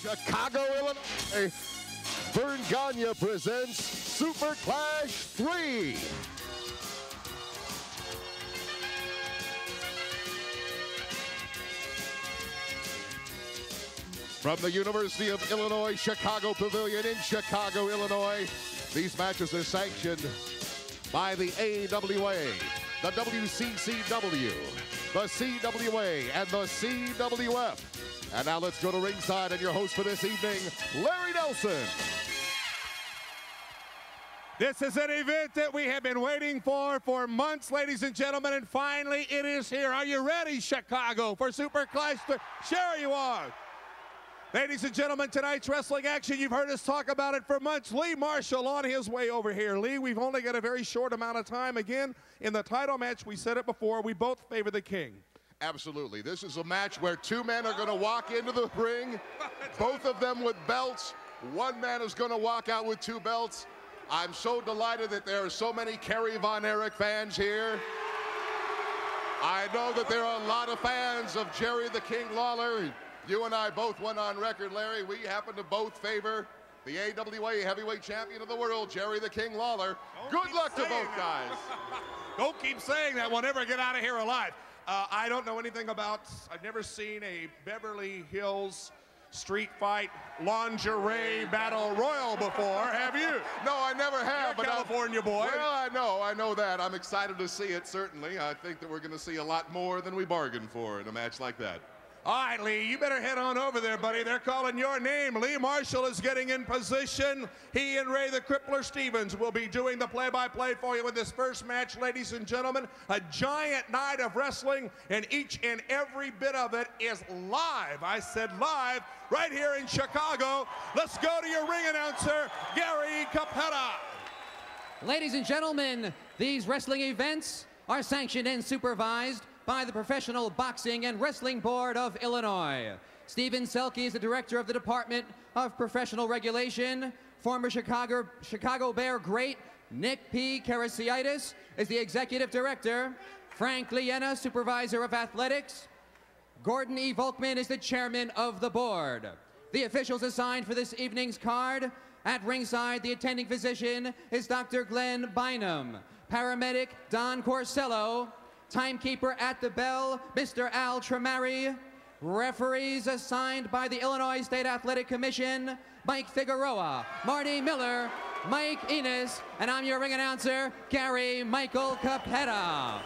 Chicago, Illinois, Vern Gagne presents Super Clash 3. From the University of Illinois Chicago Pavilion in Chicago, Illinois, these matches are sanctioned by the AWA, the WCCW, the CWA, and the CWF. And now let's go to ringside, and your host for this evening, Larry Nelson. This is an event that we have been waiting for months, ladies and gentlemen, and finally it is here. Are you ready, Chicago, for Super Clash 3? Sure you are. Ladies and gentlemen, tonight's wrestling action, you've heard us talk about it for months. Lee Marshall on his way over here. Lee, we've only got a very short amount of time. Again, in the title match, we said it before, we both favor the King. Absolutely. This is a match where two men are going to walk into the ring, both of them with belts. One man is going to walk out with two belts. I'm so delighted that there are so many Kerry Von Erich fans here. I know that there are a lot of fans of Jerry the King Lawler. You and I both went on record, Larry. We happen to both favor the AWA heavyweight champion of the world, Jerry the King Lawler. Good luck to both guys. Don't keep saying that. We'll never get out of here alive. I don't know anything about, I've never seen a Beverly Hills street fight lingerie battle royal before, have you? No, I never have. You're a California boy. Well, I know that. I'm excited to see it, certainly. I think that we're going to see a lot more than we bargained for in a match like that. All right, Lee, you better head on over there, buddy. They're calling your name. Lee Marshall is getting in position. He and Ray the Crippler Stevens will be doing the play-by-play for you in this first match, ladies and gentlemen. A giant night of wrestling, and each and every bit of it is live. I said live, right here in Chicago. Let's go to your ring announcer, Gary Capetta. Ladies and gentlemen, these wrestling events are sanctioned and supervised by the Professional Boxing and Wrestling Board of Illinois. Stephen Selke is the director of the Department of Professional Regulation. Former Chicago Bear great Nick P. Karasiaitis is the executive director. Frank Liena, supervisor of athletics. Gordon E. Volkman is the chairman of the board. The officials assigned for this evening's card: at ringside, the attending physician is Dr. Glenn Bynum. Paramedic Don Corsello. Timekeeper at the bell, Mr. Al Tremari. Referees assigned by the Illinois State Athletic Commission, Mike Figueroa, Marty Miller, Mike Enos, and I'm your ring announcer, Gary Michael Capetta.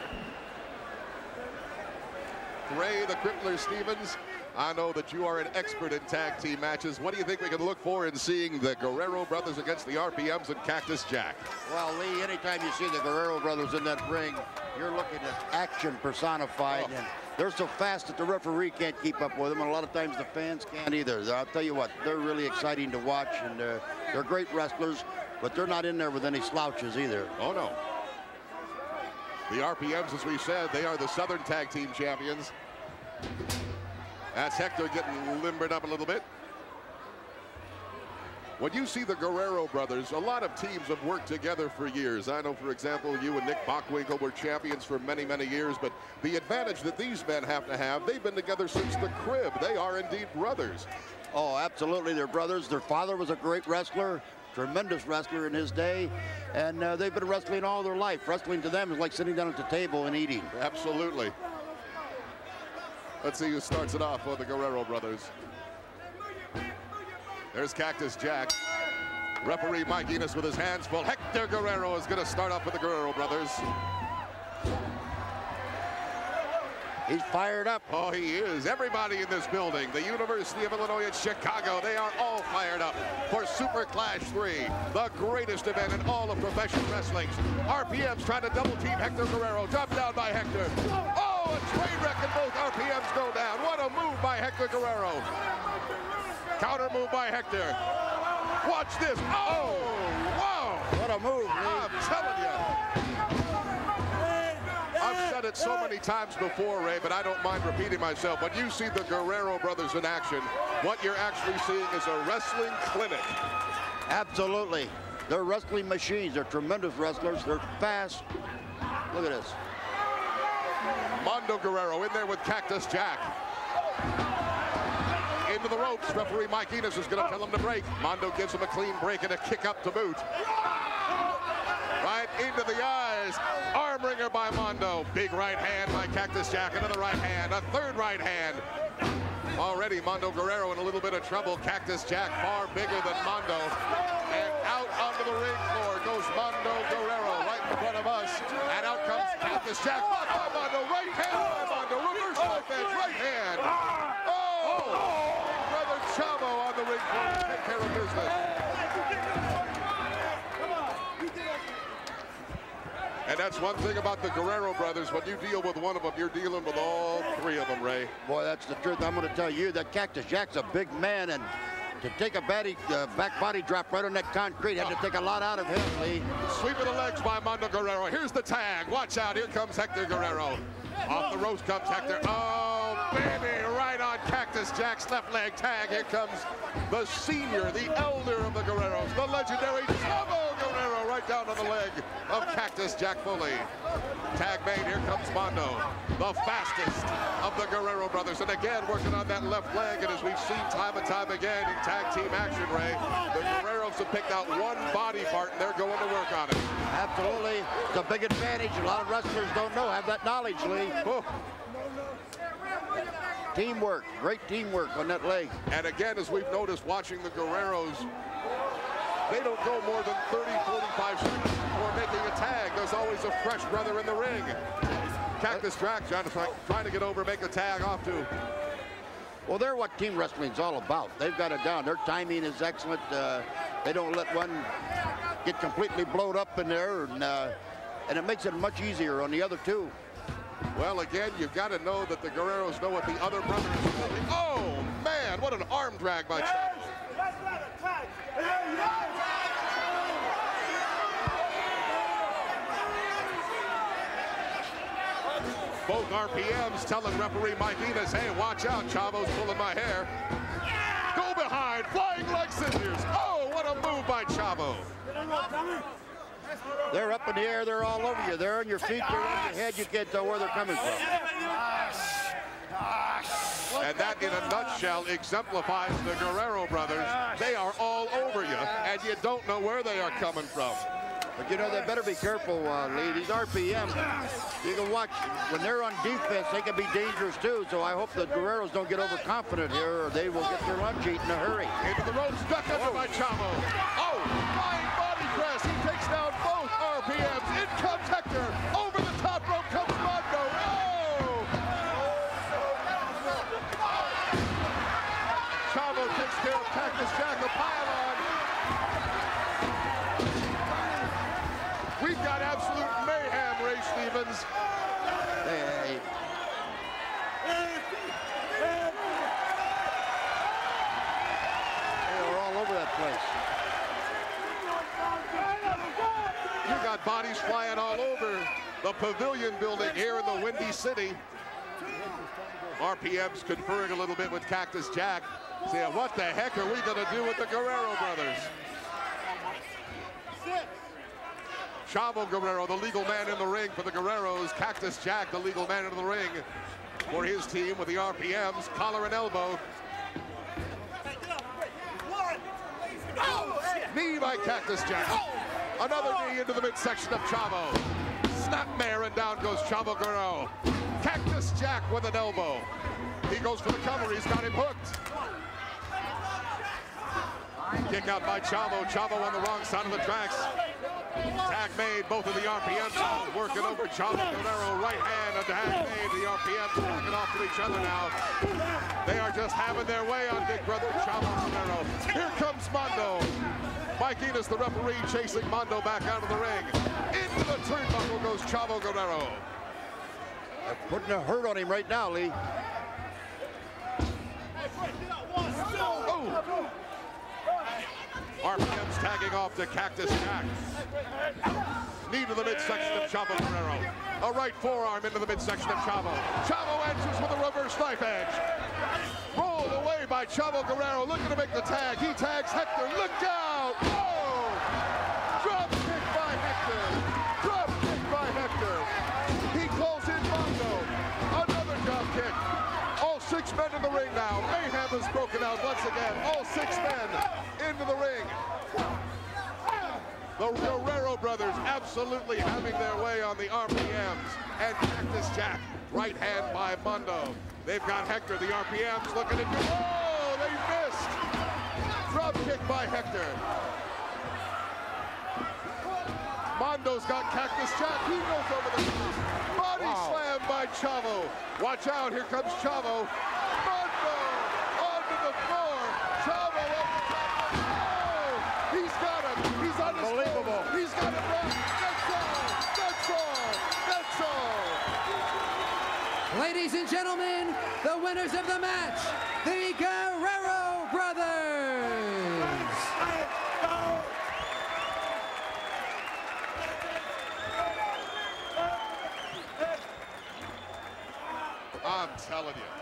Ray the Crippler Stevens, I know that you are an expert in tag team matches. What do you think we can look for in seeing the Guerrero brothers against the RPMs and Cactus Jack? Well, Lee, anytime you see the Guerrero brothers in that ring, you're looking at action personified, and they're so fast that the referee can't keep up with them, and a lot of times the fans can't either. I'll tell you what, they're really exciting to watch, and they're great wrestlers, but they're not in there with any slouches either. Oh, no. The RPMs, as we said, they are the Southern Tag Team Champions. That's Hector getting limbered up a little bit. When you see the Guerrero brothers, a lot of teams have worked together for years. I know, for example, you and Nick Bockwinkel were champions for many, many years, but the advantage that these men have to have, they've been together since the crib. They are indeed brothers. Oh, absolutely, they're brothers. Their father was a great wrestler, tremendous wrestler in his day, and they've been wrestling all their life. Wrestling to them is like sitting down at the table and eating. Absolutely. Let's see who starts it off for the Guerrero brothers. There's Cactus Jack. Referee Mike Enos with his hands full. Hector Guerrero is going to start off with the Guerrero brothers. He's fired up. Oh, he is. Everybody in this building, the University of Illinois at Chicago, they are all fired up for Super Clash 3, the greatest event in all of professional wrestling. RPM's trying to double team Hector Guerrero. Dropped down by Hector. Oh, a train wreck and both RPMs go down. What a move by Hector Guerrero. Counter move by Hector. Watch this. Oh, wow. What a move, I'm telling you. I've said it so many times before, Ray, but I don't mind repeating myself. When you see the Guerrero brothers in action, what you're actually seeing is a wrestling clinic. Absolutely. They're wrestling machines. They're tremendous wrestlers. They're fast. Look at this. Mondo Guerrero in there with Cactus Jack. Into the ropes. Referee Mike Enos is going to tell him to break. Mondo gives him a clean break and a kick up to boot. Right into the eyes. Arm wringer by Mondo. Big right hand by Cactus Jack. Another right hand. A third right hand. Already Mondo Guerrero in a little bit of trouble. Cactus Jack far bigger than Mondo. And out onto the ring floor goes Mondo Guerrero right in front of us. And out comes Cactus Jack. Mondo, right hand by Mondo. Reverse knife edge, right hand. Oh! Brother Chavo on the ring floor to take care of business. And that's one thing about the Guerrero brothers. When you deal with one of them, you're dealing with all three of them, Ray. Boy, that's the truth. I'm going to tell you that Cactus Jack's a big man, and to take a back body drop right on that concrete had to take a lot out of him, Lee. Sweep of the legs by Mondo Guerrero. Here's the tag. Watch out. Here comes Hector Guerrero. Off the ropes comes Hector. Oh, baby. Right on Cactus Jack's left leg tag. Here comes the senior, the elder of the Guerreros, the legendary Chavo Guerrero, right down on the leg of Cactus Jack Foley. Tag made. Here comes Mondo, the fastest of the Guerrero brothers. And again, working on that left leg. And as we've seen time and time again in tag team action, Ray, the Guerreros have picked out one body part, and they're going to work on it. Absolutely. It's a big advantage. A lot of wrestlers don't know, have that knowledge, Lee. Oh. Teamwork, great teamwork on that leg. And again, as we've noticed watching the Guerreros, they don't go more than 30, 45 seconds before making a tag. There's always a fresh brother in the ring. Cactus Jack trying to get over, make a tag off to. Well, they're what team wrestling's all about. They've got it down. Their timing is excellent. They don't let one get completely blowed up in there, and it makes it much easier on the other two. Well, again, you've got to know that the Guerreros know what the other brothers are doing. Oh, man, what an arm drag by Chavo. Both RPMs telling referee Mike Enos, hey, watch out, Chavo's pulling my hair. Go behind, flying leg scissors. Oh, what a move by Chavo. They're up in the air, they're all over you. They're on your feet, they're on your head, you can't tell where they're coming from. And that, in a nutshell, exemplifies the Guerrero brothers. They are all over you, and you don't know where they are coming from. But you know, they better be careful, Lee. These RPM, you can watch, when they're on defense, they can be dangerous too. So I hope the Guerreros don't get overconfident here, or they will get their lunch eaten in a hurry. Into the ropes, stuck under by Chavo. Oh, flying body press. He takes down both RPMs. In comes Hector. Over the top rope comes Mondo. Oh! Chavo takes care of Cactus Jack, a pile-on. We've got absolute mayhem, Ray Stevens. Hey. They are all over that place. You got bodies flying all over the pavilion building here in the Windy City. RPM's conferring a little bit with Cactus Jack, saying, what the heck are we going to do with the Guerrero brothers? Chavo Guerrero, the legal man in the ring for the Guerreros. Cactus Jack, the legal man in the ring for his team with the RPMs. Collar and elbow. Knee by Cactus Jack. Another knee into the midsection of Chavo. Snapmare, and down goes Chavo Guerrero. Cactus Jack with an elbow. He goes for the cover. He's got him hooked. Kick out by Chavo. Chavo on the wrong side of the tracks. Tag made, both of the RPMs working over Chavo Guerrero. Right hand, a tag made. The RPMs walking off to each other now. They are just having their way on big brother Chavo Guerrero. Here comes Mondo. Mike Enos, the referee, chasing Mondo back out of the ring. Into the turnbuckle goes Chavo Guerrero. They're putting a hurt on him right now, Lee. Oh. RPM's tagging off to Cactus Jack. Knee to the midsection of Chavo Guerrero. A right forearm into the midsection of Chavo. Chavo answers with a reverse knife edge. Rolled away by Chavo Guerrero, looking to make the tag. He tags Hector. Look out! Oh! Drop kick by Hector. Drop kick by Hector. He calls in Mondo. Another drop kick. All 6 men in the ring now. Mayhem has broken out once again. All 6 men into the ring. The Guerrero brothers absolutely having their way on the RPMs. And Cactus Jack, right hand by Mondo. They've got Hector, the RPMs looking at you. Oh, they missed. Drop kick by Hector. Mondo's got Cactus Jack. He goes over the body slam by Chavo. Watch out, here comes Chavo. Mondo onto the floor. Chavo up the top. Oh, he's got him. He's on his floor. He's got him right. That's all. That's all. That's all. Ladies and gentlemen, the winners of the match, the Guerrero brothers. I'm telling you,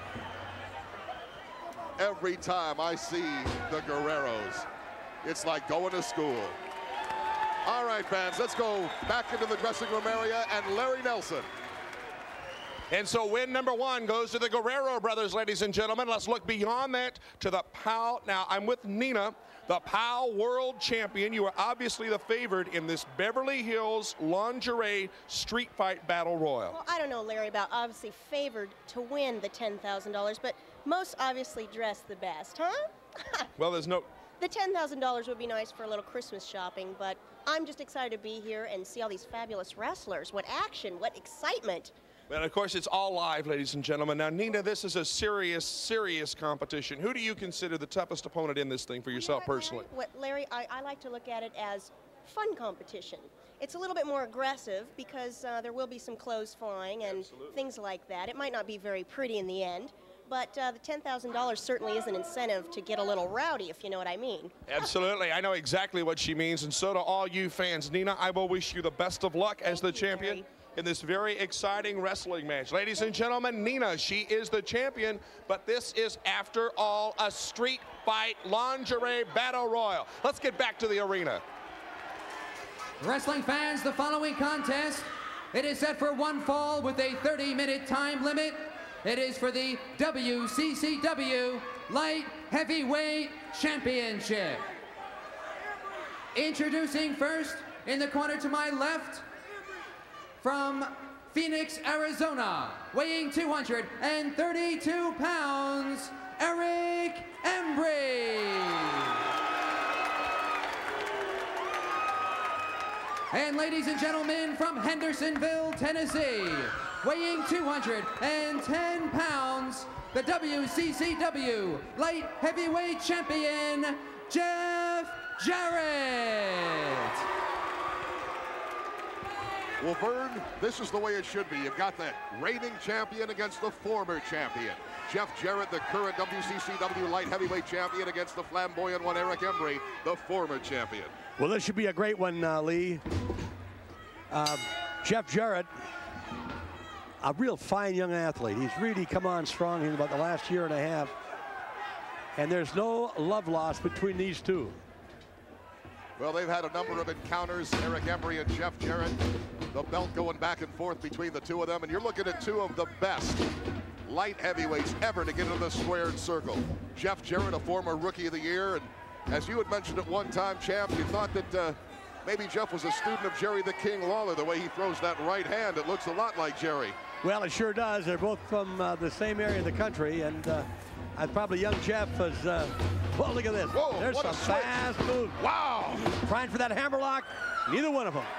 every time I see the Guerreros, it's like going to school. All right, fans, let's go back into the dressing room area and Larry Nelson. And so win number 1 goes to the Guerrero brothers, ladies and gentlemen. Let's look beyond that to the POW. Now, I'm with Nina, the POW World Champion. You are obviously the favorite in this Beverly Hills Lingerie Street Fight Battle Royal. Well, I don't know, Larry, about obviously favored to win the $10,000, but most obviously dressed the best, huh? Well, there's no... The $10,000 would be nice for a little Christmas shopping, but I'm just excited to be here and see all these fabulous wrestlers. What action, what excitement. And of course, it's all live, ladies and gentlemen. Now, Nina, this is a serious, serious competition. Who do you consider the toughest opponent in this thing for yourself personally? Larry, I like to look at it as fun competition. It's a little bit more aggressive because there will be some clothes flying and things like that. It might not be very pretty in the end, but the $10,000 certainly is an incentive to get a little rowdy, if you know what I mean. Absolutely. I know exactly what she means, and so do all you fans. Nina, I will wish you the best of luck as the champion. Larry. In this very exciting wrestling match. Ladies and gentlemen, Nina, she is the champion, but this is, after all, a street fight lingerie battle royal. Let's get back to the arena. Wrestling fans, the following contest, it is set for 1 fall with a 30-minute time limit. It is for the WCCW Light Heavyweight Championship. Introducing first, in the corner to my left, from Phoenix, Arizona, weighing 232 pounds, Eric Embry. And ladies and gentlemen, from Hendersonville, Tennessee, weighing 210 pounds, the WCCW Light Heavyweight Champion, Jeff Jarrett. Well, Vern, this is the way it should be. You've got the reigning champion against the former champion. Jeff Jarrett, the current WCCW Light Heavyweight Champion, against the flamboyant one, Eric Embry, the former champion. Well, this should be a great one, Lee. Jeff Jarrett, a real fine young athlete. He's really come on strong in about the last year and a half. And there's no love lost between these two. Well, they've had a number of encounters, Eric Embry and Jeff Jarrett. The belt going back and forth between the two of them, and you're looking at 2 of the best light heavyweights ever to get into the squared circle. Jeff Jarrett, a former Rookie of the Year, and as you had mentioned at one time, champ, you thought that maybe Jeff was a student of Jerry the King Lawler, the way he throws that right hand. It looks a lot like Jerry. Well, it sure does. They're both from the same area of the country, and probably young Jeff was, well, look at this. Whoa, there's some fast moves. Wow. Trying for that hammerlock, neither one of them.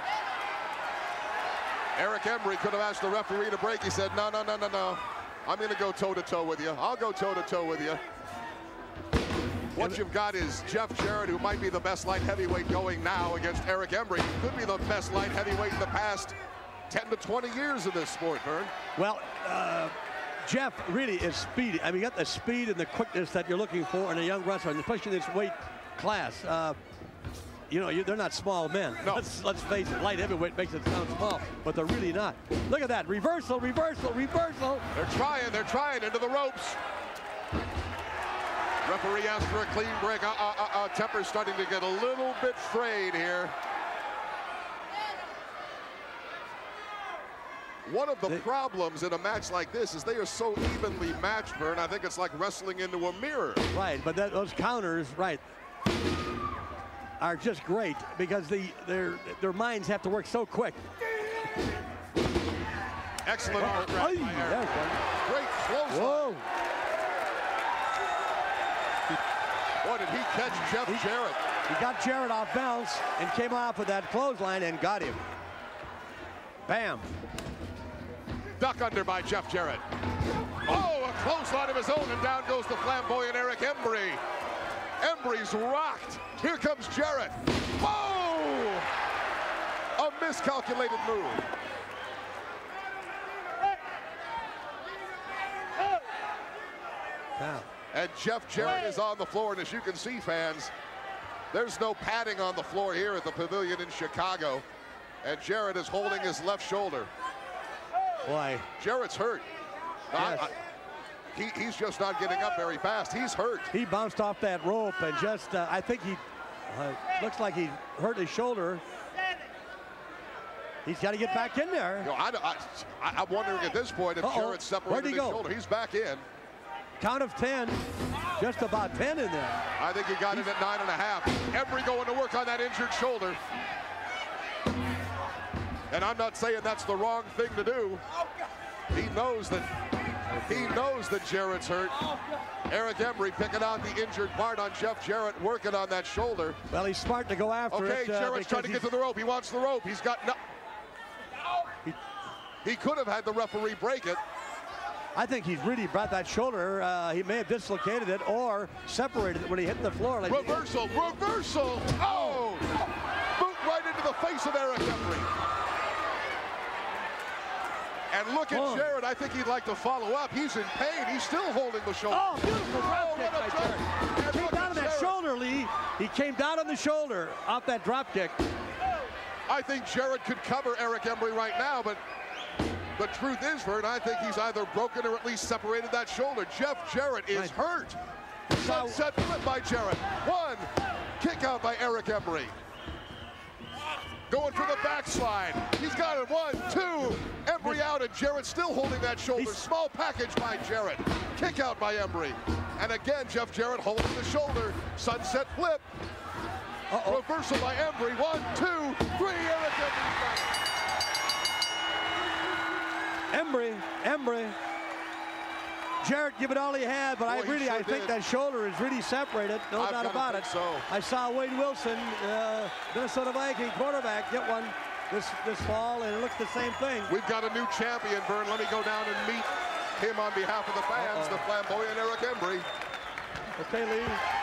Eric Embry could have asked the referee to break. He said, no, no, no, no, no. I'm going to go toe-to-toe with you. I'll go toe-to-toe with you. What you've got is Jeff Jarrett, who might be the best light heavyweight going now, against Eric Embry, who could be the best light heavyweight in the past 10 to 20 years in this sport, Vern. Well, Jeff really is speedy. I mean, you got the speed and the quickness that you're looking for in a young wrestler, and especially in this weight class. You know, they're not small men. No. Let's face it, light heavyweight makes it sound small, but they're really not. Look at that, reversal, reversal, reversal. They're trying into the ropes. Referee asked for a clean break. Temper's starting to get a little bit frayed here. One of the problems in a match like this is they are so evenly matched, Vern. I think it's like wrestling into a mirror. Right, but those counters, right, are just great because their minds have to work so quick. Excellent arm drag by Eric. Great clothesline. Boy, did he catch Jeff Jarrett. He got Jarrett off balance and came off with that clothesline and got him. Bam. Duck under by Jeff Jarrett. Oh, a clothesline of his own, and down goes the flamboyant Eric Embry. Embry's rocked. Here comes Jarrett. Oh! A miscalculated move. Wow. And Jeff Jarrett is on the floor, and as you can see, fans, there's no padding on the floor here at the Pavilion in Chicago. And Jarrett is holding his left shoulder. Boy. Jarrett's hurt. Yes. He's just not getting up very fast. He's hurt. He bounced off that rope and just, I think he, looks like he hurt his shoulder. He's got to get back in there. You know, I'm wondering at this point if Jarrett separated his shoulder. He's back in. Count of 10, just about 10 in there. I think he got it at 9.5. Embry going to work on that injured shoulder. And I'm not saying that's the wrong thing to do. He knows that Jarrett's hurt. Eric Embry picking out the injured part on Jeff Jarrett, working on that shoulder. Well, he's smart to go after it. Okay, Jarrett's trying to get to the rope. He wants the rope. He's got no. He could have had the referee break it. I think he's really brought that shoulder. He may have dislocated it or separated it when he hit the floor. Like reversal. Oh! Boot right into the face of Eric Embry. And look at Jarrett. I think he'd like to follow up. He's in pain. He's still holding the shoulder. Oh, beautiful drop kick by Jarrett. He came down on that shoulder, Lee. He came down on the shoulder off that drop kick. I think Jarrett could cover Eric Embry right now, but the truth is, Vern, I think he's either broken or at least separated that shoulder. Jeff Jarrett is hurt. Sunset flip by Jarrett. One. Kick out by Eric Embry. Going for the backslide. He's got it. 1, 2. Embry out, and Jarrett still holding that shoulder. Small package by Jarrett. Kick out by Embry. And again, Jeff Jarrett holding the shoulder. Sunset flip. Reversal by Embry. 1, 2, 3. Eric Embry's back. Embry. Jarrett give it all he had, but I think that shoulder is really separated. No doubt about it. So. I saw Wade Wilson, Minnesota Viking quarterback, get one this fall, and it looks the same thing. We've got a new champion, Vern. Let me go down and meet him on behalf of the fans, the flamboyant Eric Embry. Okay, Lee.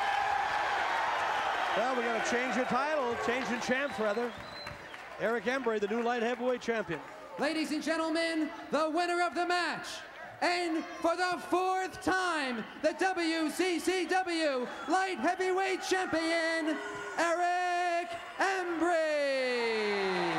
Well, we're going to change the title, change the champs, rather. Eric Embry, the new light heavyweight champion. Ladies and gentlemen, the winner of the match, and for the 4th time, the WCCW Light Heavyweight Champion, Eric Embry.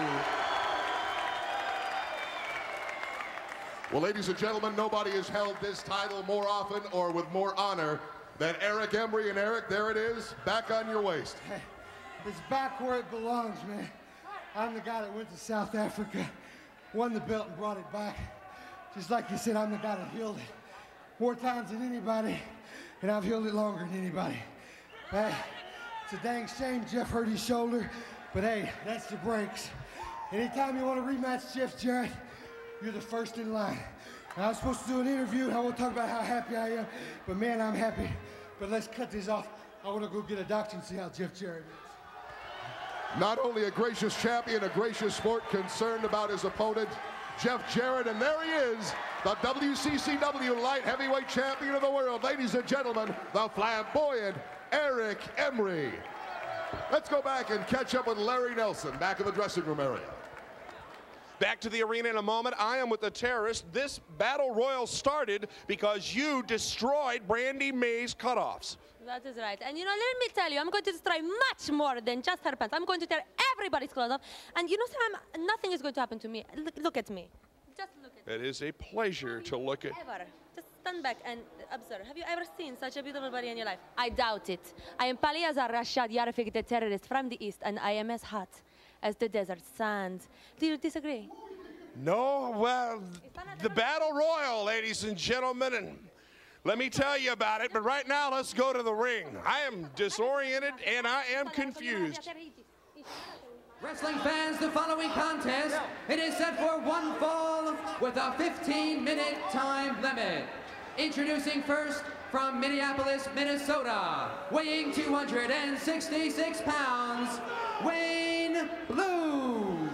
Well, ladies and gentlemen, nobody has held this title more often or with more honor than Eric Embry. And Eric, there it is, back on your waist. Hey, it's back where it belongs, man. I'm the guy that went to South Africa, won the belt and brought it back. Just like you said, I'm the guy that healed it more times than anybody, and I've healed it longer than anybody. Hey, it's a dang shame Jeff hurt his shoulder, but hey, that's the breaks. Anytime you want to rematch Jeff Jarrett, you're the first in line. Now, I was supposed to do an interview, and I want to talk about how happy I am, but man, I'm happy. But let's cut this off. I want to go get a doctor and see how Jeff Jarrett is. Not only a gracious champion, a gracious sport, concerned about his opponent, Jeff Jarrett, and there he is, the WCCW Light Heavyweight Champion of the world. Ladies and gentlemen, the flamboyant Eric Embry. Let's go back and catch up with Larry Nelson back in the dressing room area. Back to the arena in a moment. I am with the terrorists. This battle royal started because you destroyed Brandy May's cutoffs. That is right. And you know, let me tell you, I'm going to destroy much more than just her pants. I'm going to tear everybody's clothes off. And you know, Sam, nothing is going to happen to me. Look at me. Just look at me. It is a pleasure to look at. Ever. Just stand back and observe. Have you ever seen such a beautiful body in your life? I doubt it. I am Paliazar Rashad Yarefik, the terrorist from the east, and I am as hot as the desert sand. Do you disagree? No, well, the Battle Royal, ladies and gentlemen, and let me tell you about it, but right now let's go to the ring. I am disoriented and I am confused. Wrestling fans, the following contest, it is set for one fall with a 15-minute time limit. Introducing first from Minneapolis, Minnesota, weighing 266 pounds, Wayne Bloom.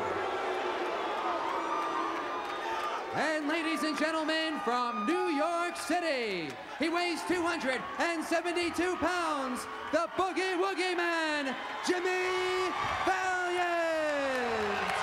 And ladies and gentlemen, from New York City, he weighs 272 pounds, the Boogie Woogie Man, Jimmy Valiant.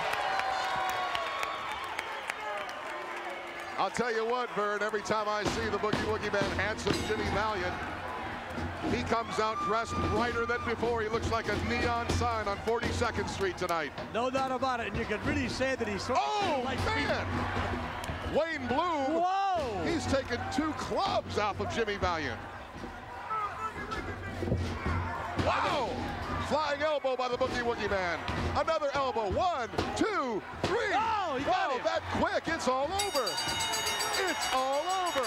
I'll tell you what, Vern, every time I see the Boogie Woogie Man, handsome Jimmy Valiant, he comes out dressed brighter than before. He looks like a neon sign on 42nd Street tonight. No doubt about it, and you can really say that he's sort of like man! Wayne Bloom, whoa! He's taken 2 clubs off of Jimmy Valiant. Wow! Flying elbow by the Boogie Woogie Man. Another elbow. 1, 2, 3. Oh, he got it. That quick. It's all over. It's all over.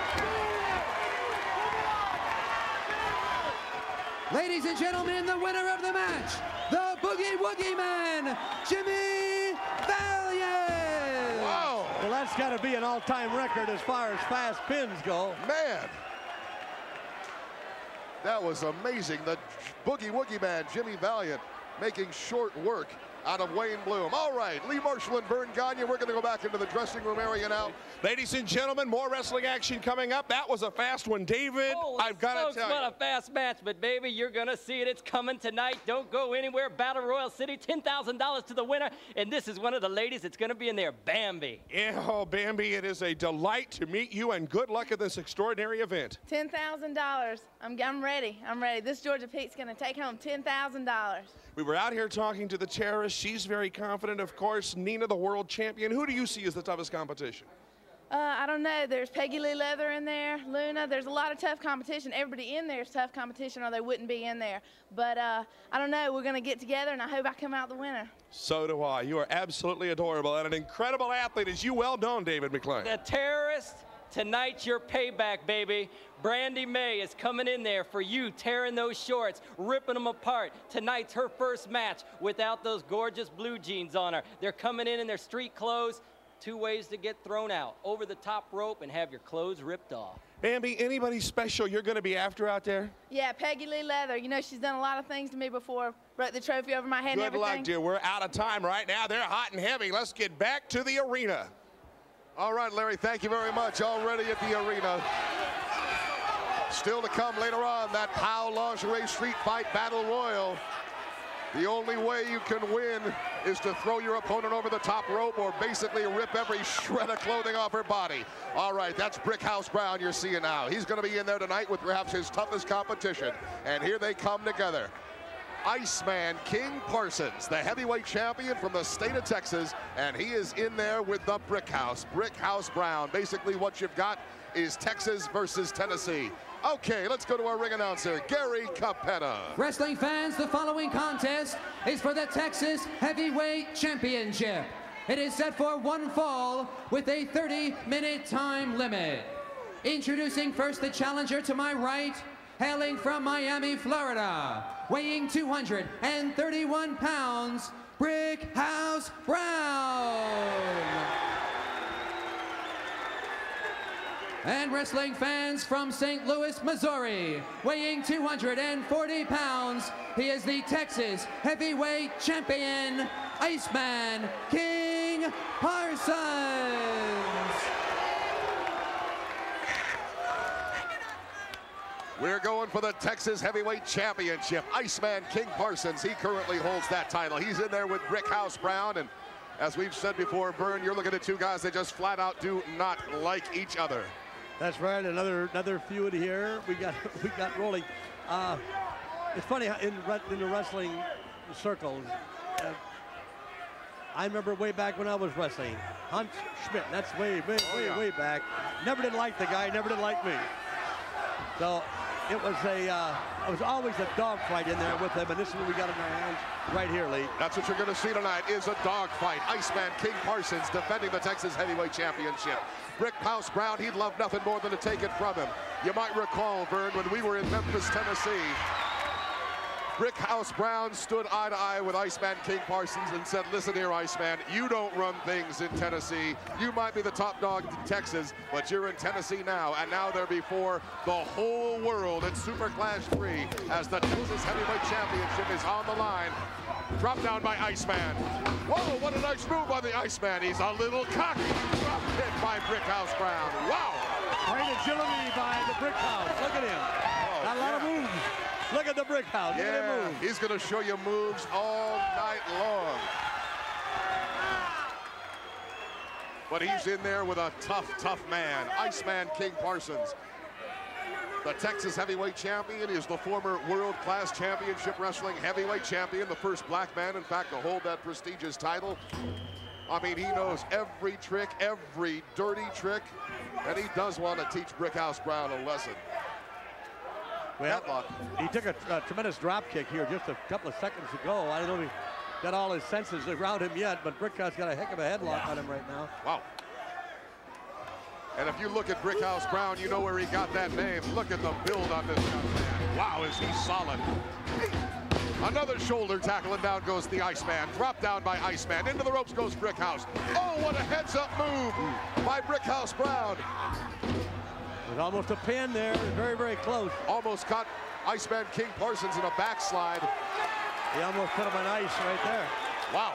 Ladies and gentlemen, the winner of the match, the Boogie Woogie Man, Jimmy Valiant. Wow. Well, that's got to be an all-time record as far as fast pins go. Man. That was amazing. The Boogie Woogie Man, Jimmy Valiant, making short work out of Wayne Bloom. All right, Lee Marshall and Vern Gagne, we're going to go back into the dressing room area now. Ladies and gentlemen, more wrestling action coming up. That was a fast one, David. I've got to tell you. What a fast match, but baby, you're going to see it. It's coming tonight. Don't go anywhere. Battle Royal City, $10,000 to the winner, and this is one of the ladies that's going to be in there, Bambi. Yeah, oh, Bambi, it is a delight to meet you, and good luck at this extraordinary event. $10,000. I'm ready. I'm ready. This Georgia Pete's going to take home $10,000. We were out here talking to the terrorist. She's very confident, of course. Nina, the world champion. Who do you see as the toughest competition? I don't know. There's Peggy Lee Leather in there, Luna. There's a lot of tough competition. Everybody in there is tough competition or they wouldn't be in there. But I don't know. We're going to get together, and I hope I come out the winner. So do I. You are absolutely adorable and an incredible athlete, as you well know, David McClain. The terrorist, tonight's your payback, baby. Brandy May is coming in there for you, tearing those shorts, ripping them apart. Tonight's her first match without those gorgeous blue jeans on her. They're coming in their street clothes. 2 ways to get thrown out: over the top rope and have your clothes ripped off. Bambi, anybody special you're going to be after out there? Yeah, Peggy Lee Leather. You know, she's done a lot of things to me before. Broke the trophy over my head and everything. Good luck, dear. We're out of time right now. They're hot and heavy. Let's get back to the arena. All right, Larry, thank you very much. Already at the arena. Still to come later on, that POW Lingerie Street Fight Battle Royal. The only way you can win is to throw your opponent over the top rope or basically rip every shred of clothing off her body. All right, that's Brickhouse Brown you're seeing now. He's going to be in there tonight with perhaps his toughest competition. And here they come together. Iceman King Parsons, the heavyweight champion from the state of Texas, and he is in there with the Brickhouse Brown. Basically what you've got is Texas versus Tennessee. Okay, let's go to our ring announcer, Gary Capetta. Wrestling fans, the following contest is for the Texas Heavyweight Championship. It is set for one fall with a 30-minute time limit. Introducing first the challenger to my right, hailing from Miami, Florida, weighing 231 pounds, Brickhouse Brown. And wrestling fans from St. Louis, Missouri, weighing 240 pounds, he is the Texas Heavyweight Champion, Iceman King Parsons. We're going for the Texas Heavyweight Championship. Iceman King Parsons, he currently holds that title. He's in there with Brickhouse Brown, and as we've said before, Vern, you're looking at 2 guys that just flat out do not like each other. That's right. Another feud here. We got rolling. It's funny how in the wrestling circles. I remember way back when I was wrestling. Hans Schmidt. That's way back. Never did like the guy. Never did like me. So it was always a dogfight in there with them, and this is what we got in our hands right here, Lee. That's what you're going to see tonight is a dogfight. Iceman King Parsons defending the Texas Heavyweight Championship. Brickhouse Brown, he'd love nothing more than to take it from him. You might recall, Vern, when we were in Memphis, Tennessee, Brickhouse Brown stood eye to eye with Iceman King Parsons and said, listen here, Iceman, you don't run things in Tennessee. You might be the top dog in Texas, but you're in Tennessee now, and now they're before the whole world in Super Clash 3 as the Texas Heavyweight Championship is on the line. Dropped down by Iceman. Whoa, what a nice move by the Iceman. He's a little cocky. Drop hit by Brickhouse Brown. Wow. Great agility by the Brickhouse. Look at him. Oh, Got a lot of moves. Look at the Brickhouse. Look at him move. He's going to show you moves all night long. But he's in there with a tough, tough man. Iceman King Parsons. The Texas Heavyweight Champion is the former World Class Championship Wrestling Heavyweight Champion, the first black man, in fact, to hold that prestigious title. I mean, he knows every trick, every dirty trick, and he does want to teach Brickhouse Brown a lesson. Well, he took a tremendous drop kick here just a couple of seconds ago. I don't know if he got all his senses around him yet, but Brickhouse got a heck of a headlock on him right now. Wow. And if you look at Brickhouse Brown, you know where he got that name. Look at the build on this young man. Wow, is he solid. Another shoulder tackle, and down goes the Iceman. Dropped down by Iceman. Into the ropes goes Brickhouse. Oh, what a heads-up move by Brickhouse Brown. There's almost a pin there, very, very close. Almost caught Iceman King Parsons in a backslide. He almost put him on ice right there. Wow.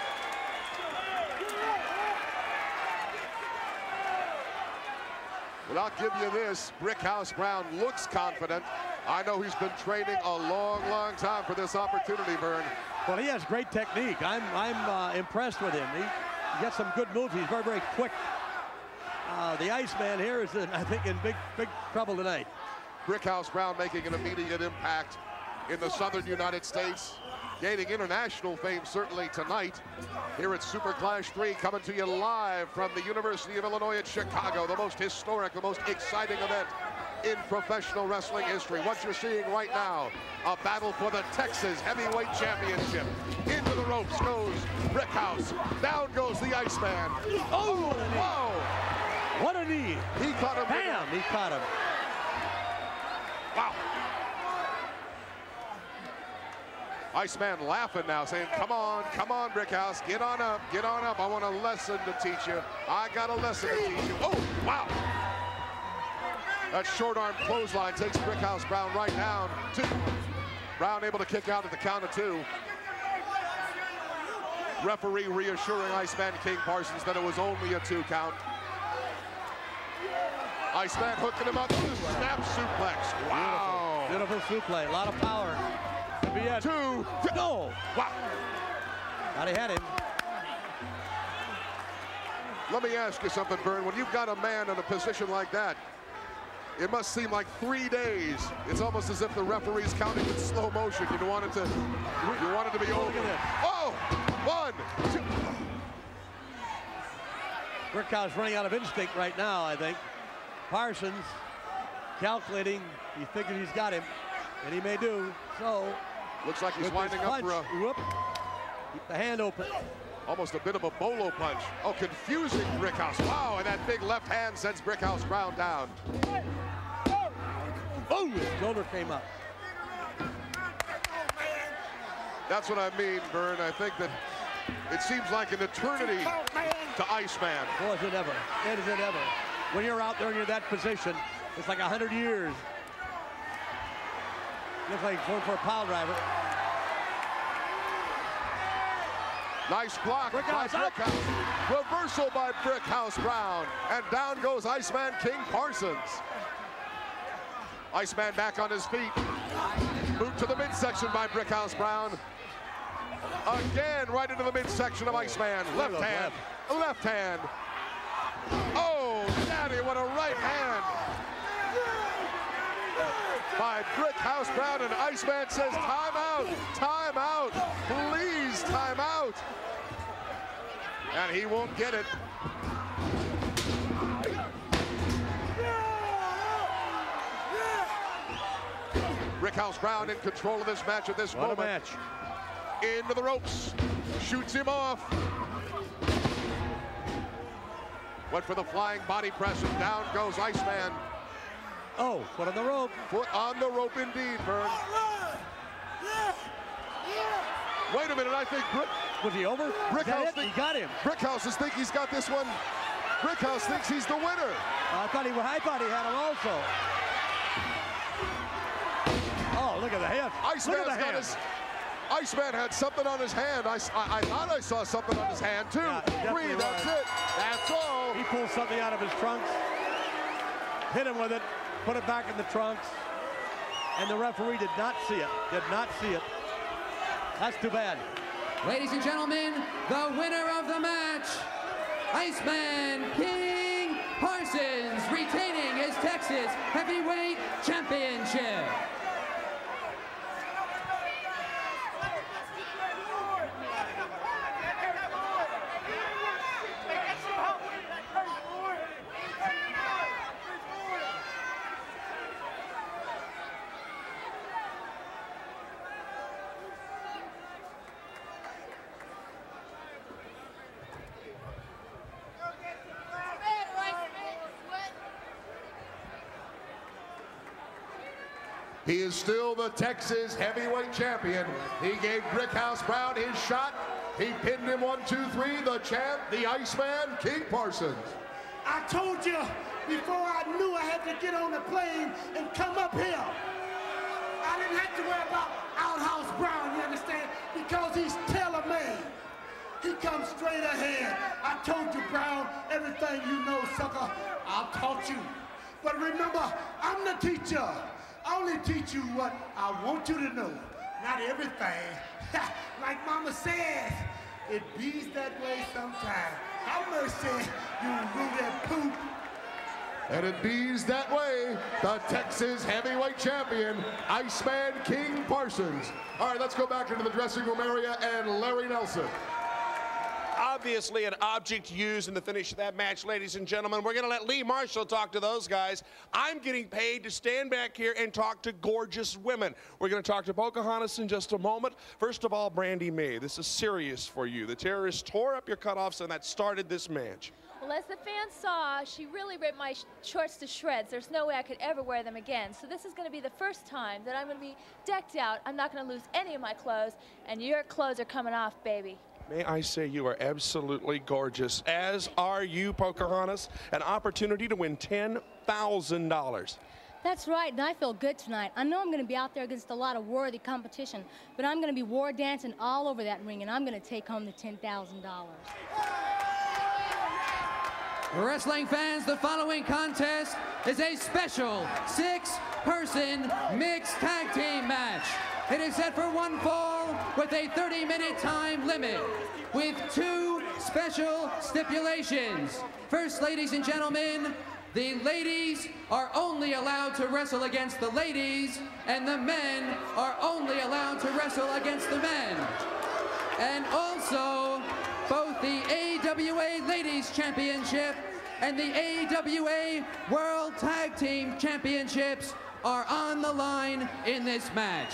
But I'll give you this, Brickhouse Brown looks confident. I know he's been training a long, long time for this opportunity, Vern. Well, he has great technique. I'm impressed with him. He got some good moves. He's very, very quick. The Iceman here is, I think, in big trouble tonight. Brickhouse Brown making an immediate impact in the southern United States, gaining international fame certainly tonight here at Super Clash 3, coming to you live from the University of Illinois at Chicago, the most historic, the most exciting event in professional wrestling history. What you're seeing right now, a battle for the Texas Heavyweight Championship. Into the ropes goes Brickhouse. Down goes the Iceman. Oh, whoa! What a knee. He caught him. Bam, he caught him. Wow. Iceman laughing now, saying, come on, Brickhouse, get on up, get on up. I want a lesson to teach you. I got a lesson to teach you. Oh, wow. That short arm clothesline takes Brickhouse Brown right down. Brown able to kick out at the count of 2. Referee reassuring Iceman King Parsons that it was only a 2 count. Iceman hooking him up to the snap suplex. Wow. Beautiful suplex, a lot of power. Could be it. 2. No. Wow. Thought he had him. Let me ask you something, Vern. When you've got a man in a position like that, it must seem like 3 days. It's almost as if the referee's counting in slow motion. You want it to be over. Oh, 1, 2. Brickhouse running out of instinct right now, I think. Parsons calculating. He figures he's got him, and he may do. So looks like he's winding up for a whoop. Keep the hand open. Almost a bit of a bolo punch. Oh, confusing Brickhouse. Wow, and that big left hand sends Brickhouse Brown down. Boom! His shoulder came up. That's what I mean, Vern. I think that it seems like an eternity to Iceman. Boy, is it ever. It is it ever. When you're out there and you're in that position, it's like 100 years. Looks like he's going for a pile driver. Nice block by Brickhouse. Reversal by Brickhouse Brown. And down goes Iceman King Parsons. Iceman back on his feet. Boot to the midsection by Brickhouse Brown. Again, right into the midsection of Iceman. Left hand. Left hand. Oh, daddy, what a right hand. By Brickhouse Brown, and Iceman says, time out, please, time out. And he won't get it. Rickhouse Brown in control of this match at this moment. What a match. Into the ropes. Shoots him off. Went for the flying body press, and down goes Iceman. Oh, foot on the rope. Foot on the rope indeed, Vern. Wait a minute, I think was he over? Rickhouse he got him. Rickhouse thinks he's got this one. Rickhouse thinks he's the winner. I thought he had him also. Oh, look at the hand. Iceman had something on his hand. I thought I saw something on his hand too. Yeah, Three, that's it. That's all. He pulled something out of his trunks, hit him with it, put it back in the trunks, and the referee did not see it. Did not see it. That's too bad. Ladies and gentlemen, the winner of the match, Iceman King Parsons, retaining his Texas Heavyweight Championship. He is still the Texas Heavyweight Champion. He gave Rickhouse Brown his shot. He pinned him 1, 2, 3. The champ, the Iceman, King Parsons. I told you before I knew I had to get on the plane and come up here. I didn't have to worry about Outhouse Brown, you understand? Because he's tailor-made. He comes straight ahead. I told you, Brown, everything you know, sucker, I've taught you. But remember, I'm the teacher. I only teach you what I want you to know, not everything. Like Mama says, it bees that way sometimes. Have mercy, you rooted poop. And it bees that way, the Texas Heavyweight Champion, Iceman King Parsons. All right, let's go back into the dressing room area and Larry Nelson. Obviously an object used in the finish of that match, ladies and gentlemen. We're going to let Lee Marshall talk to those guys. I'm getting paid to stand back here and talk to gorgeous women. We're going to talk to Pocahontas in just a moment. First of all, Brandy May, this is serious for you. The terrorists tore up your cutoffs, and that started this match. Well, as the fans saw, she really ripped my shorts to shreds. There's no way I could ever wear them again. So this is going to be the first time that I'm going to be decked out. I'm not going to lose any of my clothes, and your clothes are coming off, baby. May I say you are absolutely gorgeous, as are you, Pocahontas. An opportunity to win $10,000. That's right, and I feel good tonight. I know I'm going to be out there against a lot of worthy competition, but I'm going to be war dancing all over that ring, and I'm going to take home the $10,000. Wrestling fans, the following contest is a special 6-person mixed tag team match. It is set for one fall with a 30-minute time limit with 2 special stipulations. First, ladies and gentlemen, the ladies are only allowed to wrestle against the ladies, and the men are only allowed to wrestle against the men. And also, both the AWA Ladies Championship and the AWA World Tag Team Championships are on the line in this match.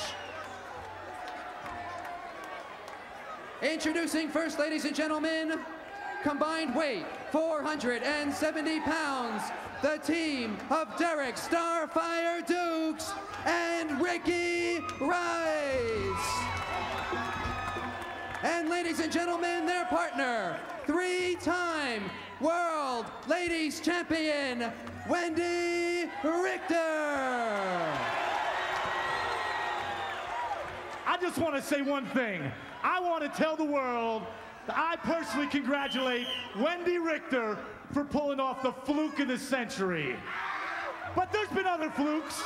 Introducing first, ladies and gentlemen, combined weight 470 pounds, the team of Derek Starfire Dukes and Ricky Rice. And ladies and gentlemen, their partner, 3-time World Ladies Champion, Wendy Richter. I just want to say one thing. I want to tell the world that I personally congratulate Wendy Richter for pulling off the fluke of the century. But there's been other flukes.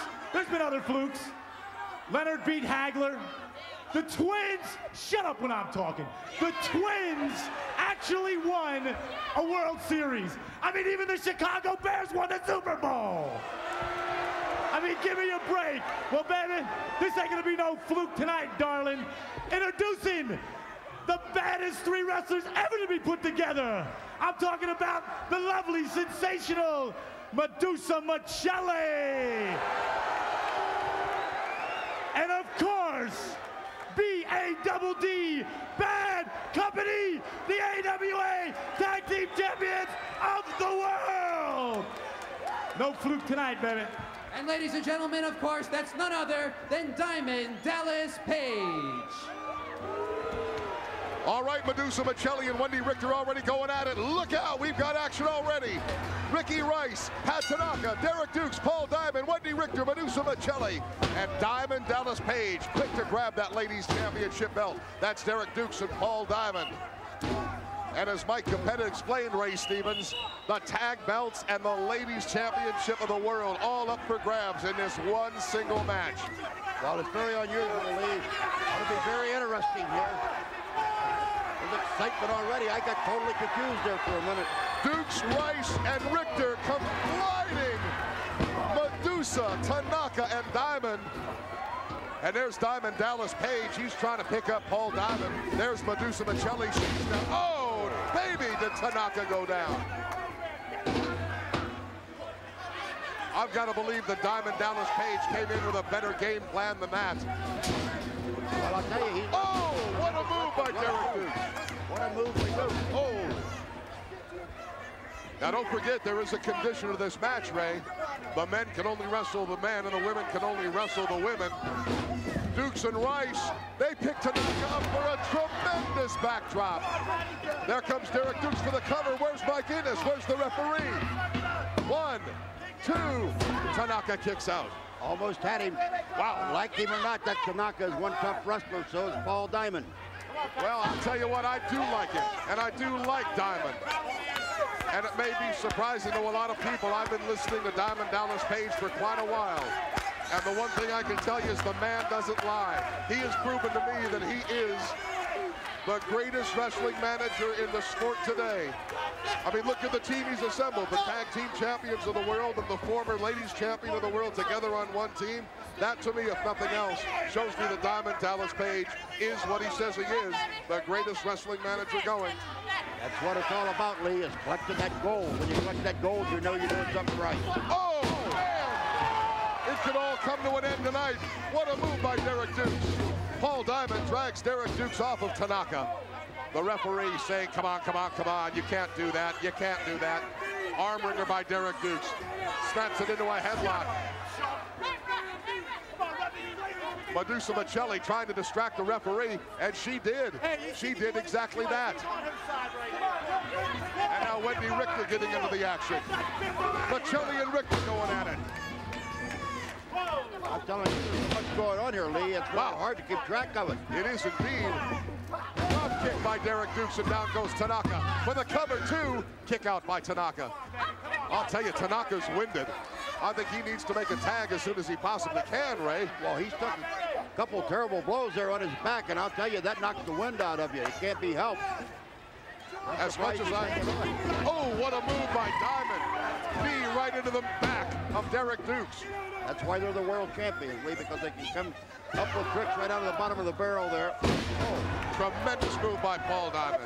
Leonard beat Hagler. The Twins, shut up when I'm talking. The Twins actually won a World Series. I mean, even the Chicago Bears won the Super Bowl. I mean, give me a break. Well, baby, this ain't gonna be no fluke tonight, darling. Introducing the baddest 3 wrestlers ever to be put together. I'm talking about the lovely, sensational Medusa Michelli. fluke tonight, baby. And ladies and gentlemen, of course, that's none other than Diamond Dallas Page. All right, Medusa Miceli and Wendy Richter already going at it. Look out, we've got action already. Ricky Rice, Pat Tanaka, Derek Dukes, Paul Diamond, Wendy Richter, Medusa Miceli, and Diamond Dallas Page quick to grab that ladies championship belt. That's Derek Dukes and Paul Diamond. And as Mike Capetta explained, Ray Stevens, the tag belts and the ladies championship of the world all up for grabs in this one single match. Well, it's very unusual, Lee. It'll be very interesting here. There's excitement already. I got totally confused there for a minute. Dukes, Rice, and Richter come gliding. Medusa, Tanaka, and Diamond. And there's Diamond Dallas Page. He's trying to pick up Paul Diamond. There's Medusa Miceli. She's down. Oh, baby, did Tanaka go down. I've got to believe that Diamond Dallas Page came in with a better game plan than that. Well, I'll tell you, oh, what a move by Derek Dukes. What a move by Dukes. Oh. Now, don't forget, there is a condition of this match, Ray. The men can only wrestle the men, and the women can only wrestle the women. Dukes and Rice, they pick Tanaka up for a tremendous backdrop. There comes Derek Dukes for the cover. Where's Mike Innes? Where's the referee? 1, 2, Tanaka kicks out. Almost had him. Wow, like him or not, that Tanaka is one tough wrestler, so is Paul Diamond. Well, I'll tell you what, I do like it, and I do like Diamond. And it may be surprising to a lot of people. I've been listening to Diamond Dallas Page for quite a while. And the one thing I can tell you is the man doesn't lie. He has proven to me that he is the greatest wrestling manager in the sport today. I mean, look at the team he's assembled. The tag team champions of the world and the former ladies champion of the world together on one team. That, to me, if nothing else, shows me that Diamond Dallas Page is what he says he is, the greatest wrestling manager going. That's what it's all about, Lee, is collecting that gold. When you collect that gold, you know you're doing something right. Oh, man! It could all come to an end tonight. What a move by Derek Dukes. Paul Diamond drags Derek Dukes off of Tanaka. The referee saying, come on, come on, come on. You can't do that. You can't do that. Arm wringer by Derek Dukes. Snaps it into a headlock. Medusa Miceli trying to distract the referee, and she did. She did exactly that. And now Wendy Richter getting into the action. Miceli and Richter going at it. I'm telling you, there's so much going on here, Lee. It's wow, hard to keep track of it. It is indeed. Drop kick by Derek Dukes, and down goes Tanaka. For the cover, two. Kick out by Tanaka. I'll tell you, Tanaka's winded. I think he needs to make a tag as soon as he possibly can, Ray. Well, he's took a couple terrible blows there on his back, and I'll tell you, that knocks the wind out of you. It can't be helped. As much as I... Oh, what a move by Diamond. Knee right into the back of Derek Dukes. That's why they're the world champions, Lee, because they can come up with tricks right out of the bottom of the barrel there. Oh, tremendous move by Paul Diamond.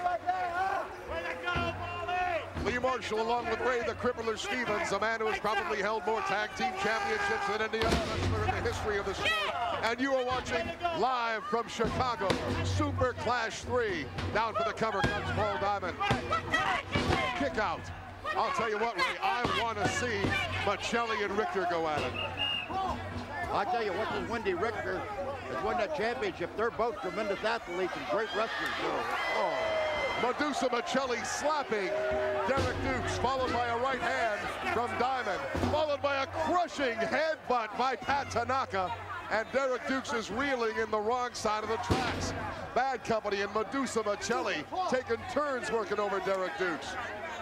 Lee Marshall, along with Ray the Crippler Stevens, a man who has probably held more tag team championships than any other wrestler in the history of the sport. And you are watching live from Chicago, Super Clash 3. Down for the cover comes Paul Diamond. Kick out. I'll tell you what, Ray, I want to see Miceli and Richter go at it. I'll tell you what, this Wendy Richter has won that championship. They're both tremendous athletes and great wrestlers. Oh. Medusa Miceli slapping Derek Dukes, followed by a right hand from Diamond, followed by a crushing headbutt by Pat Tanaka, and Derek Dukes is reeling in the wrong side of the tracks. Bad Company and Medusa Miceli taking turns working over Derek Dukes.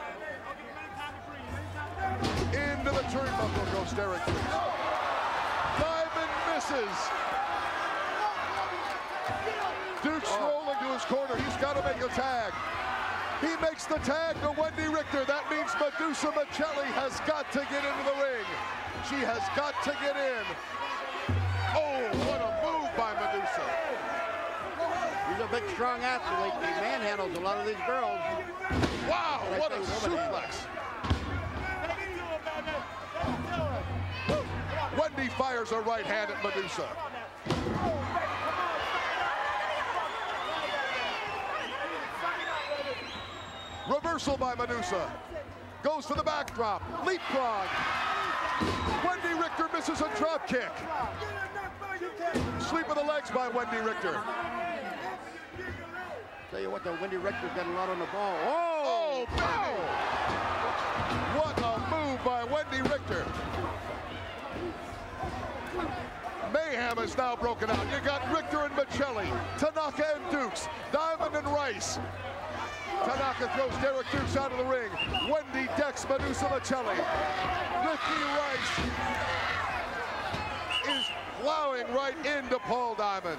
Into the turnbuckle goes Derek Dukes. Diamond misses. Dukes rolling to his corner. He's got to make a tag. He makes the tag to Wendy Richter. That means Medusa Miceli has got to get into the ring. She has got to get in. Oh, what a move by Medusa. He's a big, strong athlete. He manhandles a lot of these girls. Wow, what a suplex. Wendy fires a right hand at Medusa. Reversal by Medusa. Goes for the backdrop. Leapfrog. Wendy Richter misses a drop kick. Sweep of the legs by Wendy Richter. Tell you what, though, Wendy Richter's got a lot on the ball. Oh, oh! What a move by Wendy Richter. Mayhem is now broken out. You got Richter and Michelli, Tanaka and Dukes, Diamond and Rice. Tanaka throws Derek Dukes out of the ring. Wendy decks Medusa Michelli. Ricky Rice is plowing right into Paul Diamond.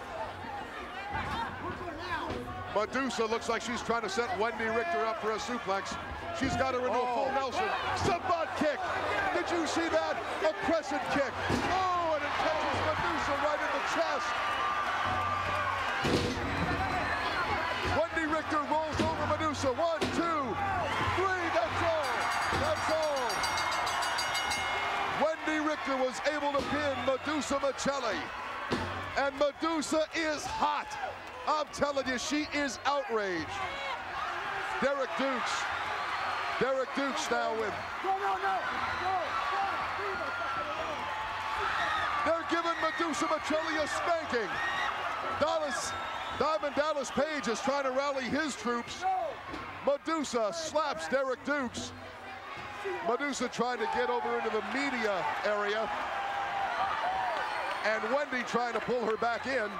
Medusa looks like she's trying to set Wendy Richter up for a suplex. She's got her into a full Nelson. Sabot kick. Did you see that? A crescent kick. Oh, and it catches Medusa right in the chest. Wendy Richter rolls over Medusa. 1, 2, 3. That's all. That's all. Wendy Richter was able to pin Medusa Michelli. And Medusa is hot. I'm telling you, she is outraged. Derek Dukes now with. They're giving Medusa Michelli a spanking. Diamond Dallas Page is trying to rally his troops. Medusa slaps Derek Dukes. Medusa trying to get over into the media area. And Wendy trying to pull her back in.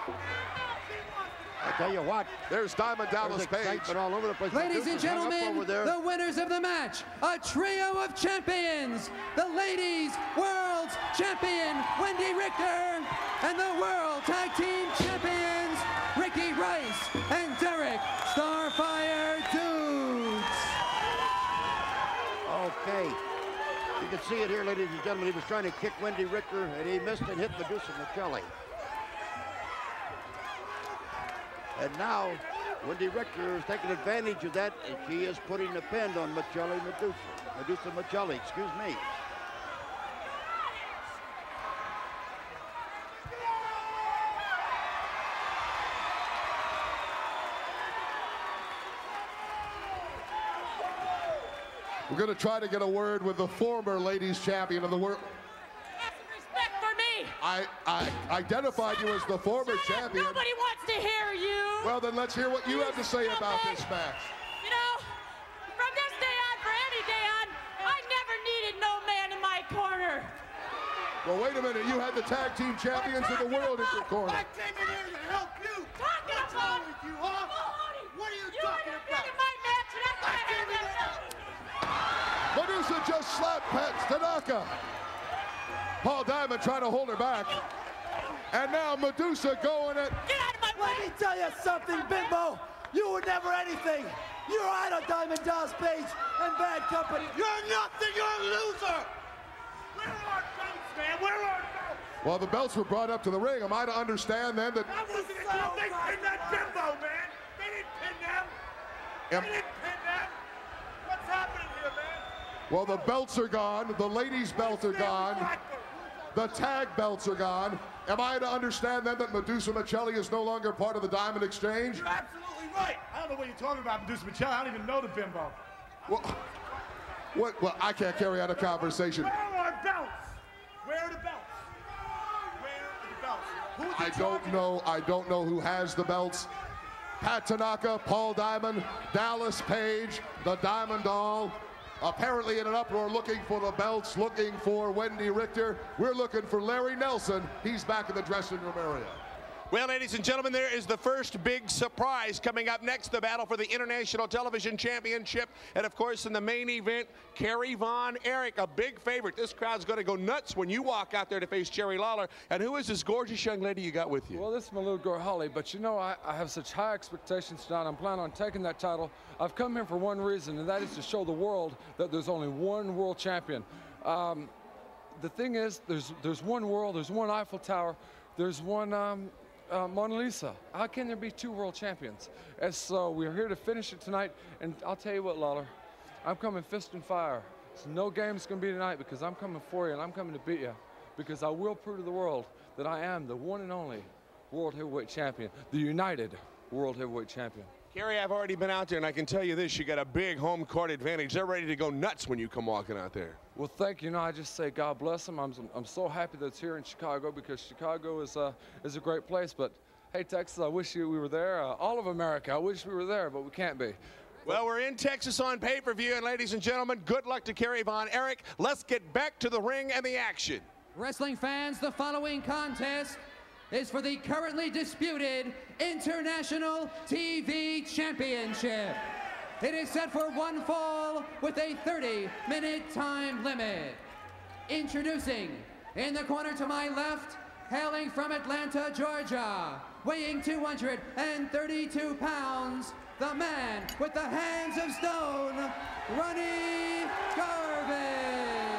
I tell you what, there's Diamond Dallas Page. All over the place. Ladies and gentlemen, the winners of the match, a trio of champions, the ladies' world champion, Wendy Richter, and the world tag team champions, Ricky Rice and Derek Starfire Dukes. Okay. You can see it here, ladies and gentlemen. He was trying to kick Wendy Richter, and he missed and hit Medusa Michelli. And now, Wendy Richter is taking advantage of that, and she is putting the pin on Medusa Michelli, excuse me. We're going to try to get a word with the former ladies champion of the world. Have some respect for me. I identified you as the former champion. Nobody wants to hear you. Well, then let's hear what you have to say about this match. You know, from this day on, for any day on, I never needed no man in my corner. Well, wait a minute. You had the tag team champions of the world in your corner. I came in here to help you. Talking about you, huh? What are you talking about? You my match, and I'm going to have that. Medusa just slapped Tanaka. Paul Diamond trying to hold her back. And now Medusa going at... Get out of my way! Let me tell you something, Bimbo. You were never anything. You're idle, Diamond Dallas Page and bad company. You're nothing. You're a loser. Where are our belts, man? Where are our belts? Well, the belts were brought up to the ring. Am I to understand then that... That wasn't it. They pinned that Bimbo, man. They didn't pin them. They didn't pin them. What's happening here, man? Well, the belts are gone. The ladies' belts are gone. The tag belts are gone. Am I to understand then that Medusa Michelli is no longer part of the Diamond Exchange? You're absolutely right. I don't know what you're talking about, Medusa Michelli. I don't even know the Bimbo. Well, I can't carry out a conversation. Where are our belts? Where are the belts? Where are the belts? I don't know who has the belts. Pat Tanaka, Paul Diamond, Dallas Page, the Diamond Doll. Apparently in an uproar looking for the belts, looking for Wendy Richter. We're looking for Larry Nelson. He's back in the dressing room area. Well, ladies and gentlemen, there is the first big surprise coming up next, the battle for the International Television Championship. And, of course, in the main event, Kerry Von Erich, a big favorite. This crowd's going to go nuts when you walk out there to face Jerry Lawler. And who is this gorgeous young lady you got with you? Well, this is my little girl, Holly. But, you know, I have such high expectations tonight. I'm planning on taking that title. I've come here for one reason, and that is to show the world that there's only one world champion. The thing is, there's one world, there's one Eiffel Tower, there's one... Mona Lisa. How can there be two world champions? And so we're here to finish it tonight. And I'll tell you what, Lawler, I'm coming fist and fire. So no game's going to be tonight because I'm coming for you and I'm coming to beat you. Because I will prove to the world that I am the one and only World Heavyweight Champion, the United World Heavyweight Champion. Kerry, I've already been out there, and I can tell you this, you got a big home court advantage. They're ready to go nuts when you come walking out there. Well, thank you. I just say God bless them. I'm so happy that it's here in Chicago, because Chicago is a great place. But, hey, Texas, I wish we were there. All of America, I wish we were there, but we can't be. Well, we're in Texas on pay-per-view, and ladies and gentlemen, good luck to Kerry Von Erich. Let's get back to the ring and the action. Wrestling fans, the following contest is for the currently disputed International TV Championship. It is set for one fall with a 30-minute time limit. Introducing, in the corner to my left, hailing from Atlanta, Georgia, weighing 232 pounds, the man with the hands of stone, Ronnie Garvin.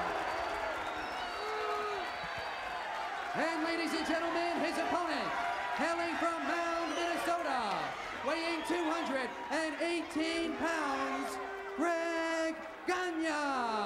And ladies and gentlemen, his opponent, hailing from Mound, Minnesota, weighing 218 pounds, Greg Gagne.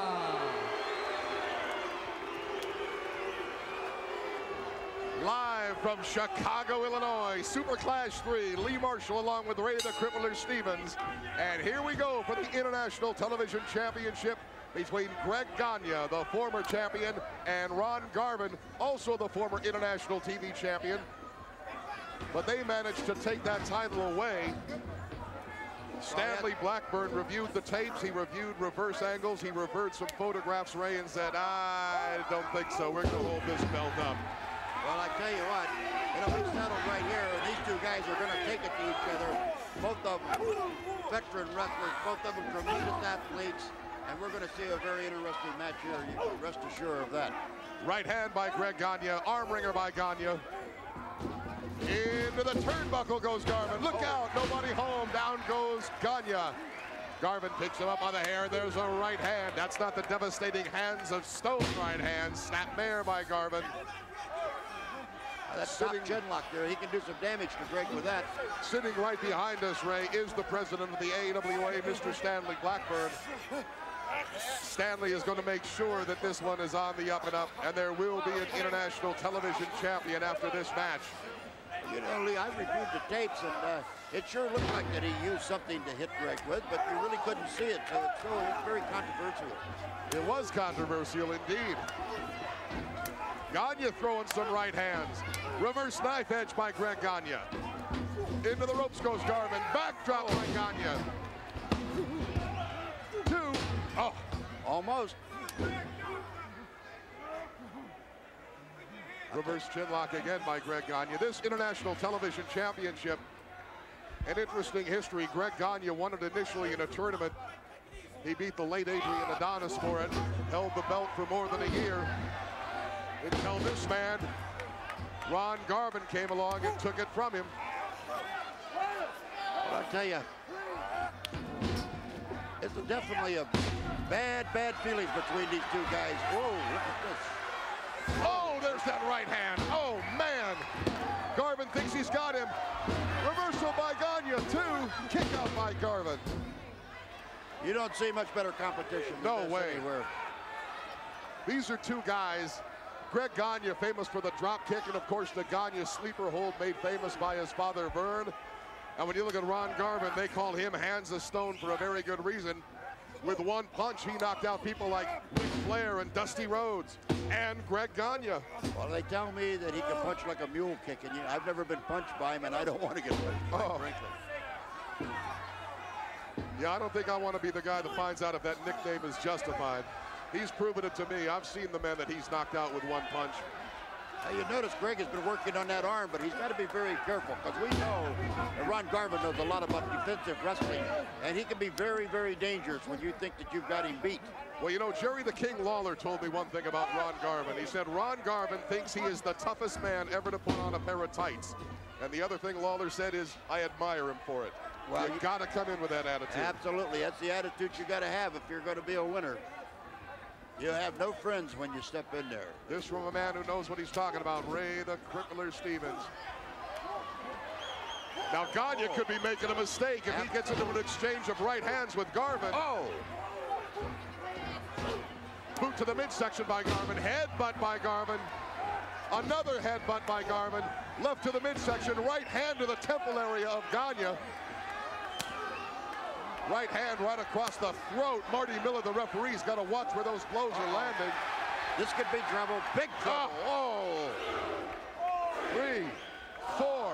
Live from Chicago, Illinois, Super Clash 3, Lee Marshall along with Ray the Crippler Stevens. And here we go for the International Television Championship between Greg Gagne, the former champion, and Ron Garvin, also the former international TV champion. But they managed to take that title away. Stanley Blackburn reviewed the tapes. He reviewed reverse angles. He reviewed some photographs, Ray, and said, I don't think so. We're going to hold this belt up. Well, I tell you what, we've settled right here, and these two guys are going to take it to each other. Both of them veteran wrestlers, both of them tremendous athletes. And we're going to see a very interesting match here. You can rest assured of that. Right hand by Greg Gagne, arm wringer by Gagne. Into the turnbuckle goes Garvin. Look out, nobody home. Down goes Gagne. Garvin picks him up on the hair. There's a right hand. That's not the devastating hands of stone right hand. Snapmare by Garvin. That top chin lock there, he can do some damage to Greg with that. Sitting right behind us, Ray, is the president of the AWA, Mr. Stanley Blackburn. Stanley is going to make sure that this one is on the up and up, and there will be an international television champion after this match. You know, Lee, I reviewed the tapes, and it sure looked like that he used something to hit Greg with, but you really couldn't see it, so it's very controversial. It was controversial indeed. Gagne throwing some right hands. Reverse knife edge by Greg Gagne. Into the ropes goes Garvin. Backdrop by Gagne. Two. Oh, almost. Reverse chinlock again by Greg Gagne. This International Television Championship, an interesting history. Greg Gagne won it initially in a tournament. He beat the late Adrian Adonis for it, held the belt for more than a year, until this man, Ron Garvin, came along and took it from him. Well, I'll tell you, it's definitely a bad feelings between these two guys. Whoa, look at this. Oh, there's that right hand. Oh, man. Garvin thinks he's got him. Reversal by Gagne, two. Kick out by Garvin. You don't see much better competition. No way. Anywhere. These are two guys. Greg Gagne, famous for the drop kick, and of course the Gagne sleeper hold made famous by his father Vern. And when you look at Ron Garvin, they call him Hands of Stone for a very good reason. With one punch, he knocked out people like Ric Flair and Dusty Rhodes and Greg Gagne. Well, they tell me that he can punch like a mule kick, and I've never been punched by him, and I don't want to get punched, frankly. Yeah, I don't think I want to be the guy that finds out if that nickname is justified. He's proven it to me. I've seen the men that he's knocked out with one punch. You notice Greg has been working on that arm, but he's got to be very careful, because we know that Ron Garvin knows a lot about defensive wrestling, and he can be very dangerous when you think that you've got him beat. Well, you know, Jerry the King Lawler told me one thing about Ron Garvin. He said Ron Garvin thinks he is the toughest man ever to put on a pair of tights. And the other thing Lawler said is, I admire him for it. Well, you got to come in with that attitude. Absolutely. That's the attitude you got to have if you're going to be a winner. You have no friends when you step in there. This from a man who knows what he's talking about, Ray the Crippler Stevens. Now Gagne could be making a mistake if he gets into an exchange of right hands with Garvin. Oh! Boot to the midsection by Garvin, headbutt by Garvin. Another headbutt by Garvin. Left to the midsection, right hand to the temple area of Gagne. Right hand right across the throat. Marty Miller, the referee's got to watch where those blows are landing. This could be trouble, big trouble. Oh. 3, 4.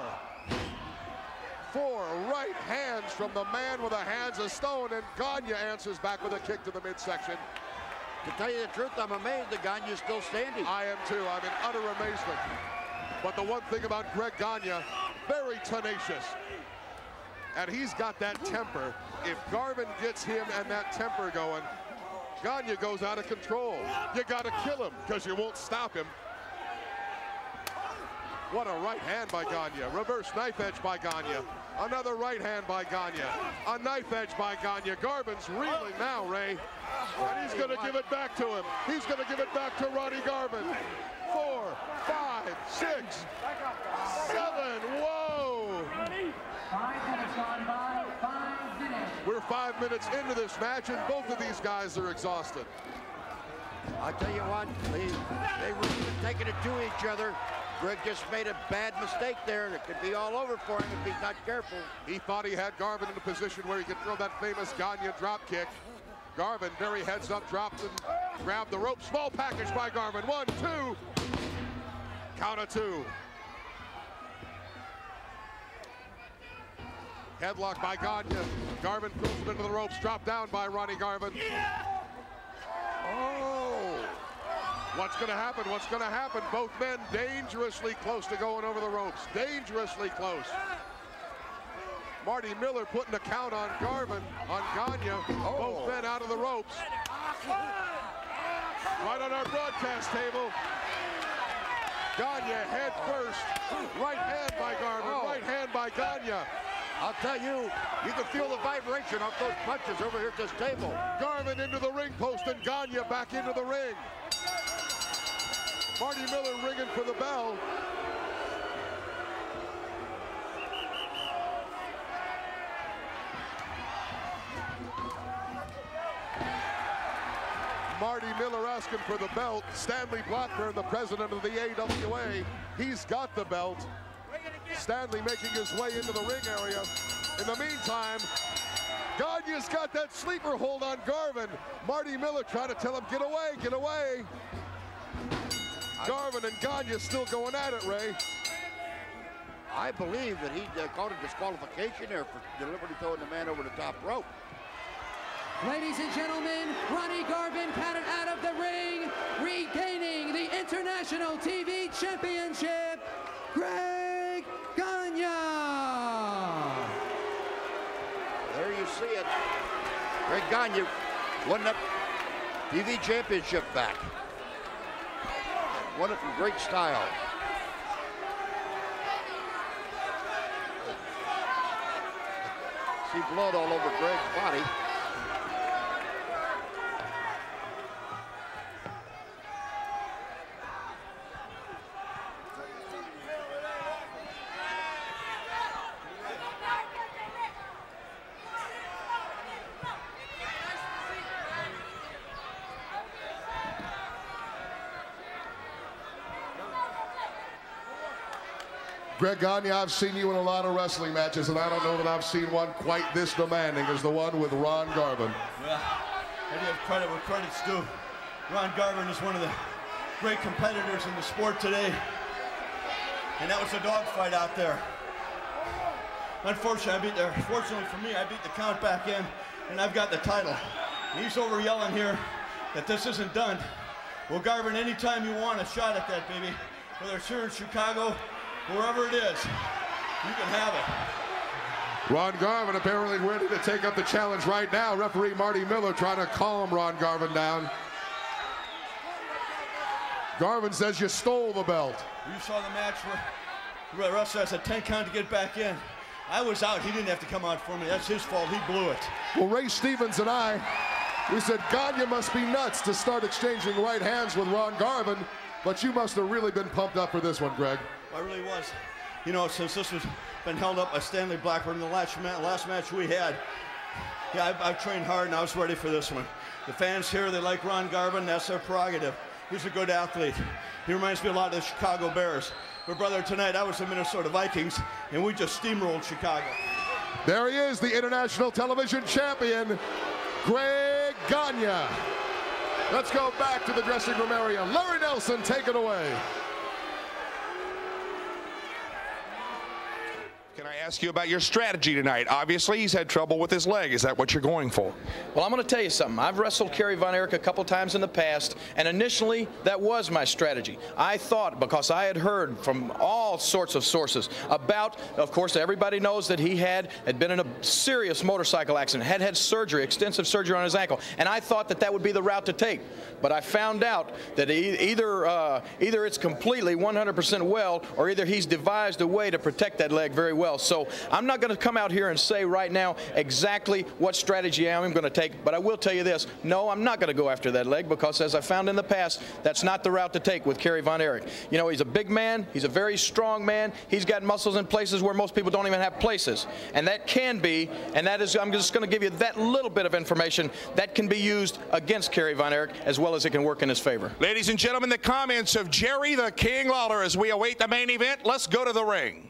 4 right hands from the man with the hands of stone, and Gagne answers back with a kick to the midsection. To tell you the truth, I'm amazed that Gagne's still standing. I am too. I'm in utter amazement. But the one thing about Greg Gagne, very tenacious. And he's got that temper. If Garvin gets him and that temper going, Gagne goes out of control. You got to kill him because you won't stop him. What a right hand by Gagne. Reverse knife edge by Gagne. Another right hand by Gagne. A knife edge by Gagne. Garvin's reeling now, Ray. And he's going to give it back to him. He's going to give it back to Ronnie Garvin. 4, 5, 6, 7. Whoa! 5 minutes gone by. 5 minutes. We're 5 minutes into this match, and both of these guys are exhausted. I tell you what, they were even taking it to each other. Greg just made a bad mistake there. It could be all over for him if he's not careful. He thought he had Garvin in a position where he could throw that famous Gagne drop kick. Garvin, very heads up, dropped and grabbed the rope. Small package by Garvin. 1, 2. Count of 2. Headlock by Gagne. Garvin pulls him into the ropes. Dropped down by Ronnie Garvin. Oh! What's going to happen? What's going to happen? Both men dangerously close to going over the ropes. Dangerously close. Marty Miller putting a count on Garvin, on Gagne. Both men out of the ropes. Right on our broadcast table. Gagne head first. Right hand by Garvin. Right hand by Gagne. I'll tell you, you can feel the vibration off those punches over here at this table. Garvin into the ring post and Gagne back into the ring. Marty Miller ringing for the bell. Marty Miller asking for the belt. Stanley Blackburn, the president of the AWA, he's got the belt. Stanley making his way into the ring area. In the meantime, Gagne's got that sleeper hold on Garvin. Marty Miller trying to tell him, get away, get away. Garvin and Gagne still going at it, Ray. I believe that he called a disqualification there for deliberately throwing the man over the top rope. Ladies and gentlemen, Ronnie Garvin counted out of the ring, regaining the International TV Championship, Greg Gagne. There you see it. Greg Gagne won that TV Championship back. Won it in great style. See blood all over Greg's body. Greg Gagne, I've seen you in a lot of wrestling matches, and I don't know that I've seen one quite this demanding as the one with Ron Garvin. Well, I give credit where credit's due. Ron Garvin is one of the great competitors in the sport today, and that was a dogfight out there. Unfortunately, fortunately for me, I beat the count back in, and I've got the title. He's over yelling here that this isn't done. Well, Garvin, anytime you want a shot at that, baby, whether it's here in Chicago, wherever it is, you can have it. Ron Garvin apparently ready to take up the challenge right now. Referee Marty Miller trying to calm Ron Garvin down. Garvin says you stole the belt. You saw the match where Russ has a 10 count to get back in. I was out. He didn't have to come out for me. That's his fault. He blew it. Well, Ray Stevens and we said Gagne must be nuts to start exchanging right hands with Ron Garvin, but you must have really been pumped up for this one, Greg. I really was. You know, since this was been held up by Stanley Blackburn in the last match we had, yeah, I've trained hard and I was ready for this one. The fans here, they like Ron Garvin. That's their prerogative. He's a good athlete. He reminds me a lot of the Chicago Bears. But brother, tonight I was the Minnesota Vikings, and we just steamrolled Chicago. There he is, the international television champion, Greg Gagne. Let's go back to the dressing room area. Larry Nelson, take it away. Can I ask you about your strategy tonight? Obviously, he's had trouble with his leg. Is that what you're going for? Well, I'm going to tell you something. I've wrestled Kerry Von Erich a couple times in the past, and initially that was my strategy. I thought, because I had heard from all sorts of sources about, of course, everybody knows that he had been in a serious motorcycle accident, had surgery, extensive surgery on his ankle, and I thought that that would be the route to take. But I found out that either it's completely 100% well, or either he's devised a way to protect that leg very well. So I'm not going to come out here and say right now exactly what strategy I'm going to take, but I will tell you this. No, I'm not going to go after that leg, because as I found in the past, that's not the route to take with Kerry Von Erich. You know, he's a big man. He's a very strong man. He's got muscles in places where most people don't even have places. And that can be, and that is, I'm just going to give you that little bit of information that can be used against Kerry Von Erich as well as it can work in his favor. Ladies and gentlemen, the comments of Jerry the King Lawler as we await the main event. Let's go to the ring.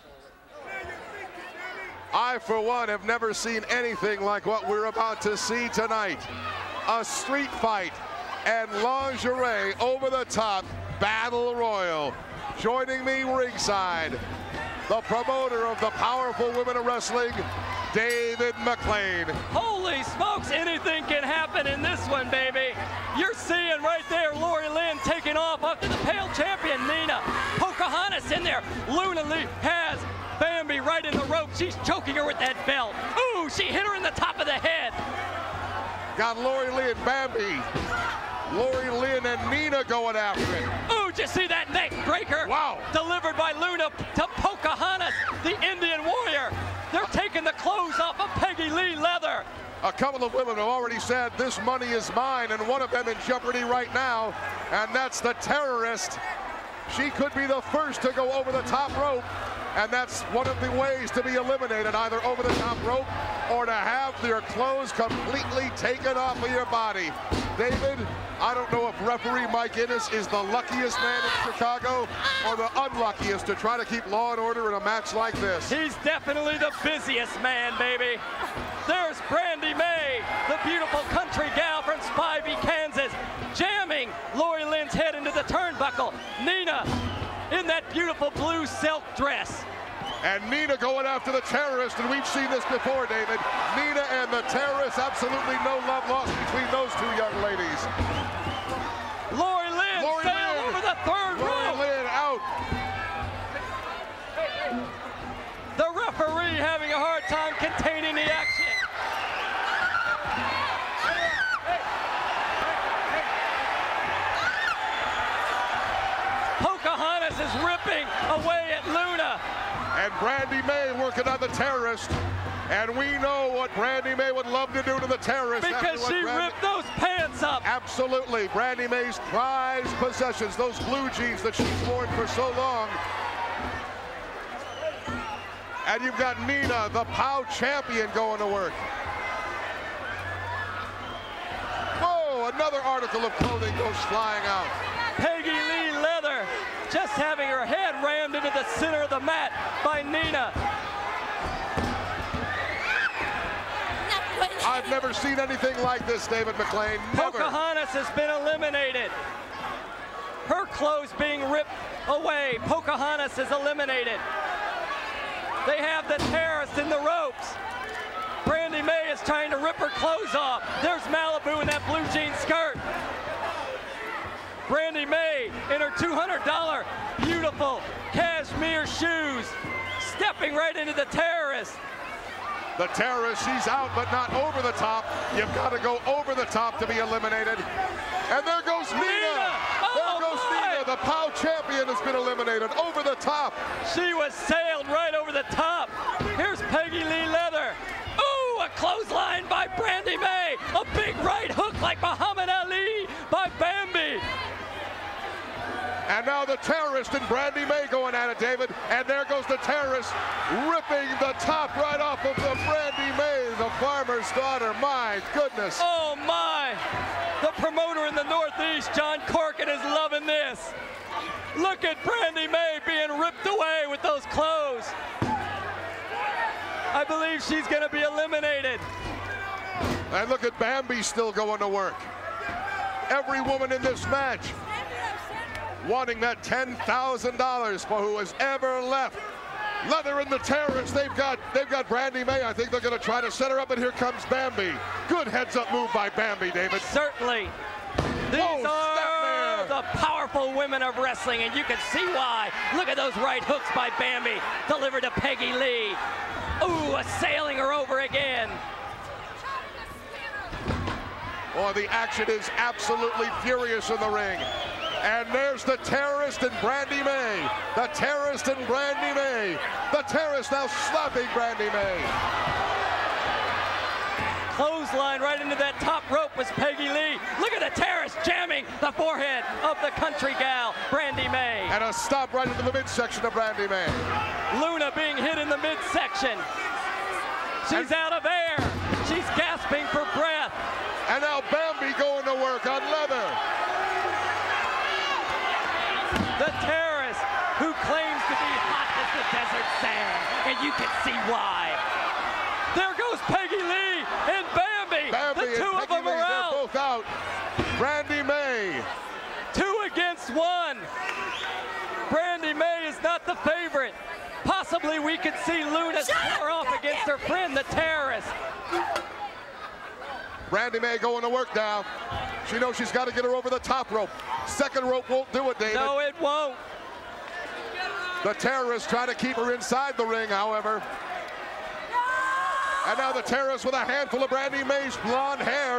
I, for one, have never seen anything like what we're about to see tonight. A street fight and lingerie over-the-top battle royal. Joining me ringside, the promoter of the Powerful Women of Wrestling, David McLane. Holy smokes, anything can happen in this one, baby. You're seeing right there Lori Lynn taking off up to the pale champion, Nina. Pocahontas in there. Luna Lee has Bambi right in the rope. She's choking her with that belt. Ooh, she hit her in the top of the head. Got Lori Lynn, Bambi, Lori Lynn and Nina going after it. Ooh, did you see that neck breaker? Wow. Delivered by Luna to Pocahontas, the Indian warrior. They're taking the clothes off of Peggy Lee Leather. A couple of women have already said this money is mine, and one of them in jeopardy right now, and that's the Terrorist. She could be the first to go over the top rope, and that's one of the ways to be eliminated, either over the top rope or to have your clothes completely taken off of your body. David, I don't know if referee Mike Innes is the luckiest man in Chicago or the unluckiest to try to keep law and order in a match like this. He's definitely the busiest man, baby. There's Brandy May, the beautiful country gal from Spivey, Kansas, jamming Lori Lynn's head into the turnbuckle. Nina in that beautiful blue silk dress. And Nina going after the Terrorist, and we've seen this before, David. Nina and the Terrorist, absolutely no love lost between those two young ladies. Lori Lynn sailed over the third rope. Lori Lynn out. The referee having a hard time containing the action. Pocahontas is ripping away at Luna. And Brandy May working on the Terrorist. And we know what Brandy May would love to do to the Terrorist. Because she ripped those pants up. Absolutely. Brandy May's prized possessions, those blue jeans that she's worn for so long. And you've got Nina, the POW champion, going to work. Whoa, another article of clothing goes flying out. Peggy Lee Leather just having her head rammed into the center of the mat by Nina. I've never seen anything like this, David McLane. Never. Pocahontas has been eliminated. Her clothes being ripped away. Pocahontas is eliminated. They have the Terrorist in the ropes. Brandy May is trying to rip her clothes off. There's Malibu in that blue jean skirt. Brandy May in her $200 beautiful cashmere shoes, stepping right into the Terrorist. The Terrorist, she's out, but not over the top. You've got to go over the top to be eliminated. And there goes Nina. There goes Nina. The POW champion has been eliminated over the top. She was sailed right over the top. Here's Peggy Lee Leather. Ooh, a clothesline by Brandy May. A big right hook like Muhammad Ali by Bambi. And now the Terrorist and Brandy May going at it, David. And there goes the Terrorist, ripping the top right off of the Brandy May, the farmer's daughter. My goodness. Oh, my. The promoter in the Northeast, John Corkin, is loving this. Look at Brandy May being ripped away with those clothes. I believe she's going to be eliminated. And look at Bambi still going to work. Every woman in this match wanting that $10,000 for who has ever left. Leather and the Terrorists, they've got Brandy May. I think they're going to try to set her up, and here comes Bambi. Good heads-up move by Bambi, David. Certainly. These are the powerful women of wrestling, and you can see why. Look at those right hooks by Bambi, delivered to Peggy Lee. Ooh, assailing her over again. Oh, the action is absolutely furious in the ring. And there's the Terrorist and Brandy May. The Terrorist and Brandy May. The Terrorist now slapping Brandy May. Clothesline right into that top rope was Peggy Lee. Look at the Terrorist jamming the forehead of the country gal, Brandy May. And a stop right into the midsection of Brandy May. Luna being hit in the midsection. She's out of air. She's gasping for breath. And now Bambi going to work on Leather. The Terrorist, who claims to be hot as the desert sand, and you can see why. There goes Peggy Lee and Bambi. The two of them are out. They're both out. Brandy May. 2 against 1. Brandy May is not the favorite. Possibly we could see Luna score off against her friend, the Terrorist. Brandy May going to work now. She knows she's got to get her over the top rope. Second rope won't do it, David. No, it won't. The Terrorist trying to keep her inside the ring, however. And now the Terrorist with a handful of Brandy May's blonde hair.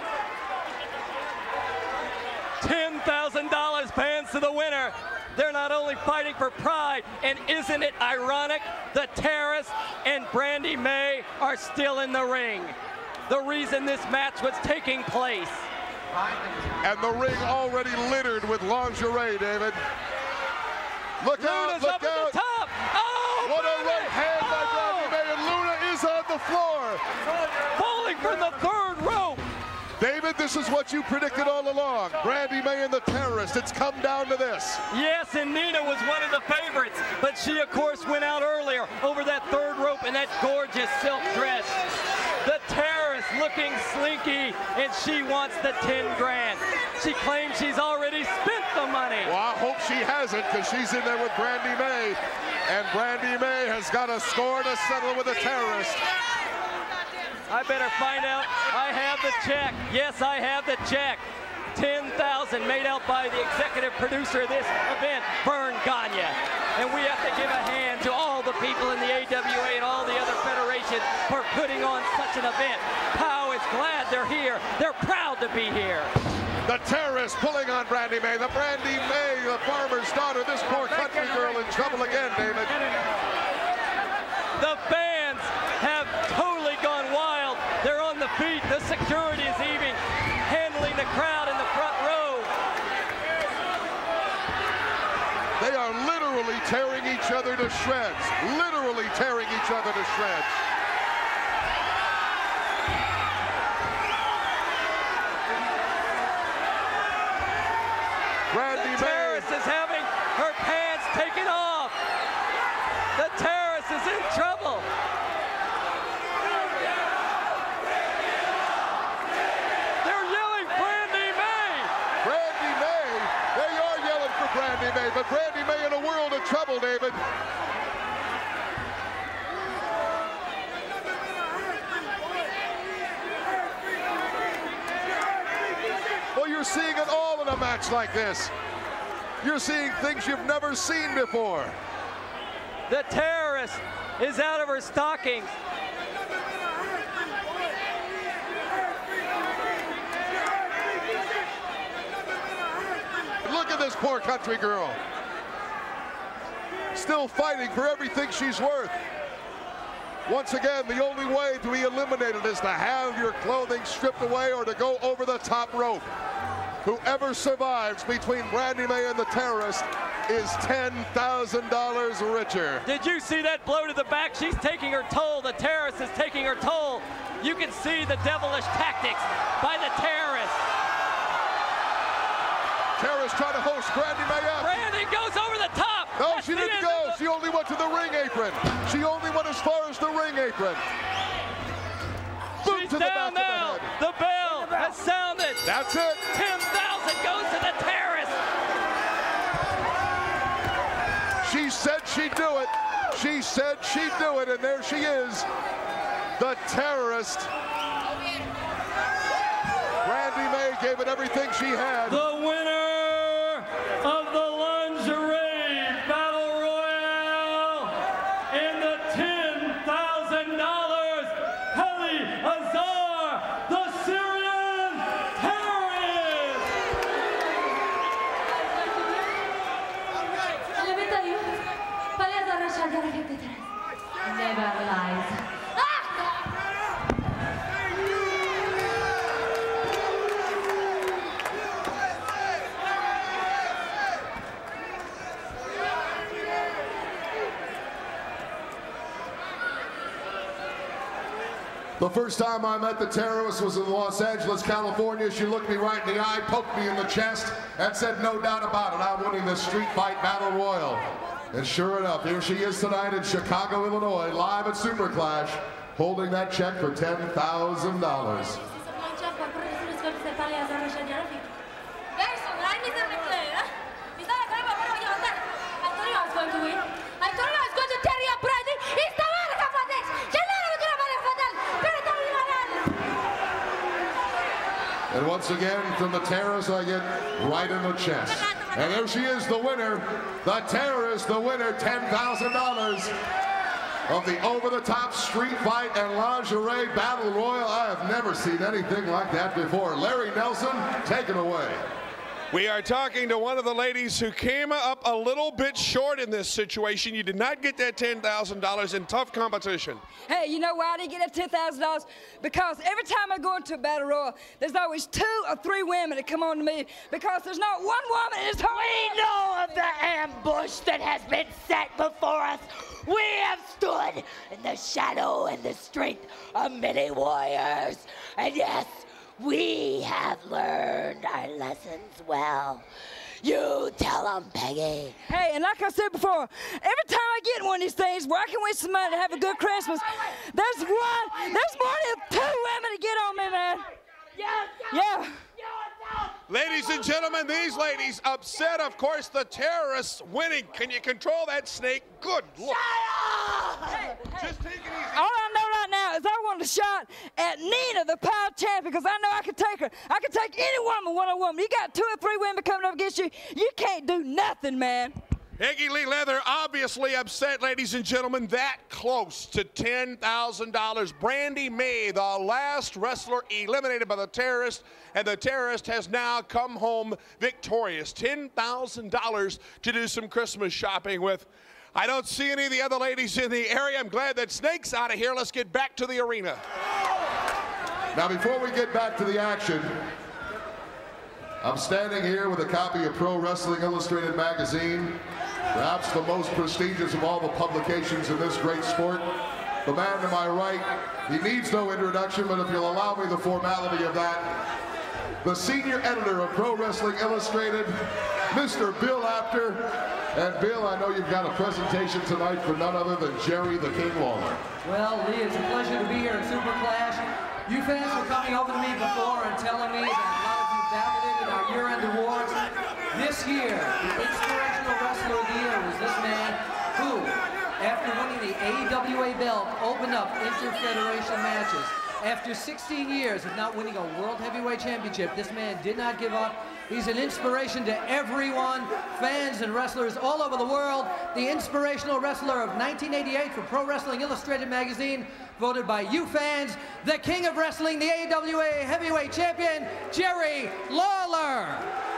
$10,000 pans to the winner. They're not only fighting for pride, and isn't it ironic? The Terrorist and Brandy May are still in the ring. The reason this match was taking place. And the ring already littered with lingerie, David. Look out, Luna's look up out. at the top. Oh, what a right hand by Brandy May, and Luna is on the floor. Falling from the third rope. David, this is what you predicted all along. Brandy May and the Terrorist, it's come down to this. Yes, and Nina was one of the favorites, but she, of course, went out earlier over that third rope in that gorgeous silk dress. The Terrorist looking slinky, and she wants the 10 grand. She claims she's already spent the money. Well, I hope she hasn't, because she's in there with Brandy May, and Brandy May has got a score to settle with the Terrorist. I better find out. I have the check. Yes, I have the check. $10,000 made out by the executive producer of this event, Vern Gagne. And we have to give a hand to all the people in the AWA and all the other federations for putting on such an event. POW is glad they're here. They're proud to be here. The Terrorist pulling on Brandy May. The Brandy May, the farmer's daughter, this poor country girl in trouble again, David. The fans have totally gone wild. They're on the feet. The security is even handling the crowd in the front row. They are literally tearing each other to shreds. Literally tearing each other to shreds. Brandy May. The Terrorist is having her pants taken off. The Terrorist is in trouble. They're yelling Brandy May. Brandy May. They are yelling for Brandy May, but Brandy May in a world of trouble, David. Well, you're seeing it all in a match like this. You're seeing things you've never seen before. The Terrorist is out of her stockings. Look at this poor country girl. Still fighting for everything she's worth. Once again, the only way to be eliminated is to have your clothing stripped away or to go over the top rope. Whoever survives between Brandy May and the Terrorist is $10,000 richer. Did you see that blow to the back? She's taking her toll. The Terrorist is taking her toll. You can see the devilish tactics by the Terrorist. Terrorist trying to host Brandy May up. Brandy goes over the top. No, she didn't go. She only went to the ring apron. She only went as far as the ring ring apron. Boot She's to the down back now. of the head. The bell has sounded. That's it. 10,000 goes to the terrorist. She said she'd do it. She said she'd do it, and there she is, the terrorist. Brandy May gave it everything she had. The winner of the lingerie battle royale and the $10,000 Heli Azar, the Syrian terrorist. Let me tell you, never lies. The first time I met the terrorist was in Los Angeles, California. She looked me right in the eye, poked me in the chest, and said, no doubt about it, I'm winning this street fight battle royal. And sure enough, here she is tonight in Chicago, Illinois, live at Super Clash, holding that check for $10,000. And once again, from the terrorist, I get right in the chest. And there she is, the winner, the terrorist, the winner, $10,000 of the over-the-top street fight and lingerie battle royal. I have never seen anything like that before. Larry Nelson, take it away. We are talking to one of the ladies who came up a little bit short in this situation. You did not get that $10,000 in tough competition. Hey, you know why I didn't get that $10,000? Because every time I go into a battle royal, there's always 2 or 3 women that come on to me because there's not one woman in this whole... We know of the ambush that has been set before us. We have stood in the shadow and the strength of many warriors. And yes, we have learned our lessons well. You tell them, Peggy. Hey, and like I said before, every time I get one of these things where I can win some money to have a good Christmas, there's more than 2 women to get on me, man. Yeah. Ladies and gentlemen, these ladies upset, of course, the terrorists winning. Can you control that snake? Good Lord. Just take it easy. All I know right now is I want a shot at Nina, the power champion, because I know I can take her. I can take any woman one-on-one. You got 2 or 3 women coming up against you, you can't do nothing, man. Peggy Lee Leather obviously upset, ladies and gentlemen, that close to $10,000. Brandy May, the last wrestler eliminated by the terrorist, and the terrorist has now come home victorious. $10,000 to do some Christmas shopping with. I don't see any of the other ladies in the area. I'm glad that Snake's out of here. Let's get back to the arena. Now, before we get back to the action, I'm standing here with a copy of Pro Wrestling Illustrated magazine, perhaps the most prestigious of all the publications in this great sport. The man to my right, he needs no introduction, but if you'll allow me the formality of that, the senior editor of Pro Wrestling Illustrated, Mr. Bill Apter. And Bill, I know you've got a presentation tonight for none other than Jerry the King Lawler. Well, Lee, it's a pleasure to be here at Super Clash. You fans were coming over to me before and telling me that a lot of you doubted it in our year-end awards. This year, the inspirational wrestler of the year was this man who, after winning the AWA belt, opened up inter-federation matches. After 16 years of not winning a World Heavyweight Championship, this man did not give up. He's an inspiration to everyone, fans and wrestlers all over the world. The inspirational wrestler of 1988 for Pro Wrestling Illustrated magazine, voted by you fans, the king of wrestling, the AWA Heavyweight Champion, Jerry Lawler.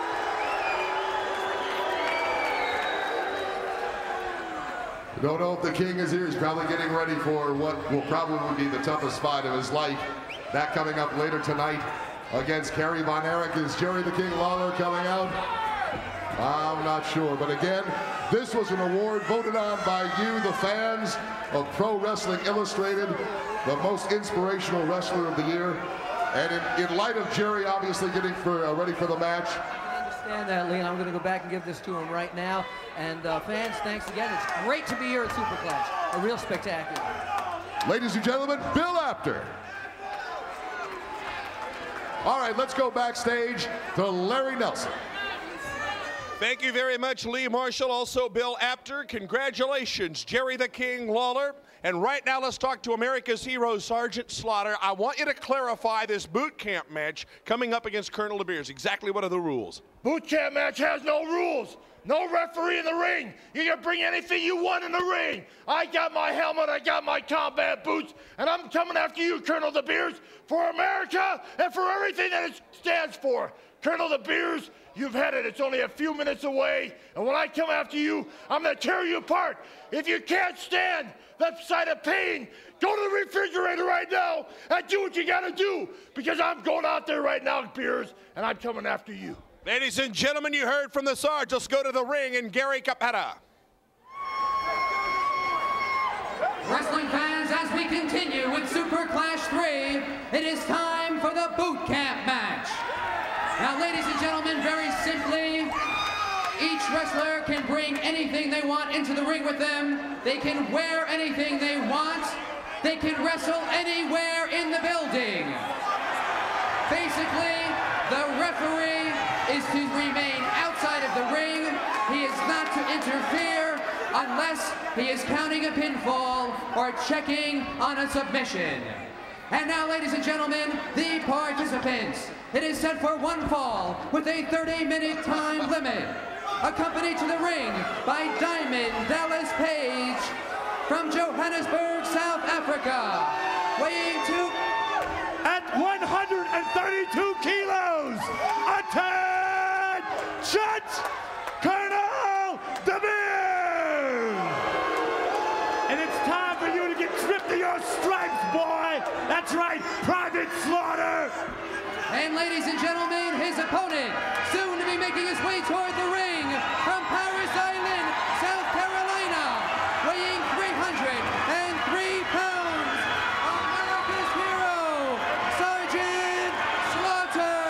Don't know if the king is here. He's probably getting ready for what will probably be the toughest fight of his life. That coming up later tonight against Kerry Von Erich. Is Jerry the King Lawler coming out? I'm not sure. But again, this was an award voted on by you, the fans of Pro Wrestling Illustrated, the most inspirational wrestler of the year. And in light of Jerry obviously getting ready for the match, Understand that, Lee, and I'm going to go back and give this to him right now. And fans, thanks again. It's great to be here at Super Clash. A real spectacular. Ladies and gentlemen, Bill Apter. All right, let's go backstage to Larry Nelson. Thank you very much, Lee Marshall. Also, Bill Apter. Congratulations, Jerry the King Lawler. And right now, let's talk to America's hero, Sergeant Slaughter. I want you to clarify this boot camp match coming up against Colonel DeBeers. Exactly what are the rules? Boot camp match has no rules. No referee in the ring. You can bring anything you want in the ring. I got my helmet, I got my combat boots, and I'm coming after you, Colonel DeBeers, for America and for everything that it stands for. Colonel DeBeers, you've had it. It's only a few minutes away, and when I come after you, I'm going to tear you apart. If you can't stand the sight of pain, go to the refrigerator right now and do what you got to do, because I'm going out there right now, Beers, and I'm coming after you. Ladies and gentlemen, you heard from the Sarge. Let's go to the ring and Gary Capetta. Wrestling fans, as we continue with Super Clash 3, it is time for the boot camp match. Now, ladies and gentlemen, very simply, each wrestler can bring anything they want into the ring with them. They can wear anything they want. They can wrestle anywhere in the building. Basically, the referee is to remain outside of the ring. He is not to interfere unless he is counting a pinfall or checking on a submission. And now, ladies and gentlemen, the participants. It is set for one fall with a 30-minute time limit. Accompanied to the ring by Diamond Dallas Page from Johannesburg, South Africa, weighing at 132 kilos, attention, Colonel DeBeers! And it's time for you to get stripped of your stripes, boy! That's right, Private Slaughter! And ladies and gentlemen, his opponent, soon to be making his way toward the ring from Paris Island, South Carolina, weighing 303 pounds, America's hero, Sergeant Slaughter.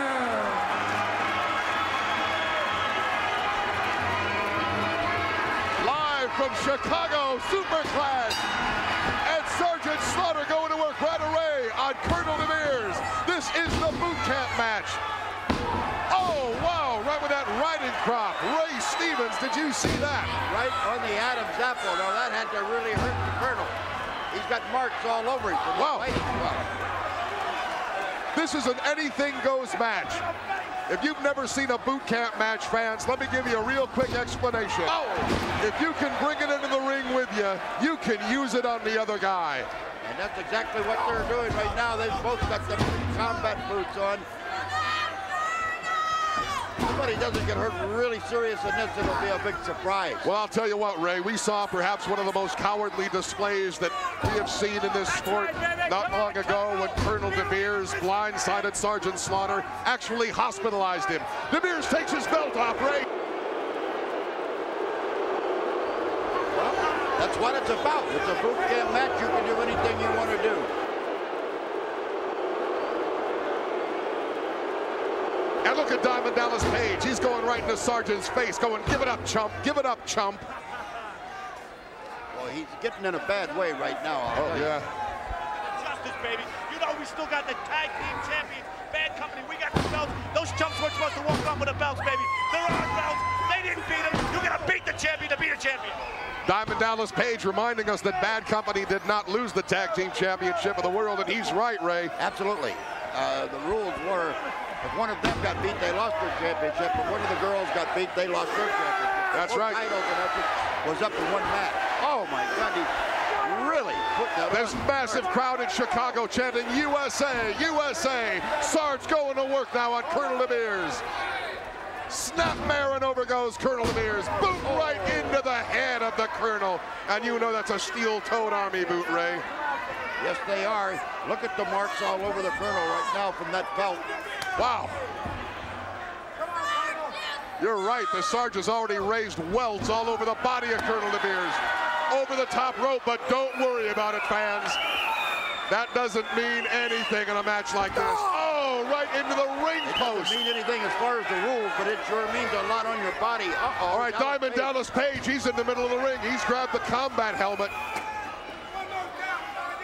Live from Chicago, Super Clash, and Sergeant Slaughter going to work right away on Colonel DeBeers. This is the boot camp match. Oh, wow, right with that riding crop. Ray Stevens, did you see that? Right on the Adam's apple. Now, that had to really hurt the Colonel. He's got marks all over him. Wow. This is an anything-goes match. If you've never seen a boot camp match, fans, let me give you a real quick explanation. Oh. If you can bring it into the ring with you, you can use it on the other guy. And that's exactly what they're doing right now. They've both got the combat boots on. Somebody doesn't get hurt really serious in this, it'll be a big surprise. Well, I'll tell you what, Ray, we saw perhaps one of the most cowardly displays that we have seen in this sport not long ago when Colonel DeBeers blindsided Sergeant Slaughter, actually hospitalized him. DeBeers takes his belt off, Ray. That's what it's about. It's a boot camp match. You can do anything you want to do. And look at Diamond Dallas Page. He's going right into Sergeant's face, going, give it up, chump. Give it up, chump. Well, he's getting in a bad way right now. Yeah. Justice, baby. You know we still got the tag team champions. Bad Company, we got the belts. Those chumps were supposed to walk on with the belts, baby. They're our belts. They didn't beat them. You're going to beat the champion to be the champion. Diamond Dallas Page reminding us that Bad Company did not lose the tag team championship of the world, and he's right, Ray. Absolutely. The rules were, if one of them got beat, they lost their championship. If one of the girls got beat, they lost their championship. That's right. Titles in Essence was up in one match. Oh my God, he really put that This on. massive crowd in Chicago chanting USA, USA. Sarge going to work now on Colonel DeBeers. Snap mare, and over goes Colonel DeBeers. Boot right into the head of the Colonel. And you know that's a steel-toed Army boot, Ray. Yes, they are. Look at the marks all over the Colonel right now from that belt. Wow. You're right. The Sarge has already raised welts all over the body of Colonel DeBeers. Over the top rope, but don't worry about it, fans. That doesn't mean anything in a match like this. Oh, right into the ring post. It doesn't mean anything as far as the rules, but it sure means a lot on your body. Uh-oh. All right, Diamond Dallas Page, he's in the middle of the ring. He's grabbed the combat helmet.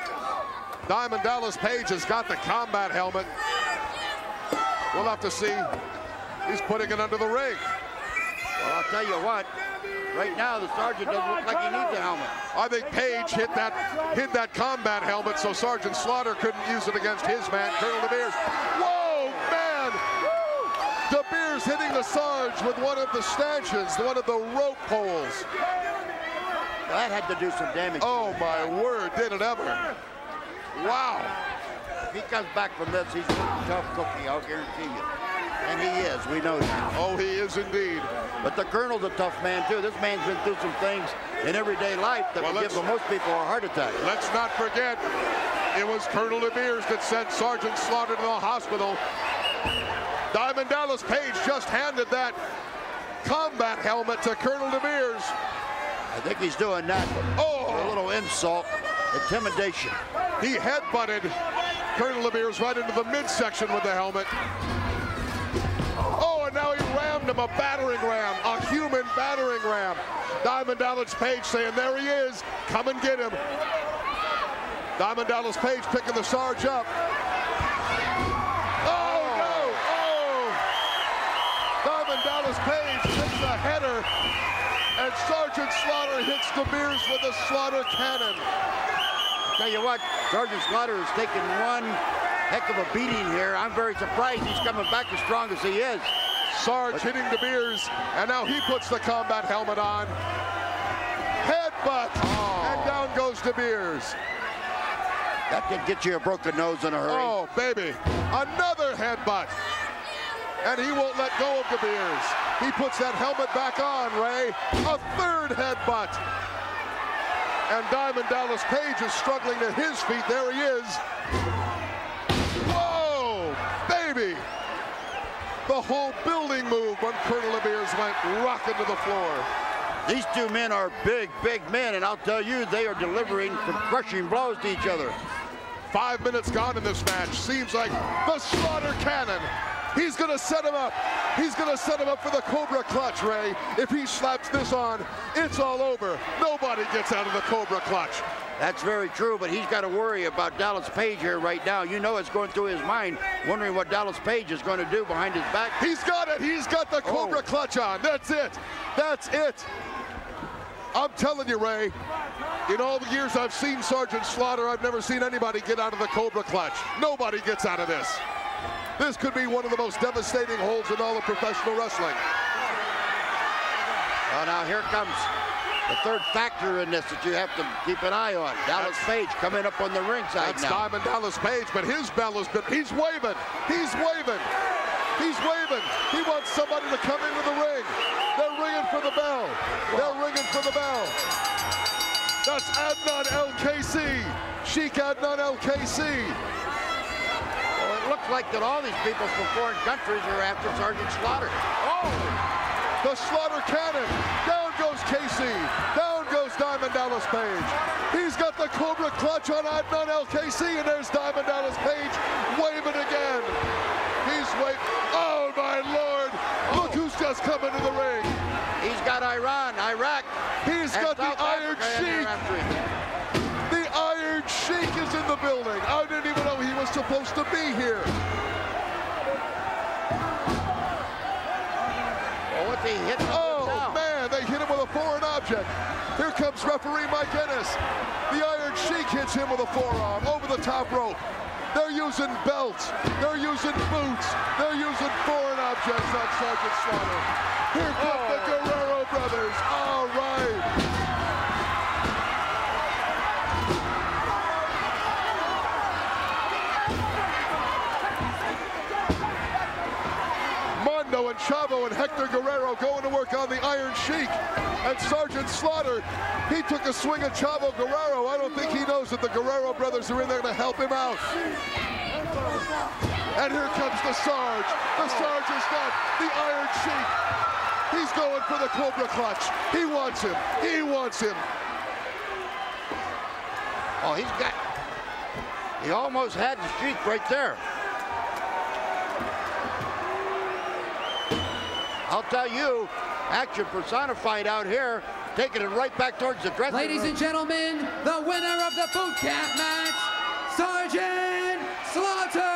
Diamond Dallas Page has got the combat helmet. We'll have to see. He's putting it under the ring. Well, I'll tell you what. Right now, the Sergeant doesn't look like he needs a helmet. I think Page hid that combat helmet so Sergeant Slaughter couldn't use it against his man, Colonel De Beers. Whoa, man! De Beers hitting the Sarge with one of the stanchions, one of the rope poles. That had to do some damage. Oh, my word, did it ever. Wow. If he comes back from this, he's a tough cookie, I'll guarantee you. And he is, we know that. Oh, he is indeed. But the Colonel's a tough man, too. This man's been through some things in everyday life that would give most people a heart attack. Let's not forget, it was Colonel De Beers that sent Sergeant Slaughter to the hospital. Diamond Dallas Page just handed that combat helmet to Colonel De Beers. I think he's doing that for a little insult, intimidation. He headbutted Colonel De Beers right into the midsection with the helmet. Oh, and now he rammed him, a battering ram, a human battering ram. Diamond Dallas Page saying, there he is, come and get him. Diamond Dallas Page picking the Sarge up. Oh, no, oh! Diamond Dallas Page hits a header, and Sergeant Slaughter hits De Beers with a Slaughter cannon. Tell you what, Sergeant Slaughter has taken one heck of a beating here. I'm very surprised he's coming back as strong as he is. Sarge hitting De Beers, and now he puts the combat helmet on. Headbutt, and down goes De Beers. That can get you a broken nose in a hurry. Oh, baby. Another headbutt. And he won't let go of De Beers. He puts that helmet back on, Ray. A third headbutt. And Diamond Dallas Page is struggling to his feet. There he is. Whoa, baby. The whole building moved when Colonel De Beers went rocking to the floor. These two men are big, big men, and I'll tell you, they are delivering some crushing blows to each other. 5 minutes gone in this match. Seems like the Slaughter cannon. He's going to set him up. He's going to set him up for the Cobra Clutch, Ray. If he slaps this on, it's all over. Nobody gets out of the Cobra Clutch. That's very true, but he's got to worry about Dallas Page here right now. You know it's going through his mind, wondering what Dallas Page is going to do behind his back. He's got it. He's got the Cobra Clutch on. That's it. That's it. I'm telling you, Ray, in all the years I've seen Sergeant Slaughter, I've never seen anybody get out of the Cobra Clutch. Nobody gets out of this. This could be one of the most devastating holds in all of professional wrestling. Well, now here comes the third factor in this that you have to keep an eye on. Dallas Page coming up on the ringside now. That's Diamond Dallas Page, but his bell has been, he's waving. He's waving. He's waving. He wants somebody to come into the ring. They're ringing for the bell. They're ringing for the bell. That's Adnan LKC. Sheik Adnan LKC. Well, it looks like that all these people from foreign countries are after Sergeant Slaughter. Oh! The Slaughter cannon. Down goes KC. Down goes Diamond Dallas Page. He's got the Cobra Clutch on Adnan LKC, and there's Diamond Dallas Page waving again. He's waving. Oh, my Lord. Look who's just come into the ring. He's got Iraq. He's got the Iron Sheik. The Iron Sheik is in the building. I didn't even know he was supposed to be here. What's he hitting? Oh, man, they hit him with a foreign object. Here comes referee Mike Ennis. The Iron Sheik hits him with a forearm over the top rope. They're using belts. They're using boots. They're using foreign objects on Sergeant Slaughter. Here come the Guerrero brothers. All right. Mondo and Chavo and Hector Guerrero going to work on the Iron Sheik. And Sergeant Slaughter, he took a swing at Chavo Guerrero. I don't think he knows that the Guerrero brothers are in there to help him out. And here comes the Sarge. The Sarge has got the Iron Sheik. He's going for the Cobra Clutch. He wants him. He wants him. Oh, he almost had the Sheik right there. I'll tell you, action personified out here, taking it right back towards the dressing room. Ladies and gentlemen, the winner of the boot camp match, Sergeant Slaughter!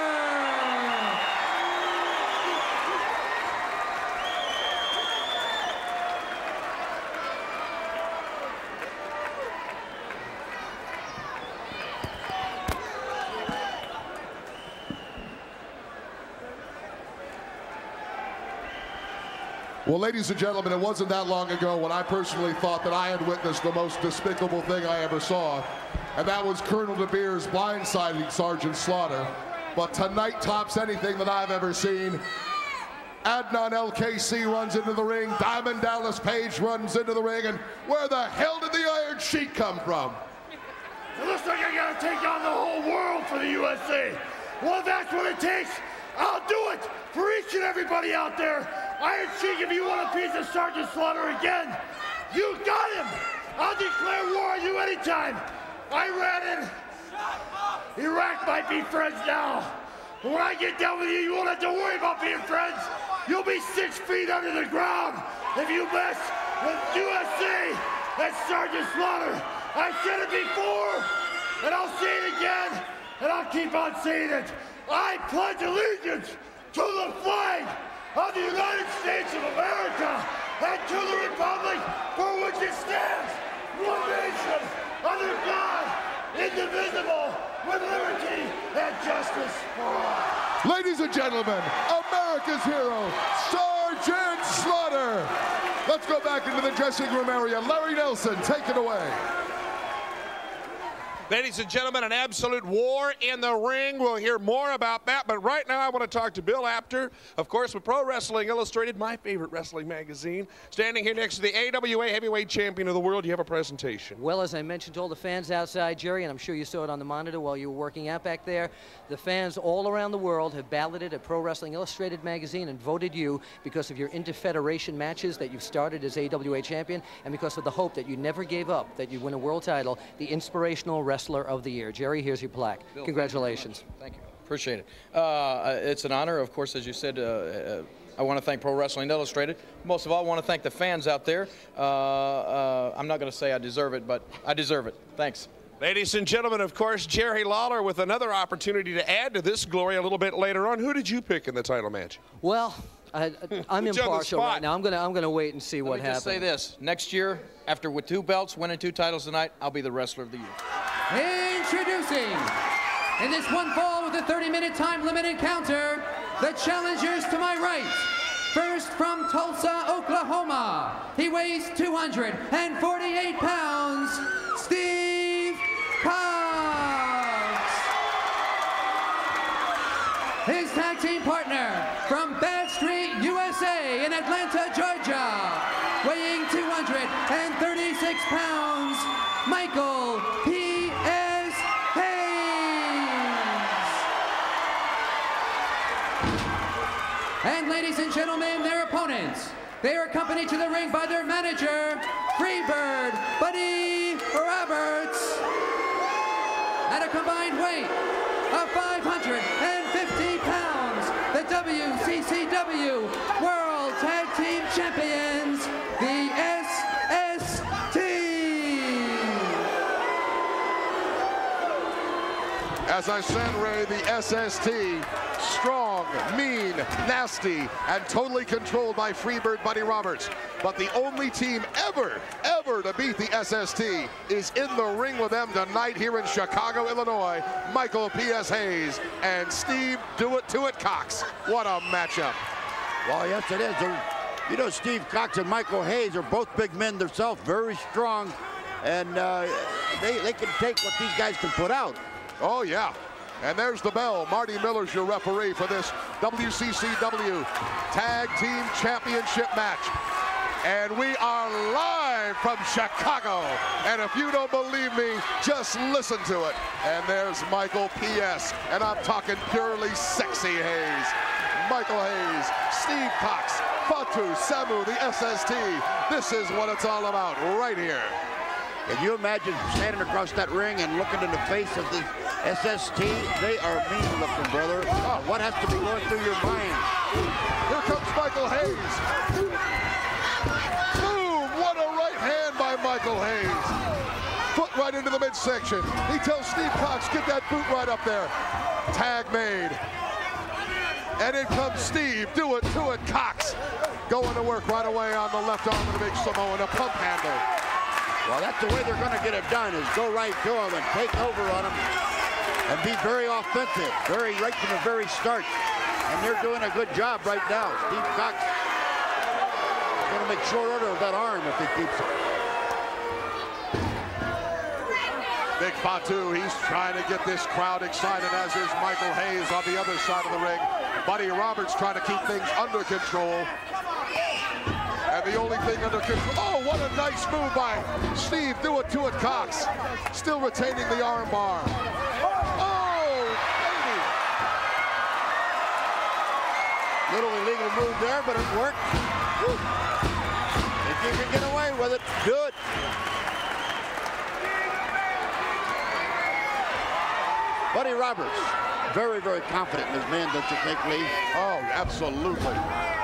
Well, ladies and gentlemen, it wasn't that long ago when I personally thought that I had witnessed the most despicable thing I ever saw, and that was Colonel De Beers blindsiding Sergeant Slaughter. But tonight tops anything that I've ever seen. Adnan LKC runs into the ring, Diamond Dallas Page runs into the ring, and where the hell did the Iron Sheik come from? It looks like I gotta take on the whole world for the USA. Well, if that's what it takes, I'll do it for each and everybody out there. Iron Sheik, if you want a piece of Sergeant Slaughter again, you got him. I'll declare war on you anytime. Iran and Iraq might be friends now. But when I get done with you, you won't have to worry about being friends. You'll be 6 feet under the ground if you mess with USA and Sergeant Slaughter. I said it before, and I'll say it again, and I'll keep on saying it. I pledge allegiance to the flag of the United States of America and to the republic for which it stands, one nation, under God, indivisible, with liberty and justice for all. Ladies and gentlemen, America's hero, Sergeant Slaughter. Let's go back into the dressing room area. Larry Nelson, take it away. Ladies and gentlemen, an absolute war in the ring. We'll hear more about that, but right now I want to talk to Bill Apter, of course, with Pro Wrestling Illustrated, my favorite wrestling magazine. Standing here next to the AWA Heavyweight Champion of the World, you have a presentation. Well, as I mentioned to all the fans outside, Jerry, and I'm sure you saw it on the monitor while you were working out back there, the fans all around the world have balloted at Pro Wrestling Illustrated magazine and voted you because of your inter-federation matches that you've started as AWA champion, and because of the hope that you never gave up, that you win a world title, the Inspirational Wrestler of the Year. Jerry, here's your plaque. Bill, congratulations. Thank you. Appreciate it. It's an honor, of course, as you said. I want to thank Pro Wrestling Illustrated. Most of all, I want to thank the fans out there. I'm not going to say I deserve it, but I deserve it. Thanks. Ladies and gentlemen, of course, Jerry Lawler with another opportunity to add to this glory a little bit later on. Who did you pick in the title match? Well, I'm impartial right now. I'm gonna wait and see what happens. Let me just say this: next year, after with 2 belts, winning 2 titles tonight, I'll be the Wrestler of the Year. Introducing, in this one fall with a 30-minute time limit encounter, the challengers to my right. First from Tulsa, Oklahoma, he weighs 248 pounds, Steve Cox. His tag team partner from Bad Street, USA in Atlanta, Georgia, weighing 236 pounds, Michael P.S. Hayes. And ladies and gentlemen, their opponents. They are accompanied to the ring by their manager, Freebird Buddy Roberts, at a combined weight of 550 pounds, the WCCW World Tag Team Champions, the SST. As I said, Ray, the SST, strong, mean, nasty, and totally controlled by Freebird Buddy Roberts. But the only team ever to beat the SST is in the ring with them tonight here in Chicago, Illinois. Michael P.S. Hayes and Steve Do It To It Cox. What a matchup. Well, yes, it is. You know, Steve Cox and Michael Hayes are both big men themselves, very strong, and they can take what these guys can put out. Oh, yeah. And there's the bell. Marty Miller's your referee for this WCCW Tag Team Championship match. And we are live from Chicago. And if you don't believe me, just listen to it. And there's Michael P.S. And I'm talking purely sexy Hayes. Michael Hayes, Steve Cox, Fatu Samu, the SST. This is what it's all about right here. Can you imagine standing across that ring and looking in the face of the SST? They are mean looking, brother. Oh, what has to be going through your mind? Here comes Michael Hayes. Boom! What a right hand by Michael Hayes. Foot right into the midsection. He tells Steve Cox, get that boot right up there. Tag made. And in comes Steve. Do it, Cox. Going to work right away on the left arm of the big Samoan, a pump handle. Well, that's the way they're going to get it done, is go right to him and take over on him and be very offensive, right from the very start. And they're doing a good job right now. Steve Cox is going to make short order of that arm if he keeps it. Big Fatu, he's trying to get this crowd excited, as is Michael Hayes on the other side of the ring. Buddy Roberts trying to keep things under control. And the only thing under control, oh, what a nice move by Steve. Do it, Cox. Still retaining the arm bar. Oh, baby. Little illegal move there, but it worked. Woo. If you can get away with it, good. Buddy Roberts, very, very confident in his man, don't you think, Lee? Oh, absolutely.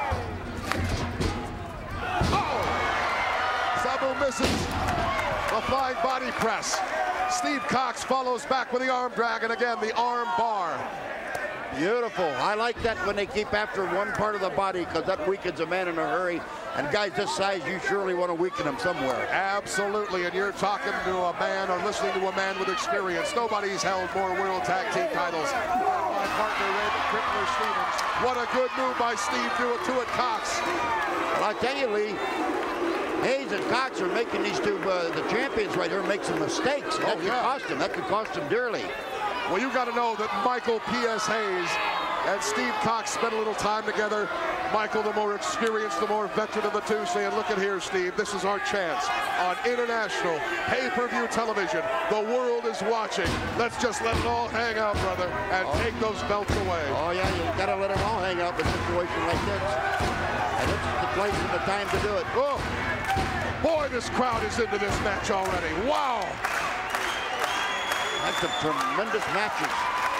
Oh! Sabu misses the flying body press. Steve Cox follows back with the arm drag, and again, the arm bar. Beautiful. I like that when they keep after one part of the body, because that weakens a man in a hurry. And guys this size, you surely want to weaken them somewhere. Absolutely, and you're talking to a man or listening to a man with experience. Nobody's held more World Tag Team titles. My partner, Ray the Crippler Stevens. What a good move by Steve. Do it, Cox. Well, I tell you, Lee, Hayes and Cox are making these two, the champions right here, make some mistakes. And that could cost them. That could cost them dearly. Well, you got to know that Michael P.S. Hayes and Steve Cox spent a little time together. Michael, the more experienced, the more veteran of the two, saying, look at here, Steve, this is our chance on international pay-per-view television. The world is watching. Let's just let it all hang out, brother, and take those belts away. Oh, yeah, you got to let it all hang out in a situation like this. And this is the place and the time to do it. Oh, boy, this crowd is into this match already. Wow. That's some tremendous matches.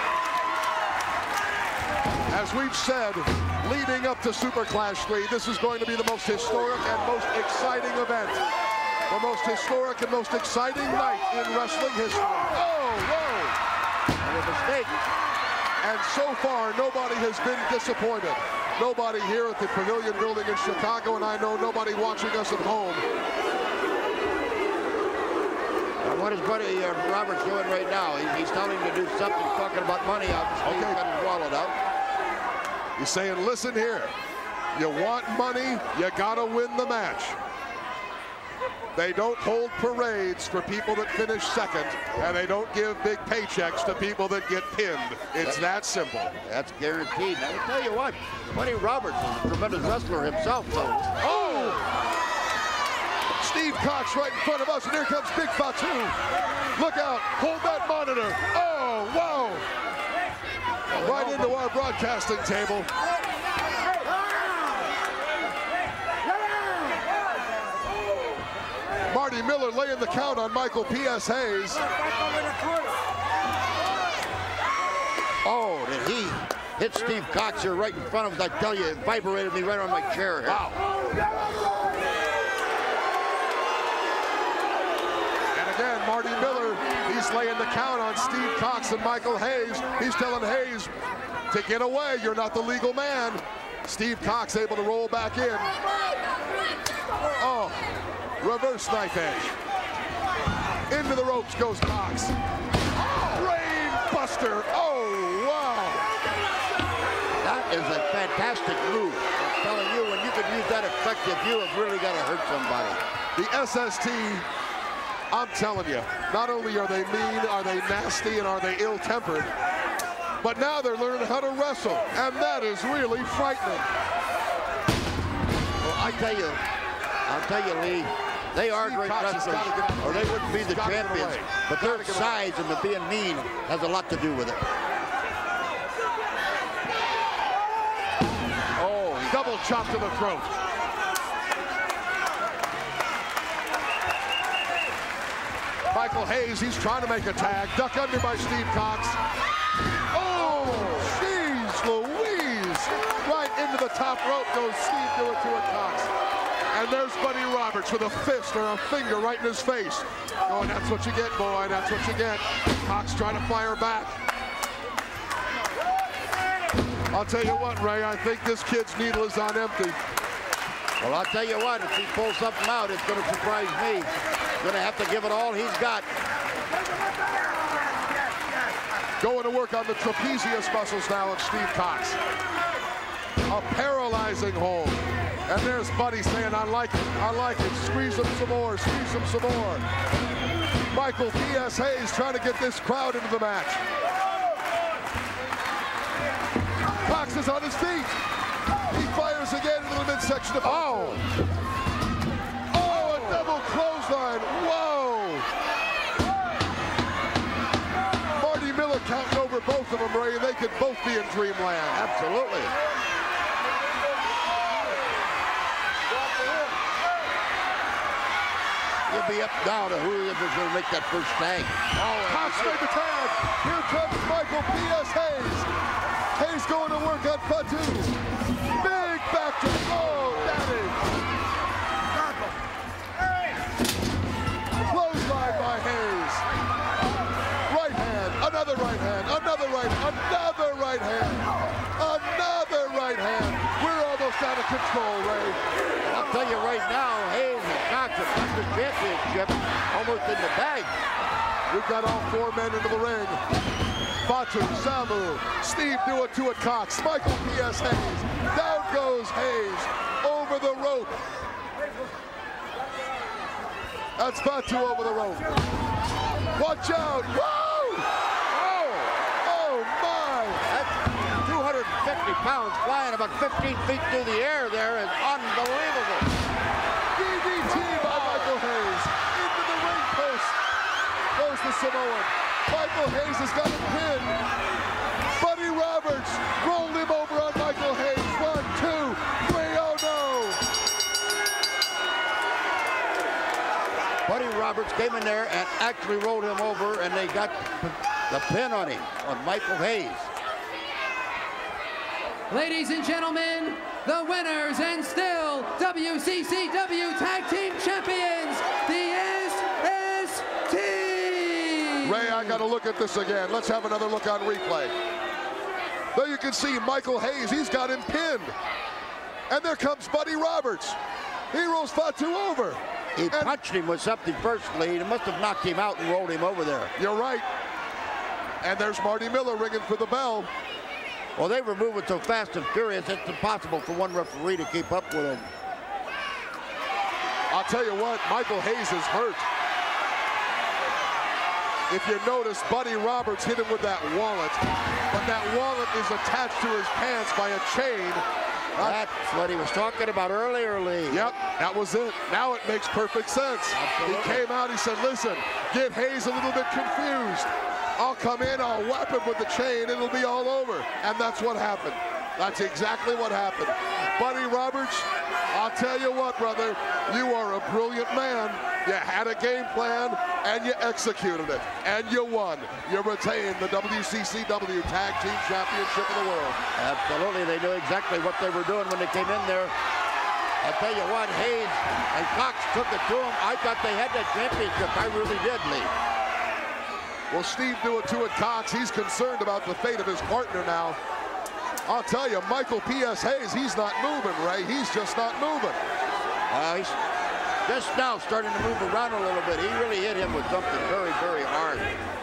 As we've said, leading up to Super Clash 3, this is going to be the most historic and most exciting event. The most historic and most exciting night in wrestling history. Oh, whoa! And a mistake. And so far, nobody has been disappointed. Nobody here at the Pavilion Building in Chicago, and I know nobody watching us at home. What is Buddy Roberts doing right now? He's telling him to do something, talking about money, obviously. He's got his wallet out. He's saying, listen here, you want money, you gotta win the match. They don't hold parades for people that finish second, and they don't give big paychecks to people that get pinned. It's that simple. That's guaranteed. Now, I'll tell you what, Buddy Roberts is a tremendous wrestler himself, though. Oh! Steve Cox right in front of us, and here comes Big Fatu. Look out, hold that monitor. Oh, wow. Right into our broadcasting table. Marty Miller laying the count on Michael P.S. Hayes. Oh, did he hit Steve Cox here right in front of us? I tell you, it vibrated me right on my chair here. Wow. And again, Marty Miller, he's laying the count on Steve Cox and Michael Hayes. He's telling Hayes to get away. You're not the legal man. Steve Cox able to roll back in. Oh, reverse knife edge. Into the ropes goes Cox. Brain buster. Oh, wow. That is a fantastic move. I'm telling you, when you can use that effective, you have really got to hurt somebody. The SST, I'm telling you, not only are they mean, are they nasty, and are they ill-tempered, but now they're learning how to wrestle, and that is really frightening. Well, I'll tell you, Lee, they are great wrestlers, or they wouldn't be the champions. But their size and the being mean has a lot to do with it. Oh, double chop to the throat. Michael Hayes, he's trying to make a tag. Duck under by Steve Cox. Oh, jeez Louise. Right into the top rope goes Steve. Do it to it, Cox. And there's Buddy Roberts with a fist or a finger right in his face. Oh, and that's what you get, boy. That's what you get. Cox trying to fire back. I'll tell you what, Ray, I think this kid's needle is on empty. Well, I'll tell you what, if he pulls something out, it's going to surprise me. He's going to have to give it all he's got. Going to work on the trapezius muscles now of Steve Cox. A paralyzing hold. And there's Buddy saying, I like it, I like it. Squeeze him some more, squeeze him some more. Michael P.S. Hayes trying to get this crowd into the match. Cox is on his feet. He fires again into the midsection of... Oh! Oh, a double clothesline. Whoa! Marty Miller counting over both of them, Ray. They could both be in dreamland. Absolutely. You'll be up down to who is going to make that first tag. Oh, Cox made the tag. Here comes Michael P.S. Hayes. Hayes going to work on Fatu. Big back to oh, daddy. Clothesline by Hayes. Right hand, another right hand, another right hand, another right hand, another right hand. We're almost out of control, Ray. I'll tell you right now, Hayes and Cox have got the championship almost in the bag. We've got all four men into the ring. Fatu, Samu, Steve Do-It-To-It Cox, Michael P.S. Hayes. Down goes Hayes over the rope. That's Fatu over the rope. Watch out. Whoa! Oh my! That's 250 pounds flying about 15 feet through the air there is unbelievable. DDT by Michael Hayes. Into the ring post goes the Samoan. Michael Hayes has got him pinned. Buddy Roberts rolled him over on Michael Hayes. 1, 2, 3, oh no! Buddy Roberts came in there and actually rolled him over, and they got the pin on him, on Michael Hayes. Ladies and gentlemen, the winners and still WCCW Tag Team Champions, the SST. Ray, I got to look at this again. Let's have another look on replay. There you can see Michael Hayes. He's got him pinned. And there comes Buddy Roberts. He rolls Fatu over. He punched him with something personally. He must have knocked him out and rolled him over there. You're right. And there's Marty Miller ringing for the bell. Well, they were moving so fast and furious, it's impossible for one referee to keep up with them. I'll tell you what, Michael Hayes is hurt. If you notice, Buddy Roberts hit him with that wallet, but that wallet is attached to his pants by a chain. That's what he was talking about earlier, Lee. Yep, that was it. Now it makes perfect sense. Absolutely. He came out, he said, listen, get Hayes a little bit confused. I'll come in, I'll whap him with the chain, it'll be all over. And that's what happened. That's exactly what happened. Buddy Roberts, I'll tell you what, brother, you are a brilliant man. You had a game plan, and you executed it, and you won. You retained the WCCW Tag Team Championship of the world. Absolutely, they knew exactly what they were doing when they came in there. I'll tell you what, Hayes and Cox took it to him. I thought they had that championship. I really did, Lee. Well, Steve Do-It-To-It Cox, he's concerned about the fate of his partner now. I'll tell you, Michael P.S. Hayes, he's not moving, Ray. He's just not moving. He's just now starting to move around a little bit. He really hit him with something very, very hard.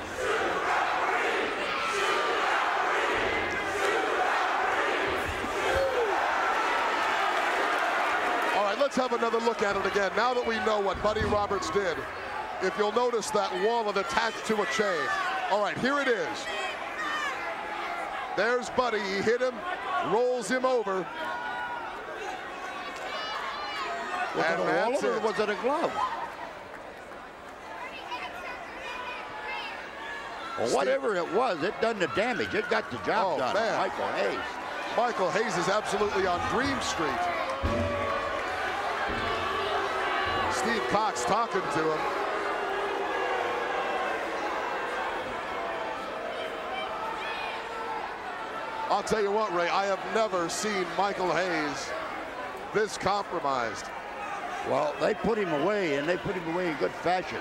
All right, let's have another look at it again. Now that we know what Buddy Roberts did, if you'll notice that wallet attached to a chain. All right, here it is. There's Buddy. He hit him, rolls him over. Was it a wallet or was it a glove? Well, whatever it was, it done the damage. It got the job done. Man. Michael Hayes. Michael Hayes is absolutely on Dream Street. Steve Cox talking to him. I'll tell you what, Ray, I have never seen Michael Hayes this compromised. Well, they put him away, and they put him away in good fashion.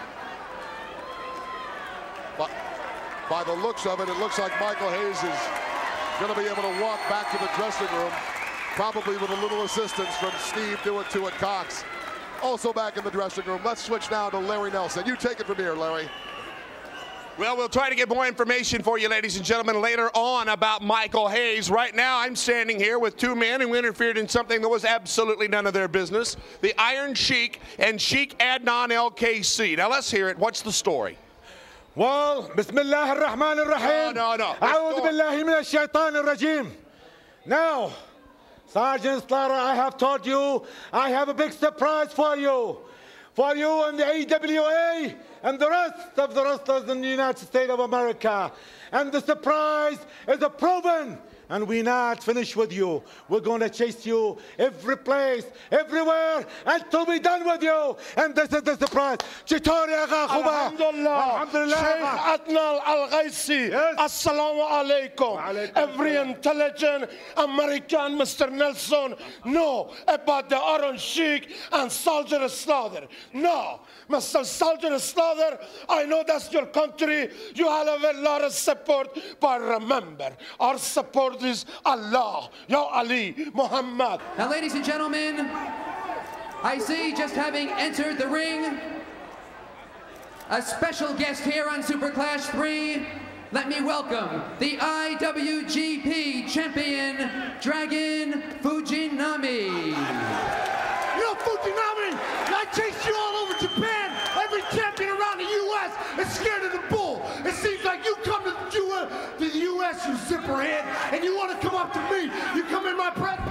But by the looks of it, it looks like Michael Hayes is going to be able to walk back to the dressing room, probably with a little assistance from Steve Cox. Also back in the dressing room. Let's switch now to Larry Nelson. You take it from here, Larry. Well, we'll try to get more information for you, ladies and gentlemen, later on about Michael Hayes. Right now, I'm standing here with two men who interfered in something that was absolutely none of their business. The Iron Sheik and Sheik Adnan LKC. Now, let's hear it. What's the story? Well, Bismillah ar-Rahman ar-Rahim. No. A'udhu billahi min ash-shaytan ar-rajim. Now, Sergeant Slaughter, I have told you, I have a big surprise for you. For you and the AWA and the rest of the wrestlers in the United States of America. And the surprise is proven. And we're not finished with you. We're going to chase you every place, everywhere, until we're done with you. And this is the surprise. Alhamdulillah. Sheikh Adnan Al-Ghaisi. Assalamu alaikum. Every intelligent American, Mr. Nelson, know about the Iron Sheik and Soldier Slaughter. No, Mr. Soldier Slaughter, I know that's your country. You have a lot of support, but remember, our support is Allah, Ya Ali, Muhammad. Now, ladies and gentlemen, I see, just having entered the ring, a special guest here on Super Clash 3. Let me welcome the IWGP Champion, Dragon Fujinami. You know, Fujinami, I chased you all over Japan. Every champion around the U.S. is scared of the bull. It seems like you come to the U.S., you zipperhead, and you want to come up to me. You come in my presence.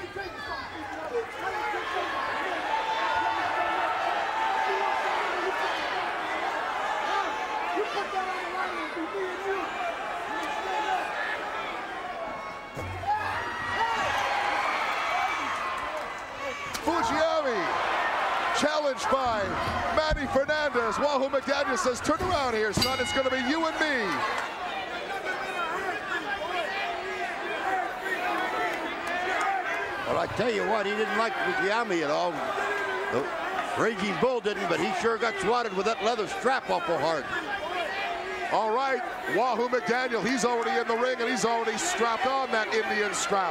Fujinami challenged by Manny Fernandez. Wahoo McDaniel says, turn around here, son. It's going to be you and me. Well, I tell you what, he didn't like Fujinami at all. The Raging Bull didn't, but he sure got swatted with that leather strap awful hard. All right, Wahoo McDaniel, he's already in the ring, and he's already strapped on that Indian strap.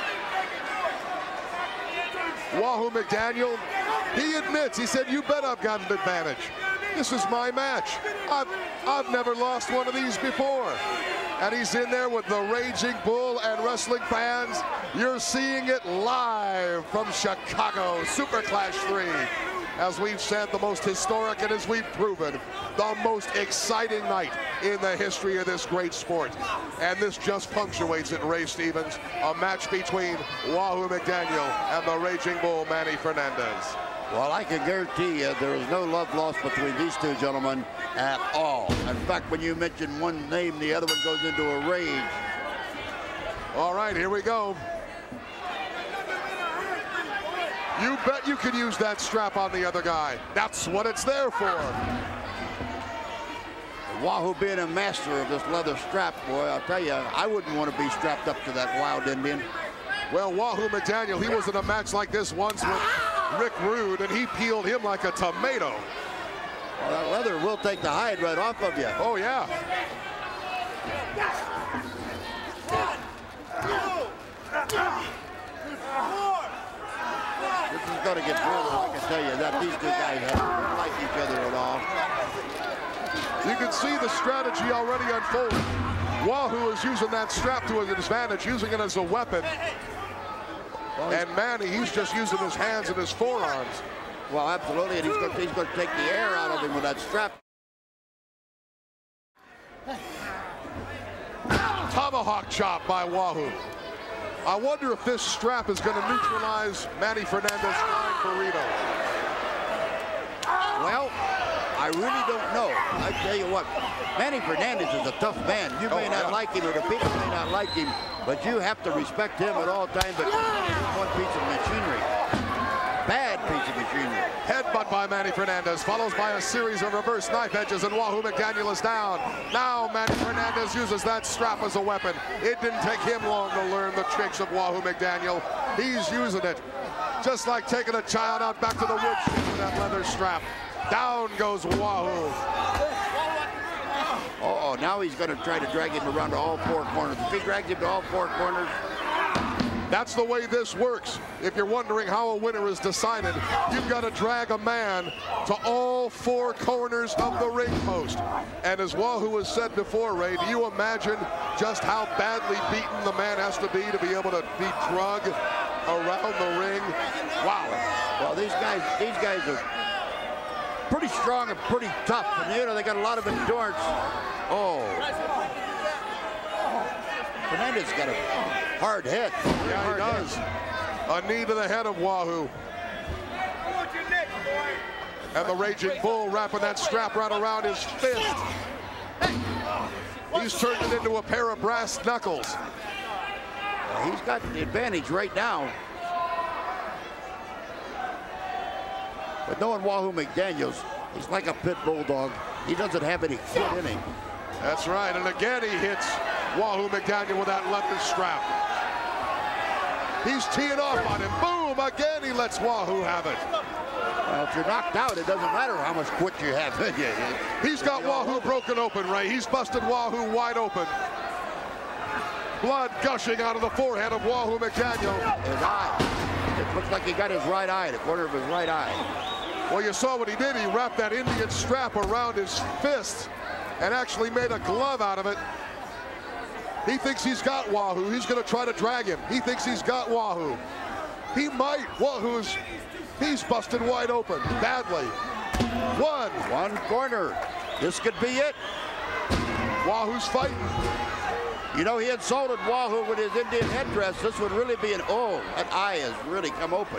Wahoo McDaniel, he admits, he said, you bet I've got an advantage. This is my match. I've never lost one of these before. And he's in there with the Raging Bull and wrestling fans. You're seeing it live from Chicago, Super Clash 3. As we've said, the most historic, and as we've proven, the most exciting night in the history of this great sport. And this just punctuates it, Ray Stevens, a match between Wahoo McDaniel and the Raging Bull, Manny Fernandez. Well, I can guarantee you there is no love lost between these two gentlemen at all. In fact, when you mention one name, the other one goes into a rage. All right, here we go. You bet you could use that strap on the other guy. That's what it's there for. Wahoo being a master of this leather strap, boy, I'll tell you, I wouldn't want to be strapped up to that wild Indian. Well, Wahoo McDaniel, he was in a match like this once with Rick Rude, and he peeled him like a tomato. Well, that leather will take the hide right off of you. Oh, yeah. This is going to get brutal, I can tell you that. These two guys don't like each other at all. You can see the strategy already unfolding. Wahoo is using that strap to his advantage, using it as a weapon. And Manny, he's just using his hands and his forearms. Well, absolutely, and he's going to take the air out of him with that strap. Tomahawk chop by Wahoo. I wonder if this strap is going to neutralize Manny Fernandez's flying burrito. Well, I really don't know. I tell you what, Manny Fernandez is a tough man. You may not like him, or the people may not like him, but you have to respect him at all times. But he's one piece of machinery. Bad piece of machinery. Headbutt by Manny Fernandez, follows by a series of reverse knife edges, and Wahoo McDaniel is down. Now Manny Fernandez uses that strap as a weapon. It didn't take him long to learn the tricks of Wahoo McDaniel. He's using it Just like taking a child out back to the woodshed with that leather strap. Down goes Wahoo. Uh-oh, now he's going to try to drag him around to all four corners. If he drags him to all four corners, that's the way this works. If you're wondering how a winner is decided, you've got to drag a man to all four corners of the ring post. And as Wahoo has said before, Ray, do you imagine just how badly beaten the man has to be able to be drug around the ring? Wow. Well, these guys are pretty strong and pretty tough, and you know they got a lot of endurance. Oh, Fernandez got a hard hit. Yeah, he does. A knee to the head of Wahoo. And the Raging Bull wrapping that strap right around his fist. He's turned it into a pair of brass knuckles. Well, he's got the advantage right now. But knowing Wahoo McDaniels, he's like a pit bulldog. He doesn't have any quit in him. That's right, and again he hits Wahoo McDaniel with that leather strap. He's teeing off on him. Boom, again he lets Wahoo have it. Well, if you're knocked out, it doesn't matter how much quit you have. He's got Wahoo broken open, Ray. He's busted Wahoo wide open. Blood gushing out of the forehead of Wahoo McDaniel. His eye. It looks like he got his right eye, the corner of his right eye. Well, you saw what he did. He wrapped that Indian strap around his fist and actually made a glove out of it. He thinks he's got Wahoo. He's going to try to drag him. He thinks he's got Wahoo. He might. He's busted wide open badly. One corner. This could be it. Wahoo's fighting. You know, he insulted Wahoo with his Indian headdress. This would really be that eye has really come open.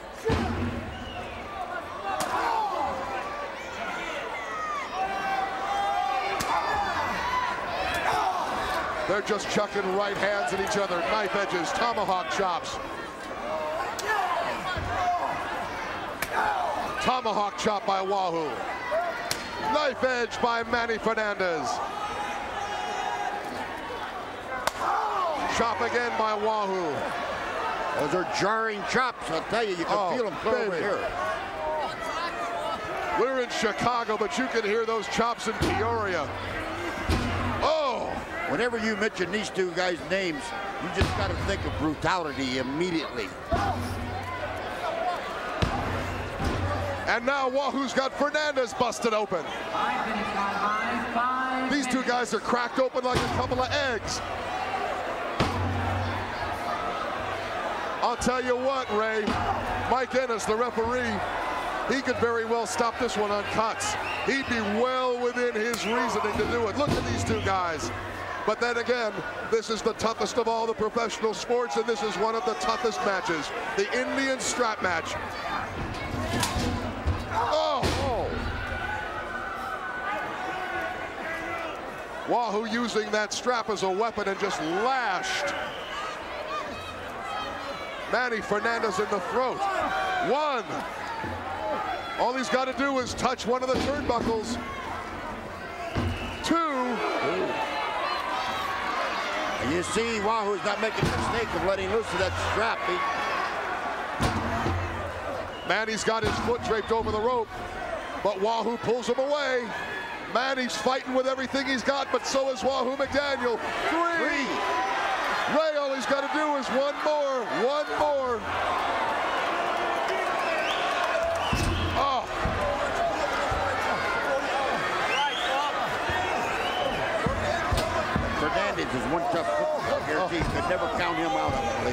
They're just chucking right hands at each other, knife edges, tomahawk chops. Tomahawk chop by Wahoo. Knife edge by Manny Fernandez. Chop again by Wahoo. Those are jarring chops, I'll tell you. You can feel them clear over here. We're in Chicago, but you can hear those chops in Peoria. Oh! Whenever you mention these two guys' names, you just got to think of brutality immediately. And now Wahoo's got Fernandez busted open. These two guys are cracked open like a couple of eggs. I'll tell you what, Ray, Mike Ennis, the referee, he could very well stop this one on cuts. He'd be well within his reasoning to do it. Look at these two guys. But then again, this is the toughest of all the professional sports, and this is one of the toughest matches, the Indian strap match. Oh! Wahoo using that strap as a weapon and just lashed Manny Fernandez in the throat. One. All he's got to do is touch one of the turnbuckles. Two. And you see Wahoo's not making the mistake of letting loose of that strap. Manny's got his foot draped over the rope, but Wahoo pulls him away. Manny's fighting with everything he's got, but so is Wahoo McDaniel. Three. Ray, all he's got to do is one more. Oh. Fernandez is one tough football here. You could never count him out, I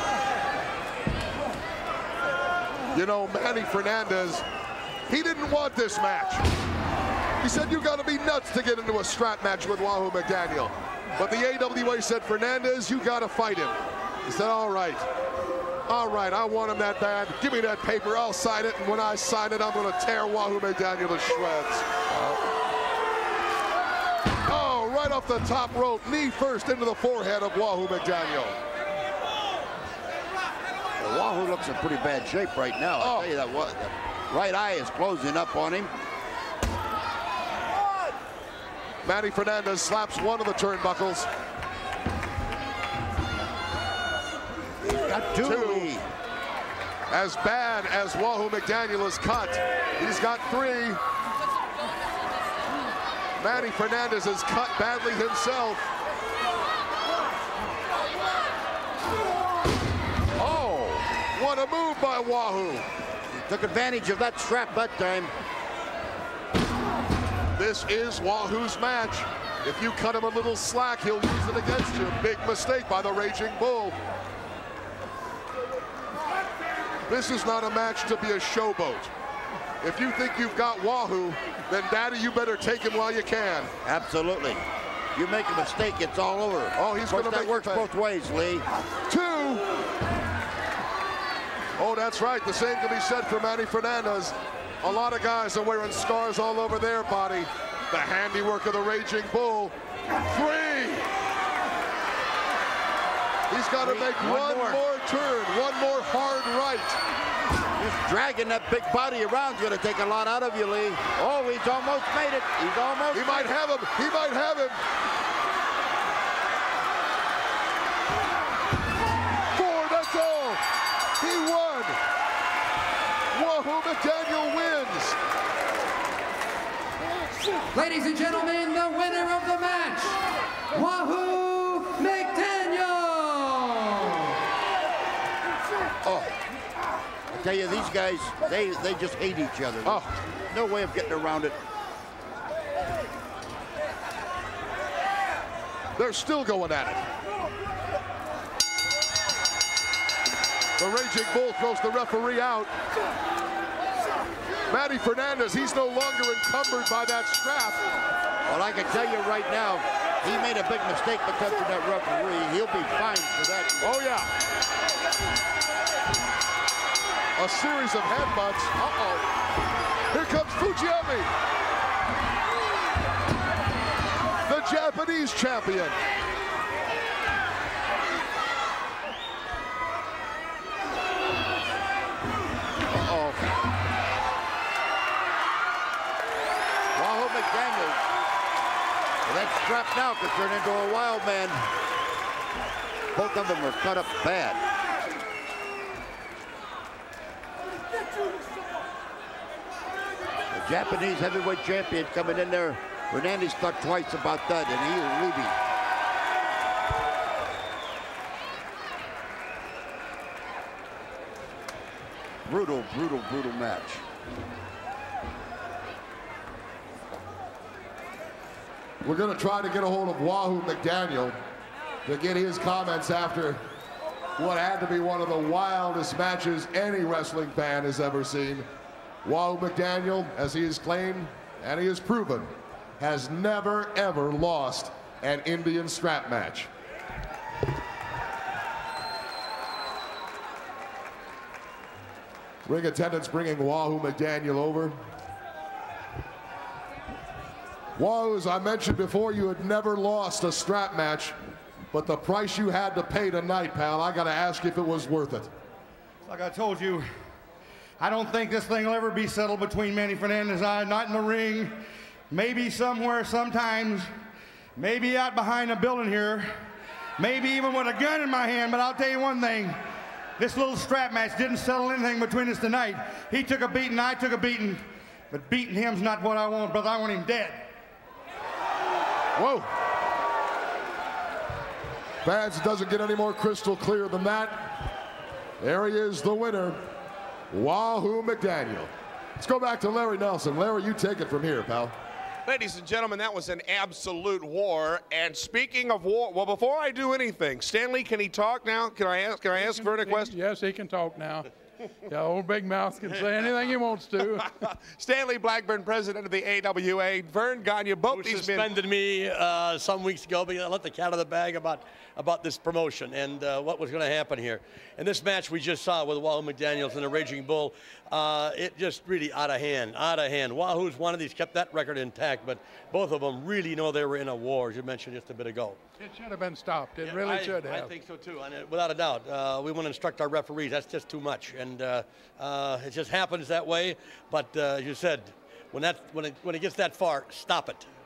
believe. You know, Manny Fernandez, he didn't want this match. He said, you got to be nuts to get into a strap match with Wahoo McDaniel. But the AWA said, Fernandez, you got to fight him. He said, all right, I want him that bad. Give me that paper, I'll sign it, and when I sign it, I'm going to tear Wahoo McDaniel to shreds. Oh, right off the top rope, knee first into the forehead of Wahoo McDaniel. Well, Wahoo looks in pretty bad shape right now. I'll tell you that, the right eye is closing up on him. Manny Fernandez slaps one of the turnbuckles. He's got two. As bad as Wahoo McDaniel is cut, he's got 3. Manny Fernandez is cut badly himself. Oh, what a move by Wahoo. He took advantage of that strap that time. This is Wahoo's match. If you cut him a little slack, he'll use it against you. Big mistake by the Raging Bull. This is not a match to be a showboat. If you think you've got Wahoo, then Daddy, you better take him while you can. Absolutely. You make a mistake, it's all over. Oh, he's going to make that works both ways, Lee. 2. Oh, that's right. The same can be said for Manny Fernandez. A lot of guys are wearing scars all over their body. The handiwork of the Raging Bull. 3. He's got to make one more turn, one more hard right. Just dragging that big body around is going to take a lot out of you, Lee. Oh, he's almost made it. He's almost. He might have him. He might have him. 4, that's all. He won. Wahoo McDaniel wins. Ladies and gentlemen, the winner of the match, Wahoo McDaniel. Oh, I tell you, these guys, they just hate each other. Oh. No way of getting around it. They're still going at it. The Raging Bull throws the referee out. Manny Fernandez, he's no longer encumbered by that strap. Well, I can tell you right now, he made a big mistake by touching that referee. He'll be fined for that. Oh, yeah. A series of headbutts. Uh-oh. Here comes Fujiomi, the Japanese champion. Uh-oh. Wahoo McDaniel. Well, that strap now could turn into a wild man. Both of them are cut up bad. The Japanese heavyweight champion coming in there. Hernandez thought twice about that, and he'll leave him. Brutal, brutal, brutal match. We're going to try to get a hold of Wahoo McDaniel to get his comments after what had to be one of the wildest matches any wrestling fan has ever seen. Wahoo McDaniel, as he has claimed and he has proven, has never, ever lost an Indian strap match. Ring attendants bringing Wahoo McDaniel over. Wahoo, as I mentioned before, you had never lost a strap match, but the price you had to pay tonight, pal, I got to ask if it was worth it. Like I told you, I don't think this thing will ever be settled between Manny Fernandez and I, not in the ring, maybe somewhere, sometimes, maybe out behind a building here, maybe even with a gun in my hand, but I'll tell you one thing, this little strap match didn't settle anything between us tonight. He took a beating, I took a beating, but beating him's not what I want, brother. I want him dead. Whoa. Fans, it doesn't get any more crystal clear than that. There he is, the winner, Wahoo McDaniel. Let's go back to Larry Nelson. Larry, you take it from here, pal. Ladies and gentlemen, that was an absolute war. And speaking of war, well, before I do anything, Stanley, can he talk now? Can I ask Vern a question? Yes, he can talk now. Yeah, old Big Mouth can say anything he wants to. Stanley Blackburn, president of the AWA. Vern Gagne, both these men. Suspended me some weeks ago because I let the cat out of the bag about this promotion and what was going to happen here. And this match we just saw with Wahoo McDaniels and the Raging Bull, it just really out of hand. Wahoo's one of these kept that record intact, but both of them really know they were in a war, as you mentioned just a bit ago. It should have been stopped. It really should have. I think so too, and without a doubt. We want to instruct our referees. That's just too much, and it just happens that way. But as you said, when it gets that far, stop it.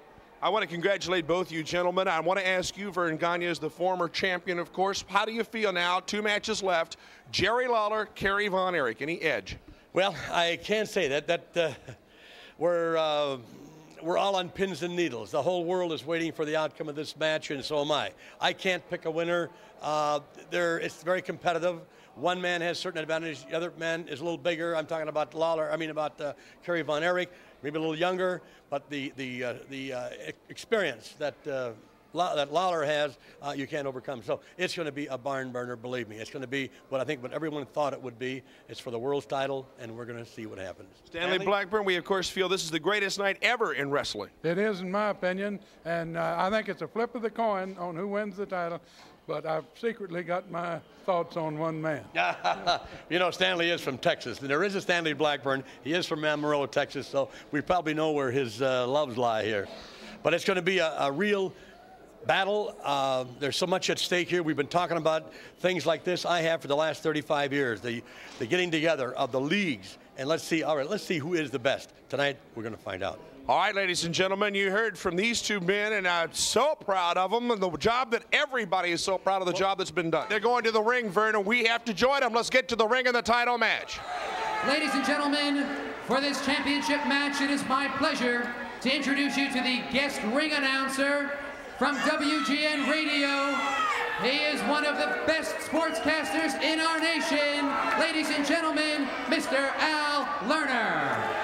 I want to congratulate both you gentlemen. I want to ask you, Vern Gagne is the former champion, of course. How do you feel now? 2 matches left. Jerry Lawler, Kerry Von Erich. Any edge? Well, I can't say that. We're all on pins and needles. The whole world is waiting for the outcome of this match, and so am I. I can't pick a winner. It's very competitive. One man has certain advantages. The other man is a little bigger. I'm talking about Kerry Von Erich, maybe a little younger, but the experience that Lawler has, you can't overcome. So it's going to be a barn burner, believe me. It's going to be what everyone thought it would be. It's for the world's title, and we're going to see what happens. Stanley Blackburn, we of course feel this is the greatest night ever in wrestling. It is, in my opinion, and I think it's a flip of the coin on who wins the title. But I've secretly got my thoughts on one man. You know, Stanley is from Texas. And there is a Stanley Blackburn. He is from Amarillo, Texas, so we probably know where his loves lie here. But it's going to be a real battle. There's so much at stake here. We've been talking about things like this I have for the last 35 years, the getting together of the leagues. And let's see who is the best. Tonight, we're going to find out. All right, ladies and gentlemen, you heard from these two men, and I'm so proud of them, and the job that everybody is so proud of the job that's been done. They're going to the ring, Vernon. We have to join them. Let's get to the ring and the title match. Ladies and gentlemen, for this championship match, it is my pleasure to introduce you to the guest ring announcer from WGN Radio. He is one of the best sportscasters in our nation. Ladies and gentlemen, Mr. Al Lerner.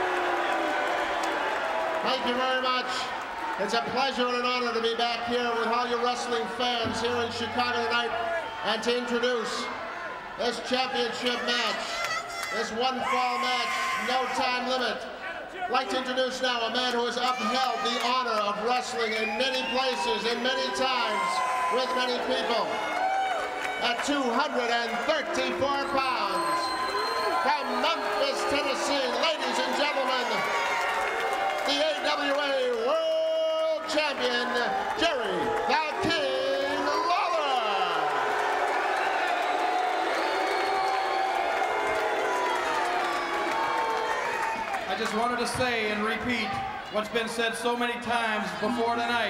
Thank you very much. It's a pleasure and an honor to be back here with all your wrestling fans here in Chicago tonight and to introduce this championship match, this one fall match, no time limit. I'd like to introduce now a man who has upheld the honor of wrestling in many places and many times with many people. At 234 pounds, from Memphis, Tennessee, ladies and gentlemen, the AWA World Champion, Jerry the King Lawler. I just wanted to say and repeat what's been said so many times before tonight.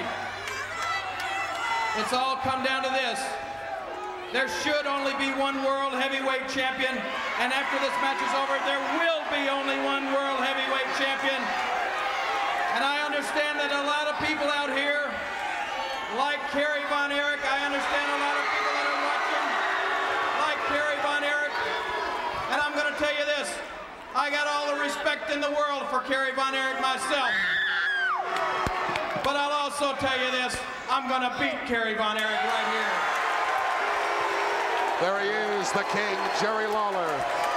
It's all come down to this. There should only be one world heavyweight champion, and after this match is over, there will be only one world heavyweight champion. And I understand that a lot of people out here like Kerry Von Erich. I understand a lot of people that are watching like Kerry Von Erich. And I'm going to tell you this. I got all the respect in the world for Kerry Von Erich myself. But I'll also tell you this. I'm going to beat Kerry Von Erich right here. There he is, the King, Jerry Lawler.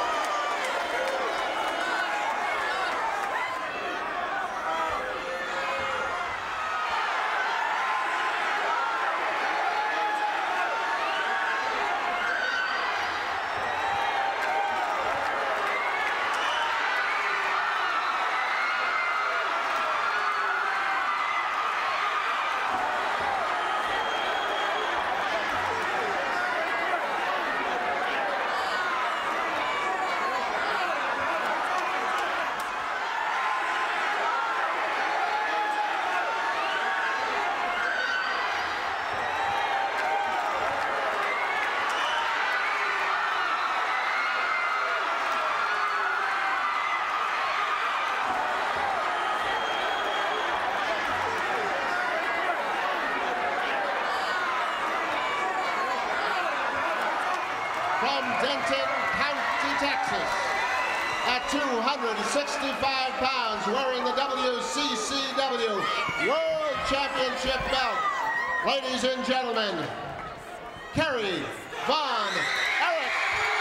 From Denton County, Texas, at 265 pounds, wearing the WCCW World Championship belt, ladies and gentlemen, Kerry Von Erich.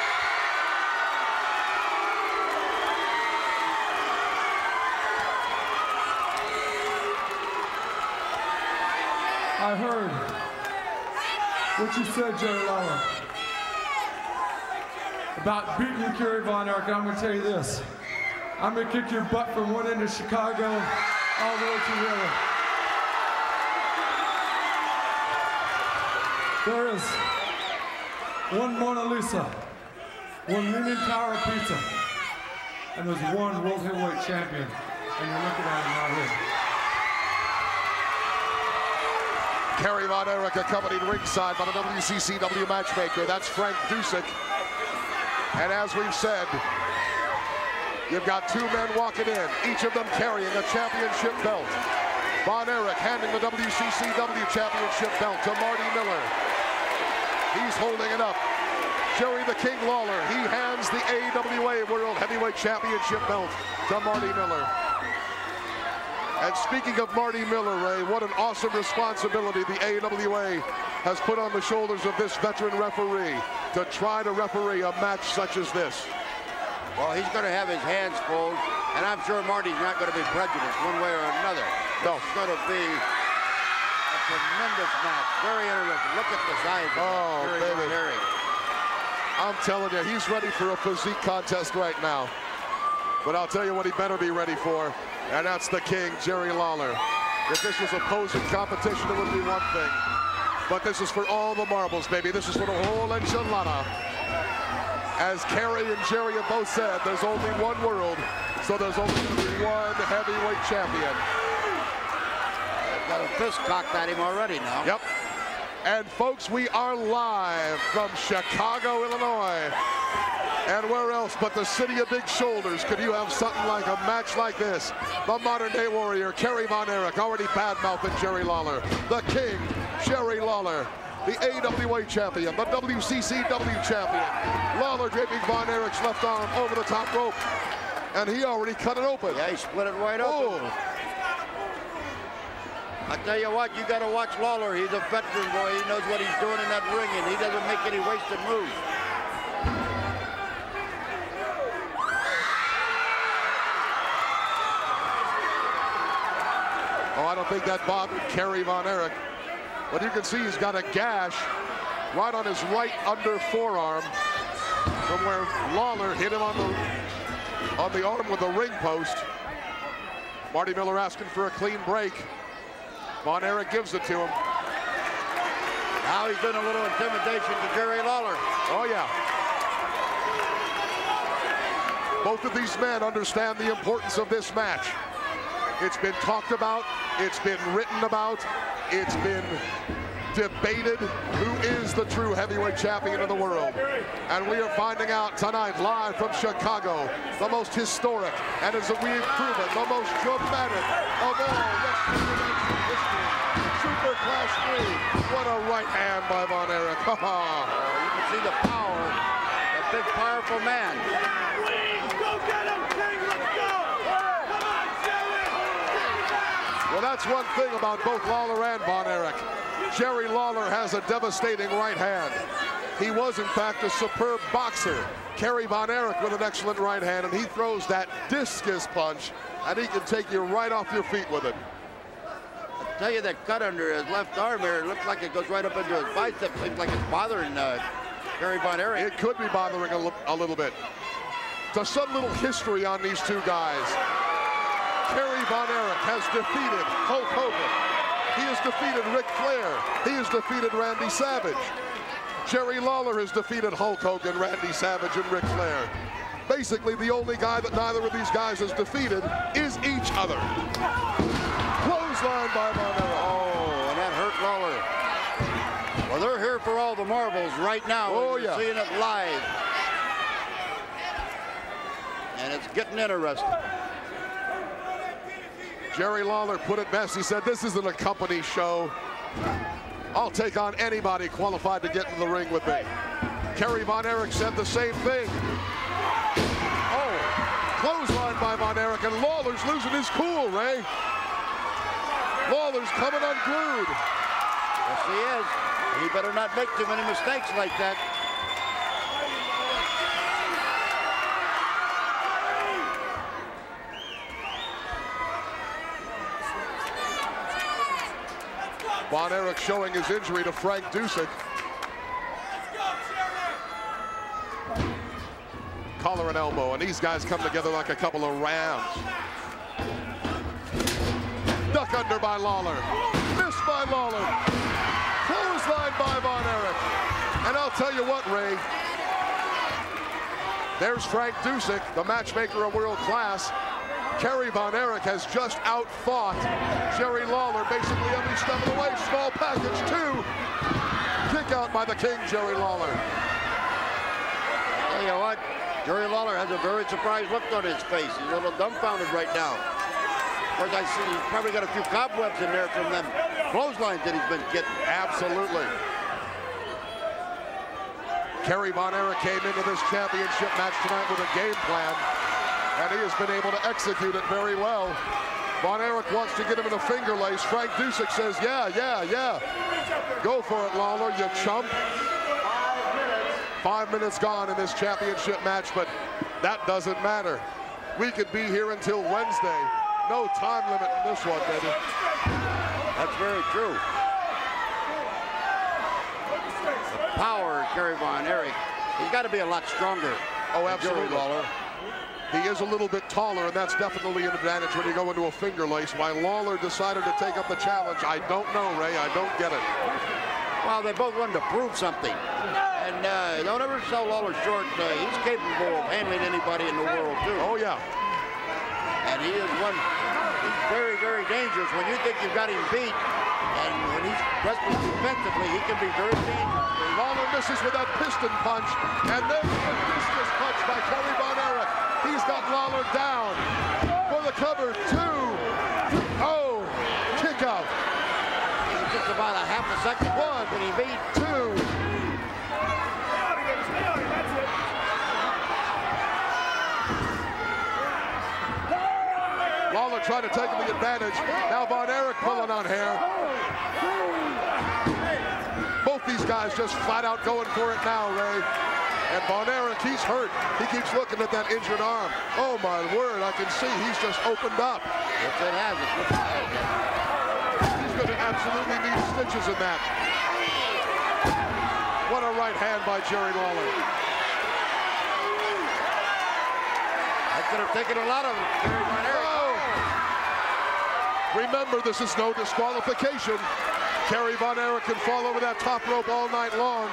I heard what you said, Jerry Lawler, about beating you, Kerry Von Erich. I'm going to tell you this. I'm going to kick your butt from one end of Chicago all the way to the other. There is one Mona Lisa, one Leaning Tower of Pizza, and there's one World Heavyweight Champion, and you're looking at him right here. Kerry Von Erich accompanied ringside by the WCCW matchmaker. That's Frank Dusek. And as we've said, you've got two men walking in, each of them carrying a championship belt. Von Erich handing the WCCW championship belt to Marty Miller. He's holding it up. Jerry the King Lawler, he hands the AWA World Heavyweight Championship belt to Marty Miller. And speaking of Marty Miller, Ray, what an awesome responsibility the AWA has put on the shoulders of this veteran referee to try to referee a match such as this. Well, he's going to have his hands full, and I'm sure Marty's not going to be prejudiced one way or another. No. It's going to be a tremendous match. Very interesting. Look at the size of Jerry Von Erich. I'm telling you, he's ready for a physique contest right now. But I'll tell you what he better be ready for, and that's the King, Jerry Lawler. If this was opposing competition, it would be one thing. But this is for all the marbles, baby. This is for the whole enchilada. As Kerry and Jerry have both said, there's only one world, so there's only going to be one heavyweight champion. They've got a fist cocked at him already now. Yep. And folks, we are live from Chicago, Illinois. And where else but the city of big shoulders could you have something like a match like this? The modern day warrior, Kerry Von Erich, already bad-mouthing Jerry Lawler. The King, Jerry Lawler. The AWA champion, the WCCW champion. Lawler draping Von Erich's left arm over the top rope. And he already cut it open. Yeah, he split it wide open. I tell you what, you got to watch Lawler. He's a veteran boy. He knows what he's doing in that ring, and he doesn't make any wasted moves. Oh, I don't think that bothered Kerry Von Erich. But you can see he's got a gash right on his right under forearm from where Lawler hit him on the arm with the ring post. Marty Miller asking for a clean break. Von Erich gives it to him. Now he's doing a little intimidation to Jerry Lawler. Oh, yeah. Both of these men understand the importance of this match. It's been talked about. It's been written about. It's been debated who is the true heavyweight champion of the world. And we are finding out tonight, live from Chicago, the most historic, and as we've proven, the most dramatic of all wrestling history. Super Class 3. What a right hand by Von Erich. You can see the power, that big, powerful man. Go get him, King, let's go! Come on, Jerry! Well, that's one thing about both Lawler and Von Erich. Jerry Lawler has a devastating right hand. He was, in fact, a superb boxer. Kerry Von Erich with an excellent right hand, and he throws that discus punch, and he can take you right off your feet with it. I tell you, that cut under his left arm here, it looks like it goes right up into his bicep. Seems like it's bothering Kerry Von Erich. It could be bothering a little bit. So some little history on these two guys. Kerry Von Erich has defeated Hulk Hogan. He has defeated Ric Flair. He has defeated Randy Savage. Jerry Lawler has defeated Hulk Hogan, Randy Savage, and Ric Flair. Basically, the only guy that neither of these guys has defeated is each other. Clothesline by Von Erich. Oh, and that hurt Lawler. Well, they're here for all the marbles right now. Oh, yeah. Seeing it live. And it's getting interesting. Jerry Lawler put it best. He said, this isn't a company show. I'll take on anybody qualified to get in the ring with me. Kerry Von Erich said the same thing. Oh, clothesline by Von Erich, and Lawler's losing his cool, Ray. Lawler's coming unglued. Yes, he is. He better not make too many mistakes like that. Von Erich showing his injury to Frank Dusek. Collar and elbow, and these guys come together like a couple of rams. Duck under by Lawler. Missed by Lawler. Clothesline by Von Erich. And I'll tell you what, Ray. There's Frank Dusek, the matchmaker of world class. Kerry Von Erich has just outfought Jerry Lawler basically every step of the way. Small package, 2. Kick out by the King, Jerry Lawler. Tell you what, Jerry Lawler has a very surprised look on his face. He's a little dumbfounded right now. Of course, I see he's probably got a few cobwebs in there from them clotheslines that he's been getting. Absolutely. Kerry Von Erich came into this championship match tonight with a game plan, and he has been able to execute it very well. Von Erich wants to get him in a finger lace. Frank Dusek says, yeah. Go for it, Lawler, you chump. 5 minutes gone in this championship match, but that doesn't matter. We could be here until Wednesday. No time limit in this one, baby. That's very true. The power of Kerry Von Erich, he's got to be a lot stronger. Oh, absolutely. Jerry Lawler. He is a little bit taller, and that's definitely an advantage when you go into a finger lace. Why Lawler decided to take up the challenge, I don't know, Ray. I don't get it. Well, they both wanted to prove something. And don't ever sell Lawler short. He's capable of handling anybody in the world, too. Oh, yeah. And he is one. He's very, very dangerous. When you think you've got him beat, and when he's wrestling defensively, he can be very dangerous. Lawler misses with that piston punch, and then the discus punch by Kerry Von Erich. He's got Lawler down for the cover. 2. Oh, kick out. He's just about a half a second. 1, when he beat 2. Lawler trying to take the advantage. Now Von Erich pulling on hair. Both these guys just flat out going for it now, Ray. And Von Erich, he's hurt. He keeps looking at that injured arm. Oh, my word, I can see he's just opened up. Yes, it has. He's going to absolutely need stitches in that. What a right hand by Jerry Lawler. That could have taken a lot of Kerry Von Erich. Remember, this is no disqualification. Kerry Von Erich can fall over that top rope all night long.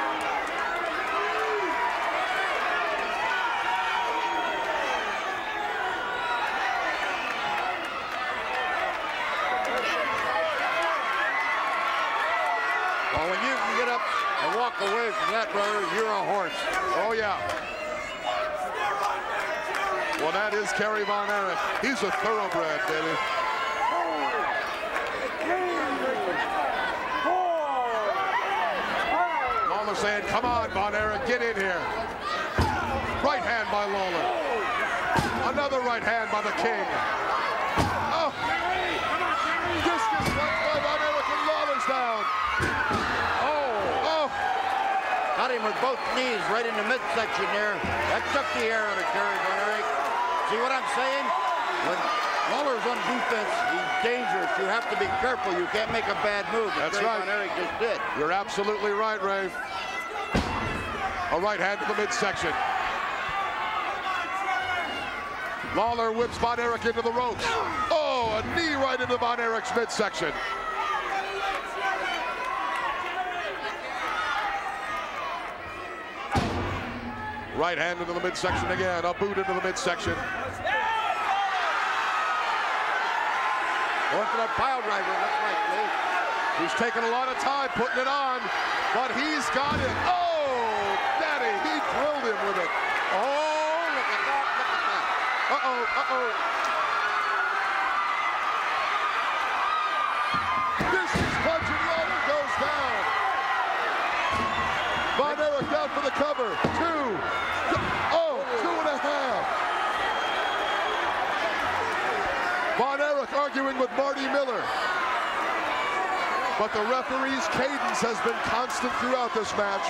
Well, when you can get up and walk away from that, brother, you're a horse. Oh, yeah. Well, that is Kerry Von Erich. He's a thoroughbred, baby. Lawler saying, come on, Von Erich, get in here. Right hand by Lawler. Another right hand by the King. Oh! Discus punch by Von Erich, and Lawler's down. Oh! Got him with both knees right in the midsection there. That took the air out of Kerry Von Erich. See what I'm saying? When Lawler's on defense, he's dangerous. You have to be careful. You can't make a bad move. That's right. Von Erich just did. You're absolutely right, Ray. A right hand to the midsection. Lawler whips Von Erich into the ropes. Oh, a knee right into Von Erich's midsection. Right hand into the midsection again. A boot into the midsection. Going for that pile driver, that's right, Lee. He's taking a lot of time putting it on, but he's got it. Oh, Daddy, he drilled him with it. Oh, look at that, look at that. This is punch and Lawler goes down. Von Erich down for the cover. 2. Oh, 2.5. Von Erich arguing with Marty Miller. But the referee's cadence has been constant throughout this match.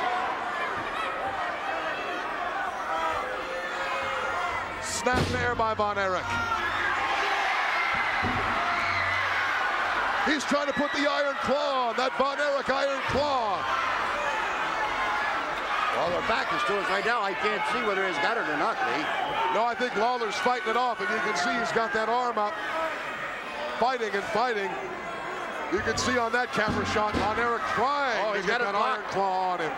Snap there by Von Erich. He's trying to put the iron claw on that Von Erich iron claw. Well, their back is to us right now. I can't see whether he's got it or not, Lee. No, I think Lawler's fighting it off, and you can see he's got that arm up. Fighting and fighting. You can see on that camera shot, Von Erich trying to get that iron claw on him.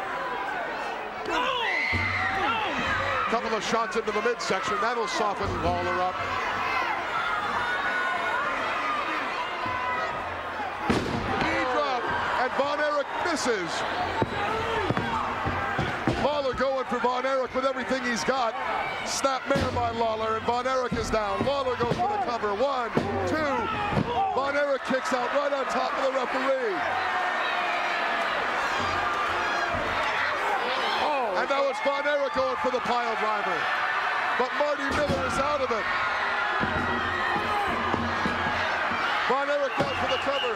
Couple of shots into the midsection. That'll soften Lawler up. misses. Lawler going for Von Erich with everything he's got. Snap mare by Lawler, and Von Erich is down. Lawler goes for the cover. 1, 2. Von Erich kicks out right on top of the referee. And now it's Von Erich going for the pile driver. But Marty Miller is out of it. Von Erich down for the cover.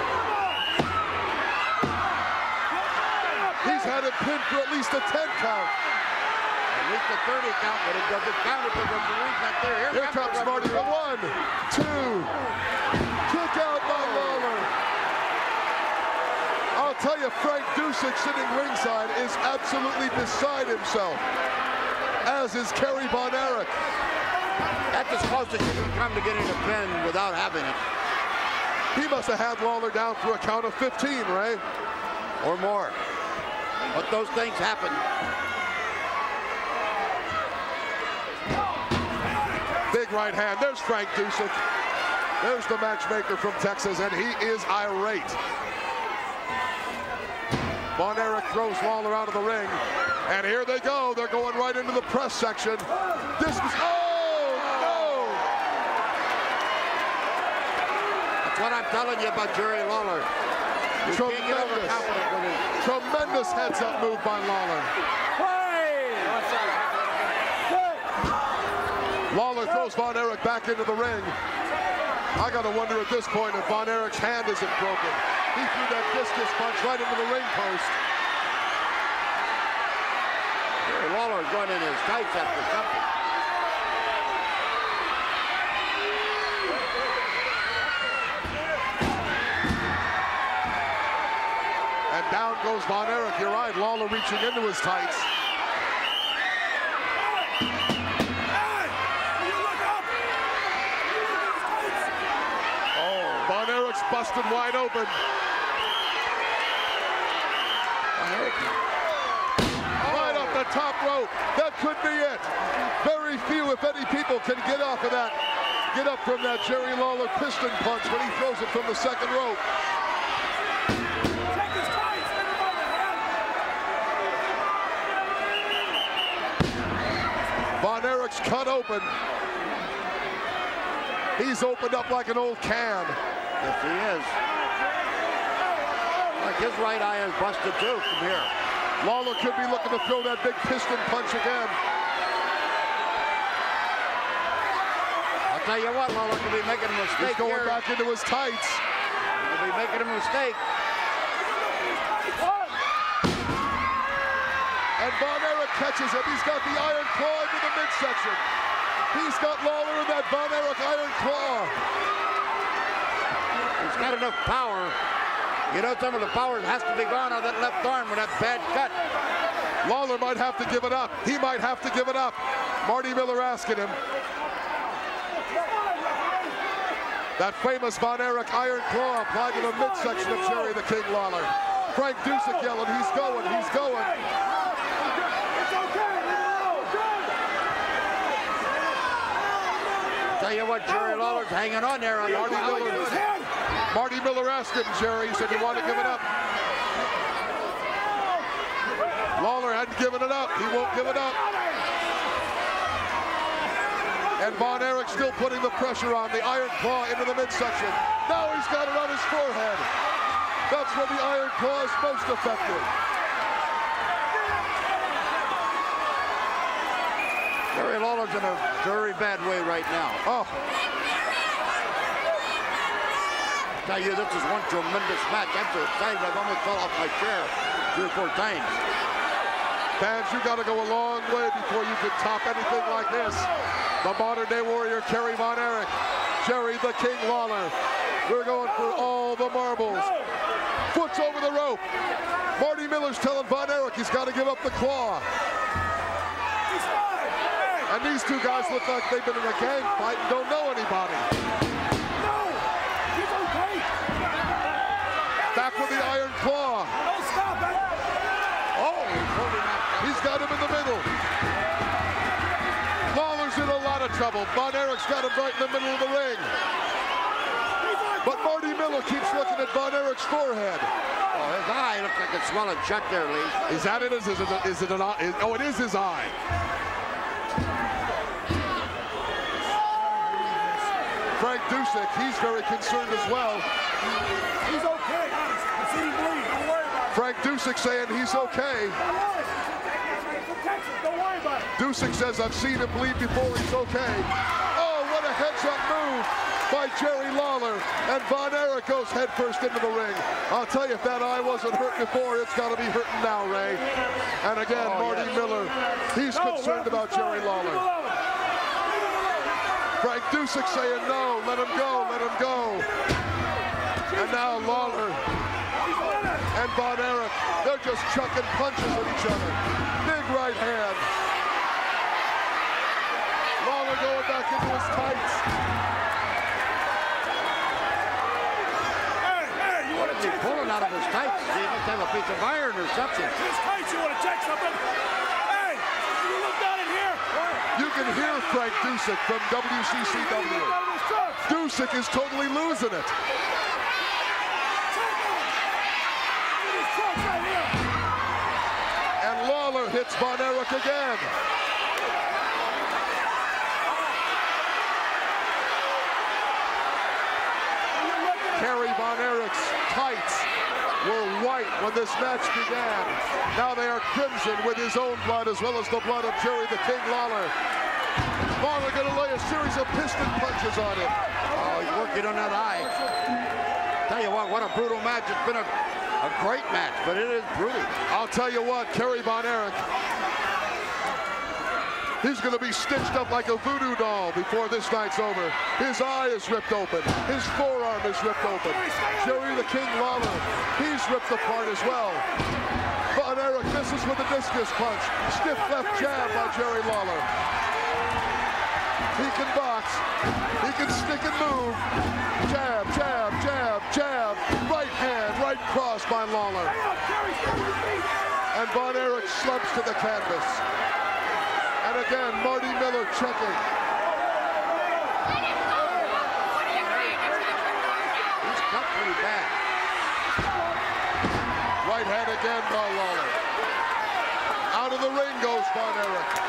He's had it pinned for at least a 10 count. At least a 30 count, but it doesn't count if the referee's not there. Here comes Marty. 1, 2. Kick out by Lawler. I'll tell you, Frank Dusek sitting ringside is absolutely beside himself, as is Kerry Von Erich. That's as close as you can come to getting a pin without having it. He must have had Lawler down for a count of 15, Ray. Or more. But those things happen. Big right hand. There's Frank Dusek. There's the matchmaker from Texas, and he is irate. Von Erich throws Lawler out of the ring. And here they go. They're going right into the press section. This is... Oh, no! That's what I'm telling you about Jerry Lawler. Tremendous heads-up move by Lawler. Lawler throws Von Erich back into the ring. I got to wonder at this point if Von Erich's hand isn't broken. He threw that discus punch right into the ring post. Jerry Lawler going in his tights after something. And down goes Von Erich. You're right, Lawler reaching into his tights. Von Erich's busted wide open. Right off the top rope. That could be it. Very few, if any, people can get off of that. Get up from that Jerry Lawler piston punch when he throws it from the second rope. Von Erich's cut open. He's opened up like an old can. Yes, he is. Like his right eye is busted too from here. Lawler could be looking to throw that big piston punch again. I'll tell you what, Lawler could be making a mistake. He's going here. back into his tights. He could be making a mistake. And Von Erich catches him. He's got the iron claw into the midsection. He's got Lawler in that Von Erich iron claw. He's got enough power. You know, some of the power has to be gone on that left arm with that bad cut. Lawler might have to give it up. He might have to give it up. Marty Miller asking him. That famous Von Erich iron claw applied to the midsection of Jerry the King Lawler. Frank Dusek yelling, he's going, he's going. Tell you what, Jerry Lawler's hanging on there. On Marty Miller asked him, Jerry, he said, you want to give it up? Lawler hadn't given it up. He won't give it up. And Von Erich still putting the pressure on, the iron claw into the midsection. Now he's got it on his forehead. That's where the iron claw is most effective. Jerry Lawler's in a very bad way right now. Oh. I tell you, this is one tremendous match. I'm so excited I've almost fell off my chair 3 or 4 times. Fans, you got to go a long way before you can top anything like this. The modern-day warrior, Kerry Von Erich, Jerry the King Lawler. We're going for all the marbles. Foot's over the rope. Marty Miller's telling Von Erich he's got to give up the claw. And these two guys look like they've been in a gang fight and don't know anybody. Back with the iron claw. Oh, he's got him in the middle. Lawler's in a lot of trouble. Von Erich's got him right in the middle of the ring. But Marty Miller keeps looking to Von Erich's forehead. Oh, his eye looks like it's swollen shut there, Lee. Is that it? Is it an eye? Oh, it is his eye. Frank Dusek, he's very concerned as well. He's okay. I've seen him bleed. Don't worry about it. Frank Dusek saying he's okay. Don't worry about it. Dusek says, I've seen him bleed before, he's okay. Oh, what a heads-up move by Jerry Lawler. And Von Erich goes headfirst into the ring. I'll tell you, if that eye wasn't hurt before, it's got to be hurting now, Ray. And again, Marty Miller, he's concerned about Jerry Lawler. Frank Dusek saying, no, let him go, let him go. And now Lawler and Von Erich, they're just chucking punches at each other. Big right hand. Lawler going back into his tights. Hey, you want to check? Pulling out of his tights. He must have a piece of iron or something. His tights, you want to check something? Hey, you look down in here. You can hear Frank Dusek from WCCW. Dusek is totally losing it. And Lawler hits Von Erich again. Kerry Von Erich's tights were white when this match began. Now they are crimson with his own blood as well as the blood of Jerry the King Lawler. Lawler going to lay a series of piston punches on him. Oh, he's working on that eye. Tell you what a brutal match. It's been a great match, but it is brutal. I'll tell you what, Kerry Von Erich, he's going to be stitched up like a voodoo doll before this night's over. His eye is ripped open. His forearm is ripped open. Jerry the King Lawler, he's ripped apart as well. Von Erich misses with a discus punch. Stiff left jab by Jerry Lawler. He can box. He can stick and move. Jab, jab, jab, jab. Right hand, right cross by Lawler. And Von Erich slumps to the canvas. And again, Marty Miller checking. He's cut pretty bad. Right hand again by Lawler. Out of the ring goes Von Erich.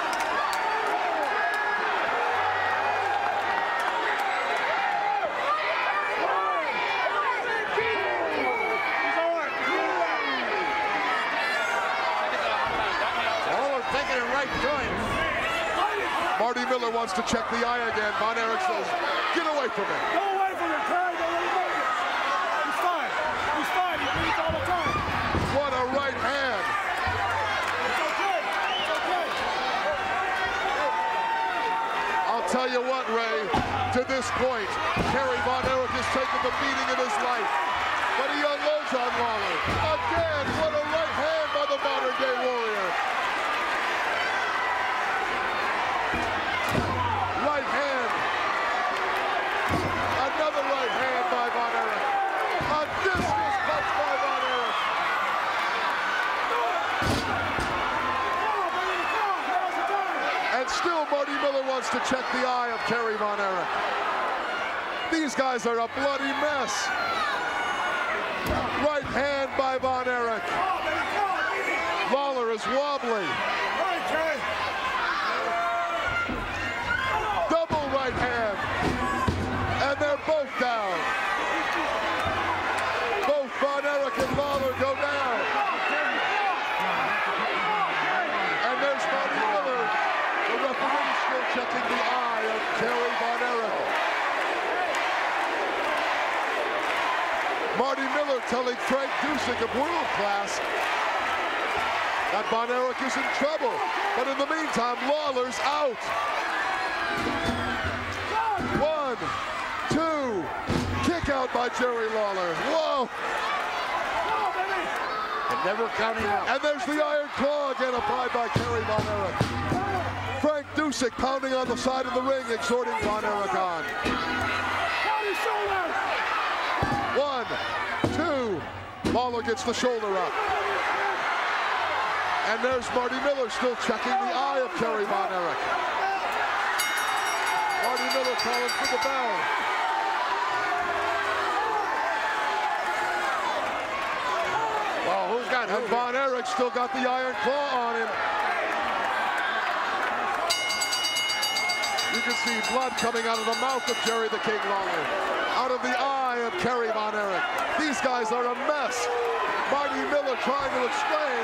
Marty Miller wants to check the eye again. Von Erich says, get away from him. Go away from him, Kerry. Don't let him make it. He's fine. He's fine. He bleeds all the time. What a right hand. It's okay. It's okay. I'll tell you what, Ray, to this point, Kerry Von Erich has taken the beating of his life. But he unloads on Lawler. Again, what a right hand by the modern-day Warrior. Right hand. Another right hand by Von Erich. A discus punch by Von Erich. And still Marty Miller wants to check the eye of Kerry Von Erich. These guys are a bloody mess. Right hand by Von Erich. Lawler is wobbly. Double right hand. And they're both down. Both Von Erich and Lawler go down. And there's Marty Miller. The referee still checking the eye of Kerry Von Erich. Marty Miller telling Frank Dusek of World Class that Von Erich is in trouble. But in the meantime, Lawler's out. 1, 2, kick out by Jerry Lawler. Whoa. And never counting out. And there's the iron claw again applied by Kerry Von Erich. Frank Dusek pounding on the side of the ring, exhorting Von Erich on. 1, 2, Lawler gets the shoulder up. And there's Marty Miller still checking the eye of Kerry Von Erich. Marty Miller calling for the bell. And Von Erich still got the iron claw on him. You can see blood coming out of the mouth of Jerry the King Lawler, out of the eye of Kerry Von Erich. These guys are a mess. Marty Miller trying to explain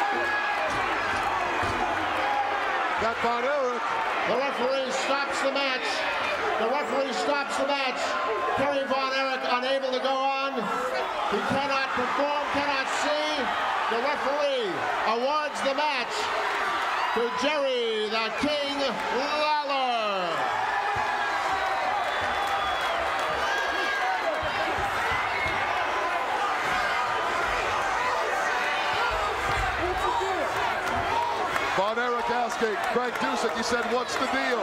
that Von Erich. The referee stops the match. The referee stops the match. Kerry Von Erich unable to go on. He cannot perform, cannot see. The referee awards the match to Jerry the King Lawler. Von Erich asking Greg Dusek, he said, what's the deal?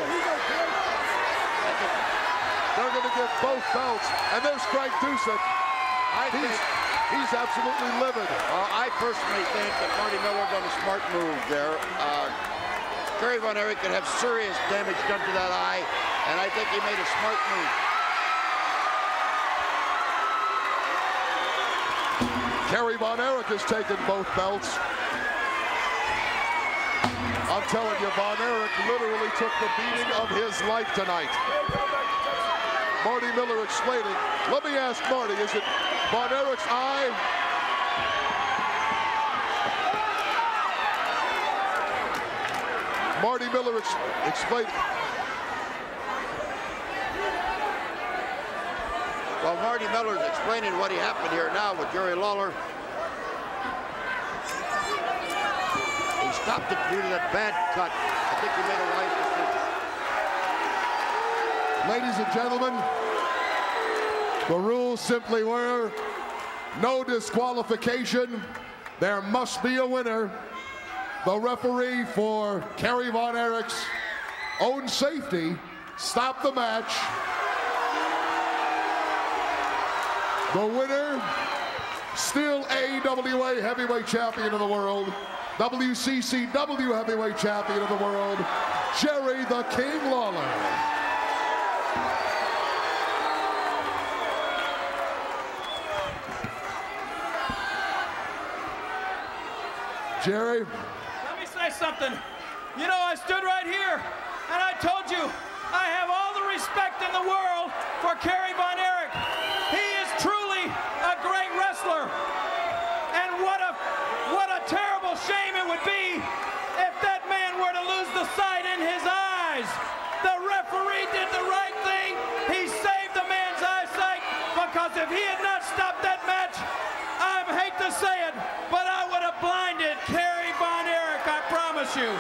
They're going to get both belts, and there's Greg Dusek. He's absolutely livid. I personally think that Marty Miller done a smart move there. Kerry Von Erich could have serious damage done to that eye, and I think he made a smart move. Kerry Von Erich has taken both belts. I'm telling you, Von Erich literally took the beating of his life tonight. Marty Miller explaining. Let me ask Marty, is it Von Erich's eye? Marty Miller explaining. Well, Marty Miller's explaining what happened here now with Jerry Lawler. He stopped it due to that bad cut. I think he made a wise decision. Ladies and gentlemen, the rules simply were no disqualification. There must be a winner. The referee, for Kerry Von Erich's own safety, stopped the match. The winner, still AWA Heavyweight Champion of the world, WCCW Heavyweight Champion of the world, Jerry the King Lawler. Jerry? Let me say something. You know, I stood right here and I told you I have all the respect in the world for Kerry Von Erich. He is truly a great wrestler. And what a terrible shame it would be if that man were to lose the sight in his eyes. The referee did the right thing. He saved the man's eyesight, because if he had not stopped that match, I hate to say it, but I would have blinded Kerry Von Erich, I promise you.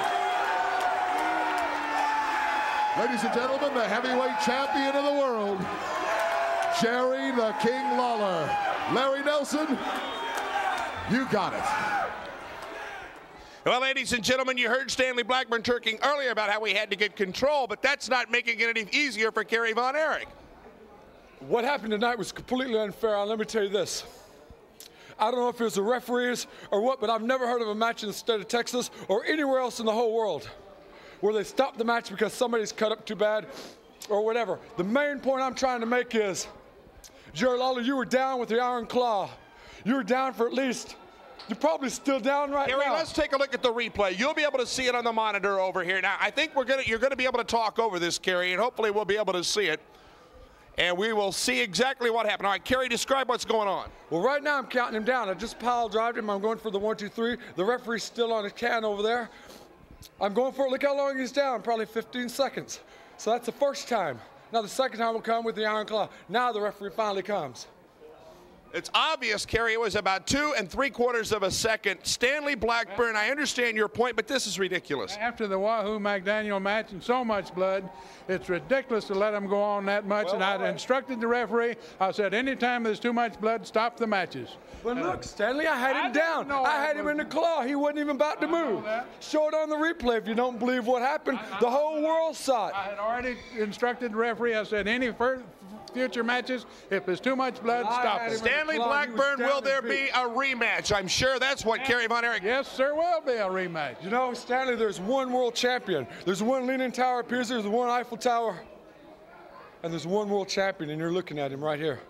Ladies and gentlemen, the heavyweight champion of the world, Jerry the King Lawler. Larry Nelson, you got it. Well, ladies and gentlemen, you heard Stanley Blackburn talking earlier about how we had to get control, but that's not making it any easier for Kerry Von Erich. What happened tonight was completely unfair, and let me tell you this. I don't know if it was the referees or what, but I've never heard of a match in the state of Texas or anywhere else in the whole world where they stop the match because somebody's cut up too bad or whatever. The main point I'm trying to make is, Jerry Lawler, you were down with the iron claw. You were down for at least, you're probably still down right now. Kerry, let's take a look at the replay. You'll be able to see it on the monitor over here. Now, I think you're going to be able to talk over this, Kerry, and hopefully we'll be able to see it. And we will see exactly what happened. All right, Kerry, describe what's going on. Well, right now I'm counting him down. I just pile drived him. I'm going for the 1, 2, 3. The referee's still on his can over there. I'm going for it. Look how long he's down, probably 15 seconds. So that's the first time. Now the second time will come with the iron claw. Now the referee finally comes. It's obvious, Kerry, it was about 2 3/4 of a second. Stanley Blackburn, I understand your point, but this is ridiculous. After the Wahoo McDaniel match and so much blood, it's ridiculous to let him go on that much. Well, and I instructed the referee. I said, anytime there's too much blood, stop the matches. But look, Stanley, I had him down. I had him in the claw. He wasn't even about to move. Show it on the replay if you don't believe what happened. The whole world saw it. I had already instructed the referee. I said, any future matches, if there's too much blood, stop it. Stanley Blackburn, will there be a rematch? I'm sure that's what Kerry Von Erich. Yes, there will be a rematch. You know, Stanley, there's one world champion. There's one Leaning Tower of Pisa, there's one Eiffel Tower, and there's one world champion, and you're looking at him right here.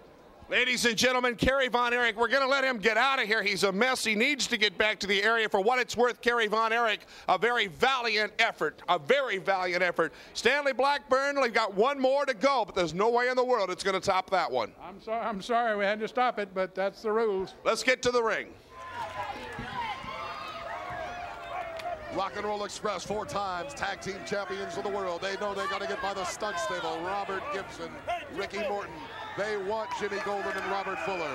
Ladies and gentlemen, Kerry Von Erich, we're going to let him get out of here. He's a mess. He needs to get back to the area. For what it's worth, Kerry Von Erich, a very valiant effort, a very valiant effort. Stanley Blackburn, we've got one more to go, but there's no way in the world it's going to top that one. I'm sorry we had to stop it, but that's the rules. Let's get to the ring. Rock and Roll Express, 4 times tag team champions of the world. They know they got to get by the stunt stable. Robert Gibson, Ricky Morton. They want Jimmy Golden and Robert Fuller.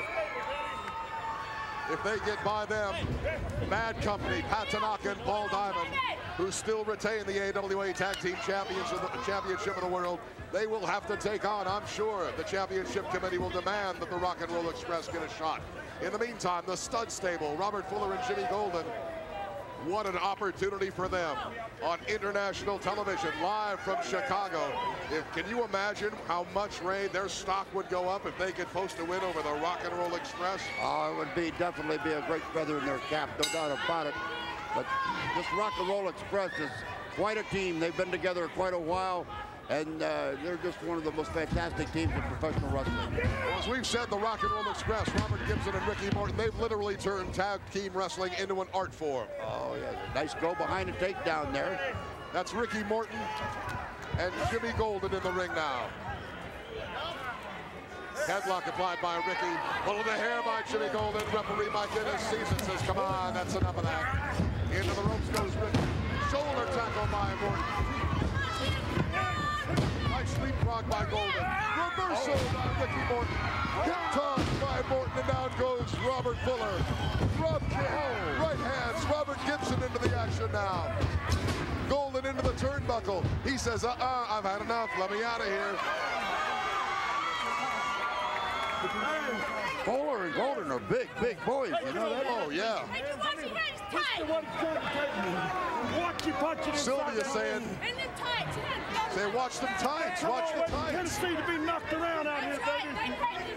If they get by them, Bad Company, Pat Tanaka and Paul Diamond, who still retain the AWA Tag Team Championship of the world, they will have to take on, I'm sure, the Championship Committee will demand that the Rock and Roll Express get a shot. In the meantime, the stud stable, Robert Fuller and Jimmy Golden, what an opportunity for them on international television, live from Chicago. Can you imagine how much, Ray, their stock would go up if they could post a win over the Rock and Roll Express? Oh, it would definitely be a great feather in their cap, no doubt about it. But this Rock and Roll Express is quite a team. They've been together quite a while, and they're just one of the most fantastic teams in professional wrestling. Well, as we've said, the Rock and Roll Express, Robert Gibson and Ricky Morton, they've literally turned tag team wrestling into an art form. Oh, yeah, nice go behind the takedown there. That's Ricky Morton and Jimmy Golden in the ring now. Headlock applied by Ricky, pulling the hair by Jimmy Golden. Referee Mike Innes sees it, says, come on, that's enough of that. Into the ropes goes Ricky. Shoulder tackle by Morton. Nice leapfrog by Golden. Reversal by Ricky Morton. Hip toss by Morton, and down goes Robert Fuller. Right hands, Robert Gibson into the action now. Golden into the turnbuckle. He says, I've had enough. Let me out of here. Fuller and Golden are big, big boys. You know that? Oh, yeah. Sylvia saying, say, watch them tights, watch the tights. Tennessee to be knocked around out here, baby.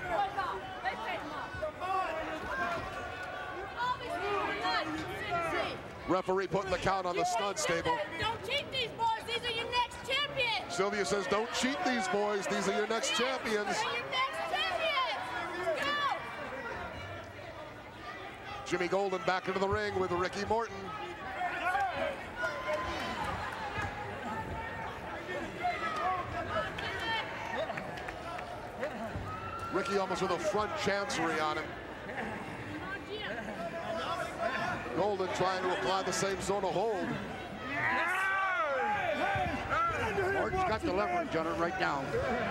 Referee putting the count on the stud stable. Don't cheat these boys. These are your next champions. Sylvia says, don't cheat these boys. These are your next champions. Jimmy Golden back into the ring with Ricky Morton. Ricky almost with a front chancery on him. Golden trying to apply the same zone of hold. Morton's got the leverage on it right now.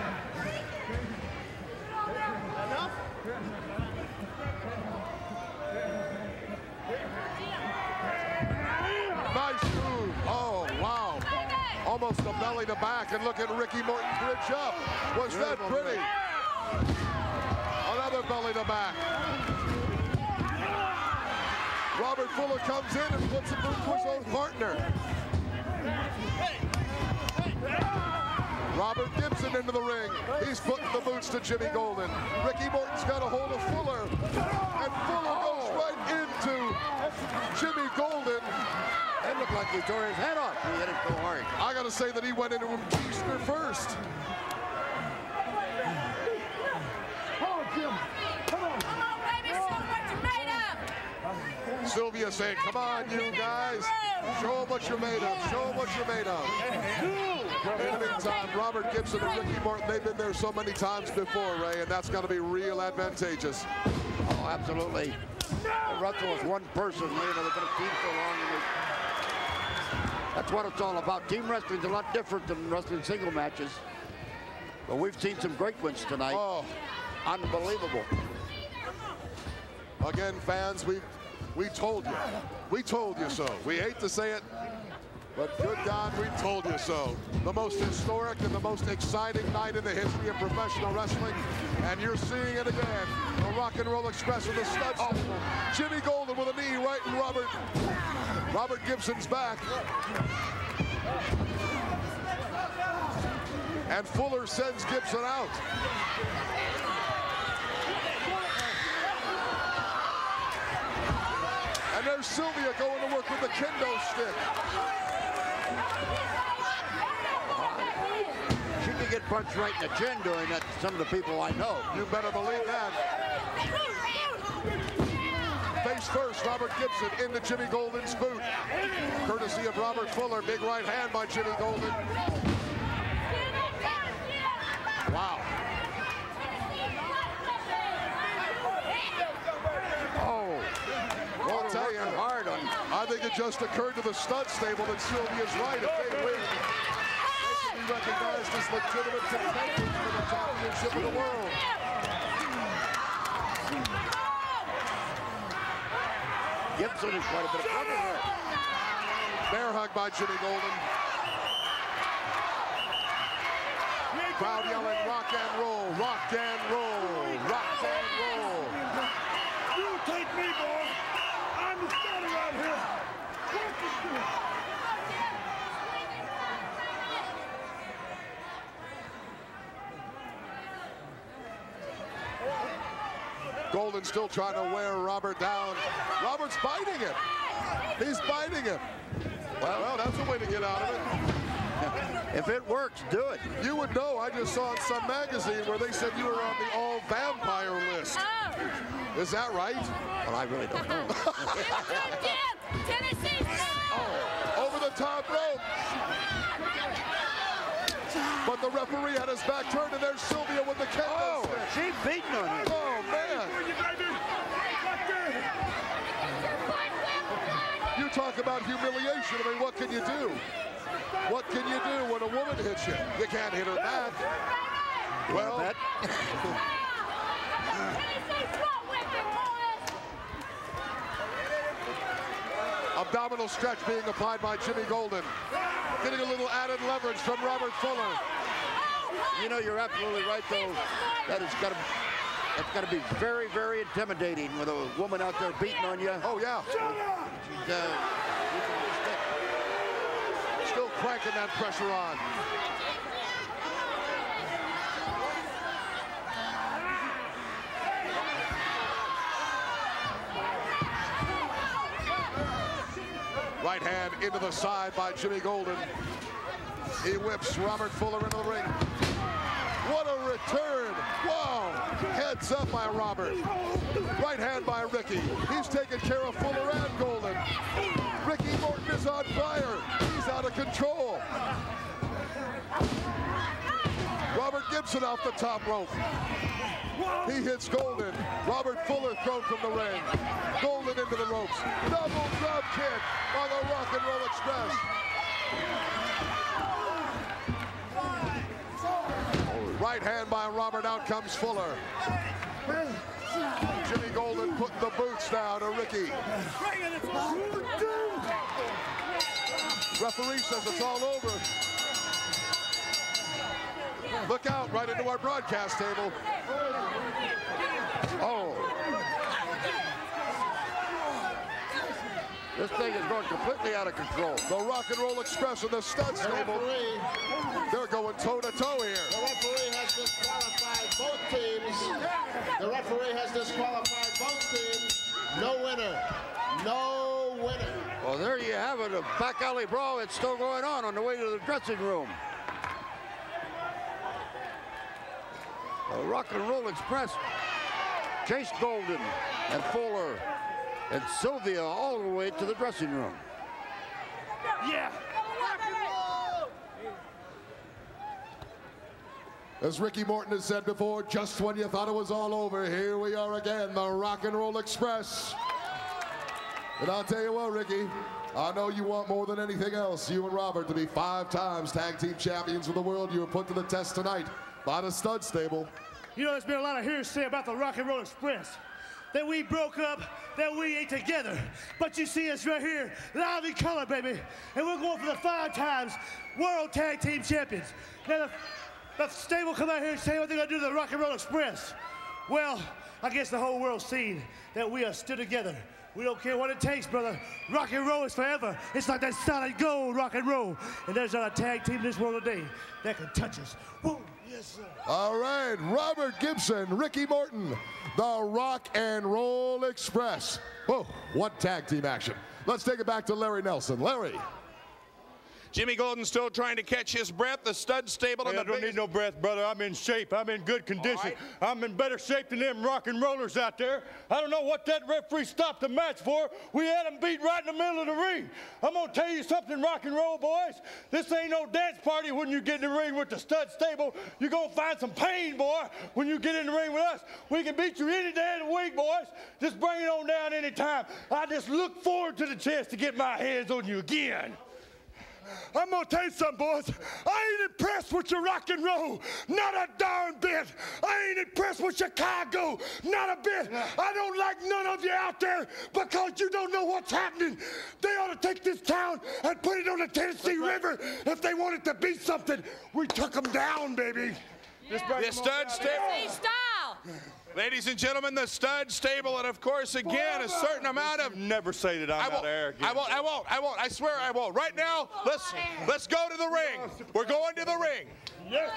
Nice move. Oh, wow. Almost a belly to back, and look at Ricky Morton bridge up. Was that pretty? Another belly to back. Robert Fuller comes in and puts a boot to his own partner. Robert Gibson into the ring. He's putting the boots to Jimmy Golden. Ricky Morton's got a hold of Fuller, and Fuller goes right into Jimmy Golden. It looked like he tore his head off. He hit it so hard. I got to say that he went into him Keistner first. Oh, Jim. Come on. Come on, baby. Show what you're made of. Sylvia saying, come on, you guys. Show them what you're made of. Show them what you're made of. In the meantime, Robert Gibson and Ricky Morton, they've been there so many times before, Ray, and that's going to be real advantageous. Oh, absolutely. Wrestle is one person. You know, they've been a team so long. That's what it's all about. Team wrestling's a lot different than wrestling single matches. But we've seen some great ones tonight. Oh, unbelievable. Again, fans, we told you. We told you so. We hate to say it, but good God, we told you so. The most historic and the most exciting night in the history of professional wrestling, and you're seeing it again. The Rock and Roll Express with the stud stable. Jimmy Golden with a knee right in Robert Gibson's back. And Fuller sends Gibson out. And there's Sylvia going to work with the kendo stick. She can get punched right in the chin doing that to some of the people I know. You better believe that. Face first, Robert Gibson into Jimmy Golden's boot. Courtesy of Robert Fuller. Big right hand by Jimmy Golden. Wow. Oh. I'll tell you, hard on. I think it just occurred to the stud stable that Sylvia's right. If they win, they can be recognized as legitimate contenders for the championship of the world. Gibson is quite a bit of trouble there. Bear hug by Jimmy Golden. Crowd yelling, rock and roll, rock and roll, rock and roll. You take me, boy. I'm the starter out here. Golden still trying to wear Robert down. Robert's biting him. He's biting him. Well, that's a way to get out of it. If it works, do it. You would know. I just saw in some magazine where they said you were on the all-vampire list. Is that right? Well, I really don't know. Tennessee. Oh, over the top rope. But the referee had his back turned, and there's Sylvia with the kendo stick. She's beating on him. Oh, man. You talk about humiliation. I mean, what can you do? What can you do when a woman hits you? You can't hit her back. Well, abdominal stretch being applied by Jimmy Golden. Getting a little added leverage from Robert Fuller. You know, you're absolutely right, though. That's got to be very, very intimidating with a woman out there beating on you. Oh, yeah. Still cranking that pressure on. Right hand into the side by Jimmy Golden. He whips Robert Fuller into the ring. What a return. Wow. Heads up by Robert. Right hand by Ricky. He's taking care of Fuller and Golden. Ricky Morton is on fire. He's out of control. Robert Gibson off the top rope. He hits Golden. Robert Fuller thrown from the ring. Golden into the ropes. Double drop kick by the Rock and Roll Express. Right hand by Robert. Out comes Fuller. Jimmy Golden putting the boots down to Ricky. Referee says it's all over. Look out, right into our broadcast table. Oh. This thing is going completely out of control. The Rock and Roll Express and the stud stable. They're going toe-to-toe here. The referee has disqualified both teams. The referee has disqualified both teams. No winner. No winner. Well, there you have it. A back alley brawl. It's still going on the way to the dressing room. The Rock and Roll Express chased Golden and Fuller and Sylvia all the way to the dressing room. Yeah. As Ricky Morton has said before, just when you thought it was all over, here we are again, the Rock and Roll Express. And I'll tell you what, Ricky, I know you want more than anything else, you and Robert, to be 5 times tag team champions of the world. You were put to the test tonight by the stud stable. You know, there's been a lot of hearsay about the Rock and Roll Express. That we broke up, that we ain't together. But you see us right here, live in color, baby. And we're going for the 5 times World Tag Team Champions. Now, the stable come out here and say what they're gonna do to the Rock and Roll Express. Well, I guess the whole world's seen that we are still together. We don't care what it takes, brother. Rock and roll is forever. It's like that solid gold rock and roll. And there's not a tag team in this world today that can touch us. Woo. Yes, sir. All right, Robert Gibson, Ricky Morton, the Rock and Roll Express. Whoa, what tag team action. Let's take it back to Larry Nelson. Larry. Jimmy Golden still trying to catch his breath. The stud stable. Hey, I don't need no breath, brother. I'm in shape. I'm in good condition. I'm in better shape than them rock and rollers out there. I don't know what that referee stopped the match for. We had him beat right in the middle of the ring. I'm going to tell you something, rock and roll boys. This ain't no dance party when you get in the ring with the stud stable. You're going to find some pain, boy, when you get in the ring with us. We can beat you any day of the week, boys. Just bring it on down anytime. I just look forward to the chance to get my hands on you again. I'm gonna tell you something, boys. I ain't impressed with your rock and roll, not a darn bit. I ain't impressed with Chicago, not a bit. I don't like none of you out there because you don't know what's happening. They ought to take this town and put it on the Tennessee River if they wanted to be something. We took them down, baby. The stud stable. Ladies and gentlemen, the stud stable, and of course, again, a certain amount of. Never say that I'm not arrogant. I won't. I swear I won't. Right now, let's go to the ring. We're going to the ring. Yes.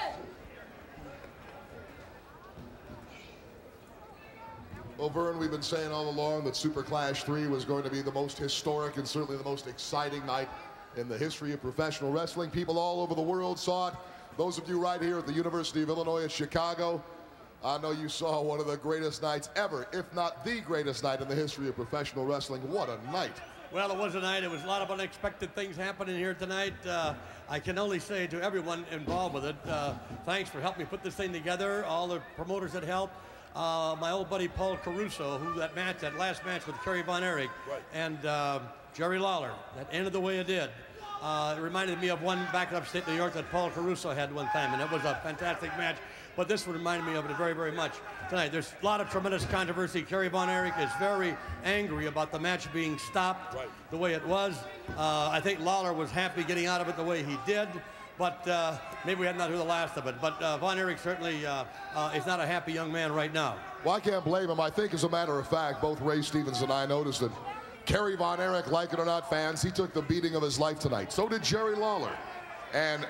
Well, Vern, we've been saying all along that Super Clash 3 was going to be the most historic and certainly the most exciting night in the history of professional wrestling. People all over the world saw it. Those of you right here at the University of Illinois at Chicago, I know you saw one of the greatest nights ever, if not the greatest night in the history of professional wrestling. What a night. Well, it was a night. It was a lot of unexpected things happening here tonight. I can only say to everyone involved with it, thanks for helping me put this thing together, all the promoters that helped. My old buddy Paul Caruso, who that last match with Kerry Von Erich, and Jerry Lawler, that ended the way it did. It reminded me of one back in upstate New York that Paul Caruso had one time, and it was a fantastic match. But this would remind me of it very, very much tonight. There's a lot of tremendous controversy. Kerry Von Erich is very angry about the match being stopped the way it was. I think Lawler was happy getting out of it the way he did. But maybe we had not heard the last of it. But Von Erich certainly is not a happy young man right now. Well, I can't blame him. I think, as a matter of fact, both Ray Stevens and I noticed that Kerry Von Erich, like it or not, fans, he took the beating of his life tonight. So did Jerry Lawler. And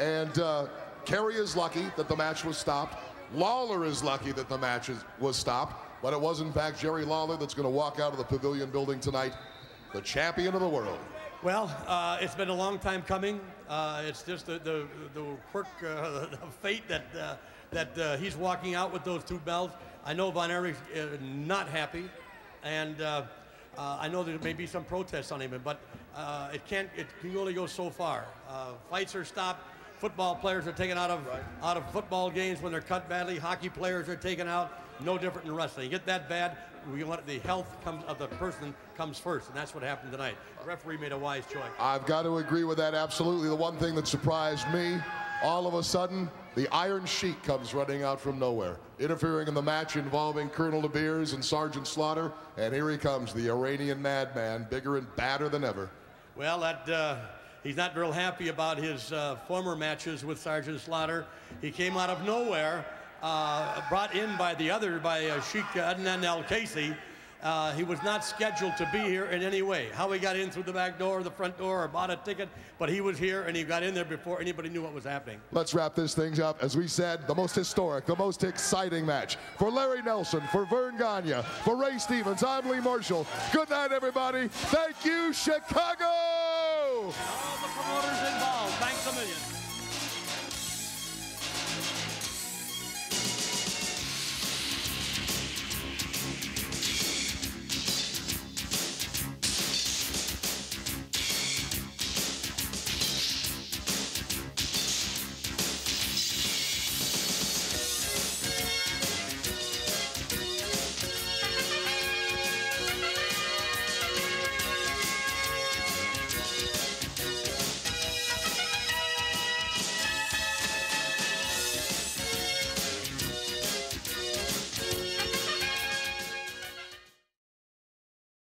Kerry is lucky that the match was stopped. Lawler is lucky that the match was stopped. But it was, in fact, Jerry Lawler that's going to walk out of the Pavilion building tonight, the champion of the world. Well, it's been a long time coming. It's just the quirk of fate that he's walking out with those two belts. I know Von Erich is not happy, and I know there may be some protests on him, but it can only go so far. Fights are stopped. Football players are taken out of football games when they're cut badly. Hockey players are taken out. No different than wrestling. You get that bad, we want the health of the person comes first, and that's what happened tonight. The referee made a wise choice. I've got to agree with that absolutely. The one thing that surprised me, all of a sudden, the Iron Sheik comes running out from nowhere, interfering in the match involving Colonel De Beers and Sergeant Slaughter, and here he comes, the Iranian madman, bigger and badder than ever. Well, he's not real happy about his former matches with Sergeant Slaughter. He came out of nowhere, brought in by Sheik Adnan Al-Kaisi. He was not scheduled to be here in any way. How he got in through the back door, the front door, or bought a ticket, but he was here and he got in there before anybody knew what was happening. Let's wrap this thing up. As we said, the most historic, the most exciting match. For Larry Nelson, for Vern Gagne, for Ray Stevens, I'm Lee Marshall. Good night, everybody. Thank you, Chicago! All the promoters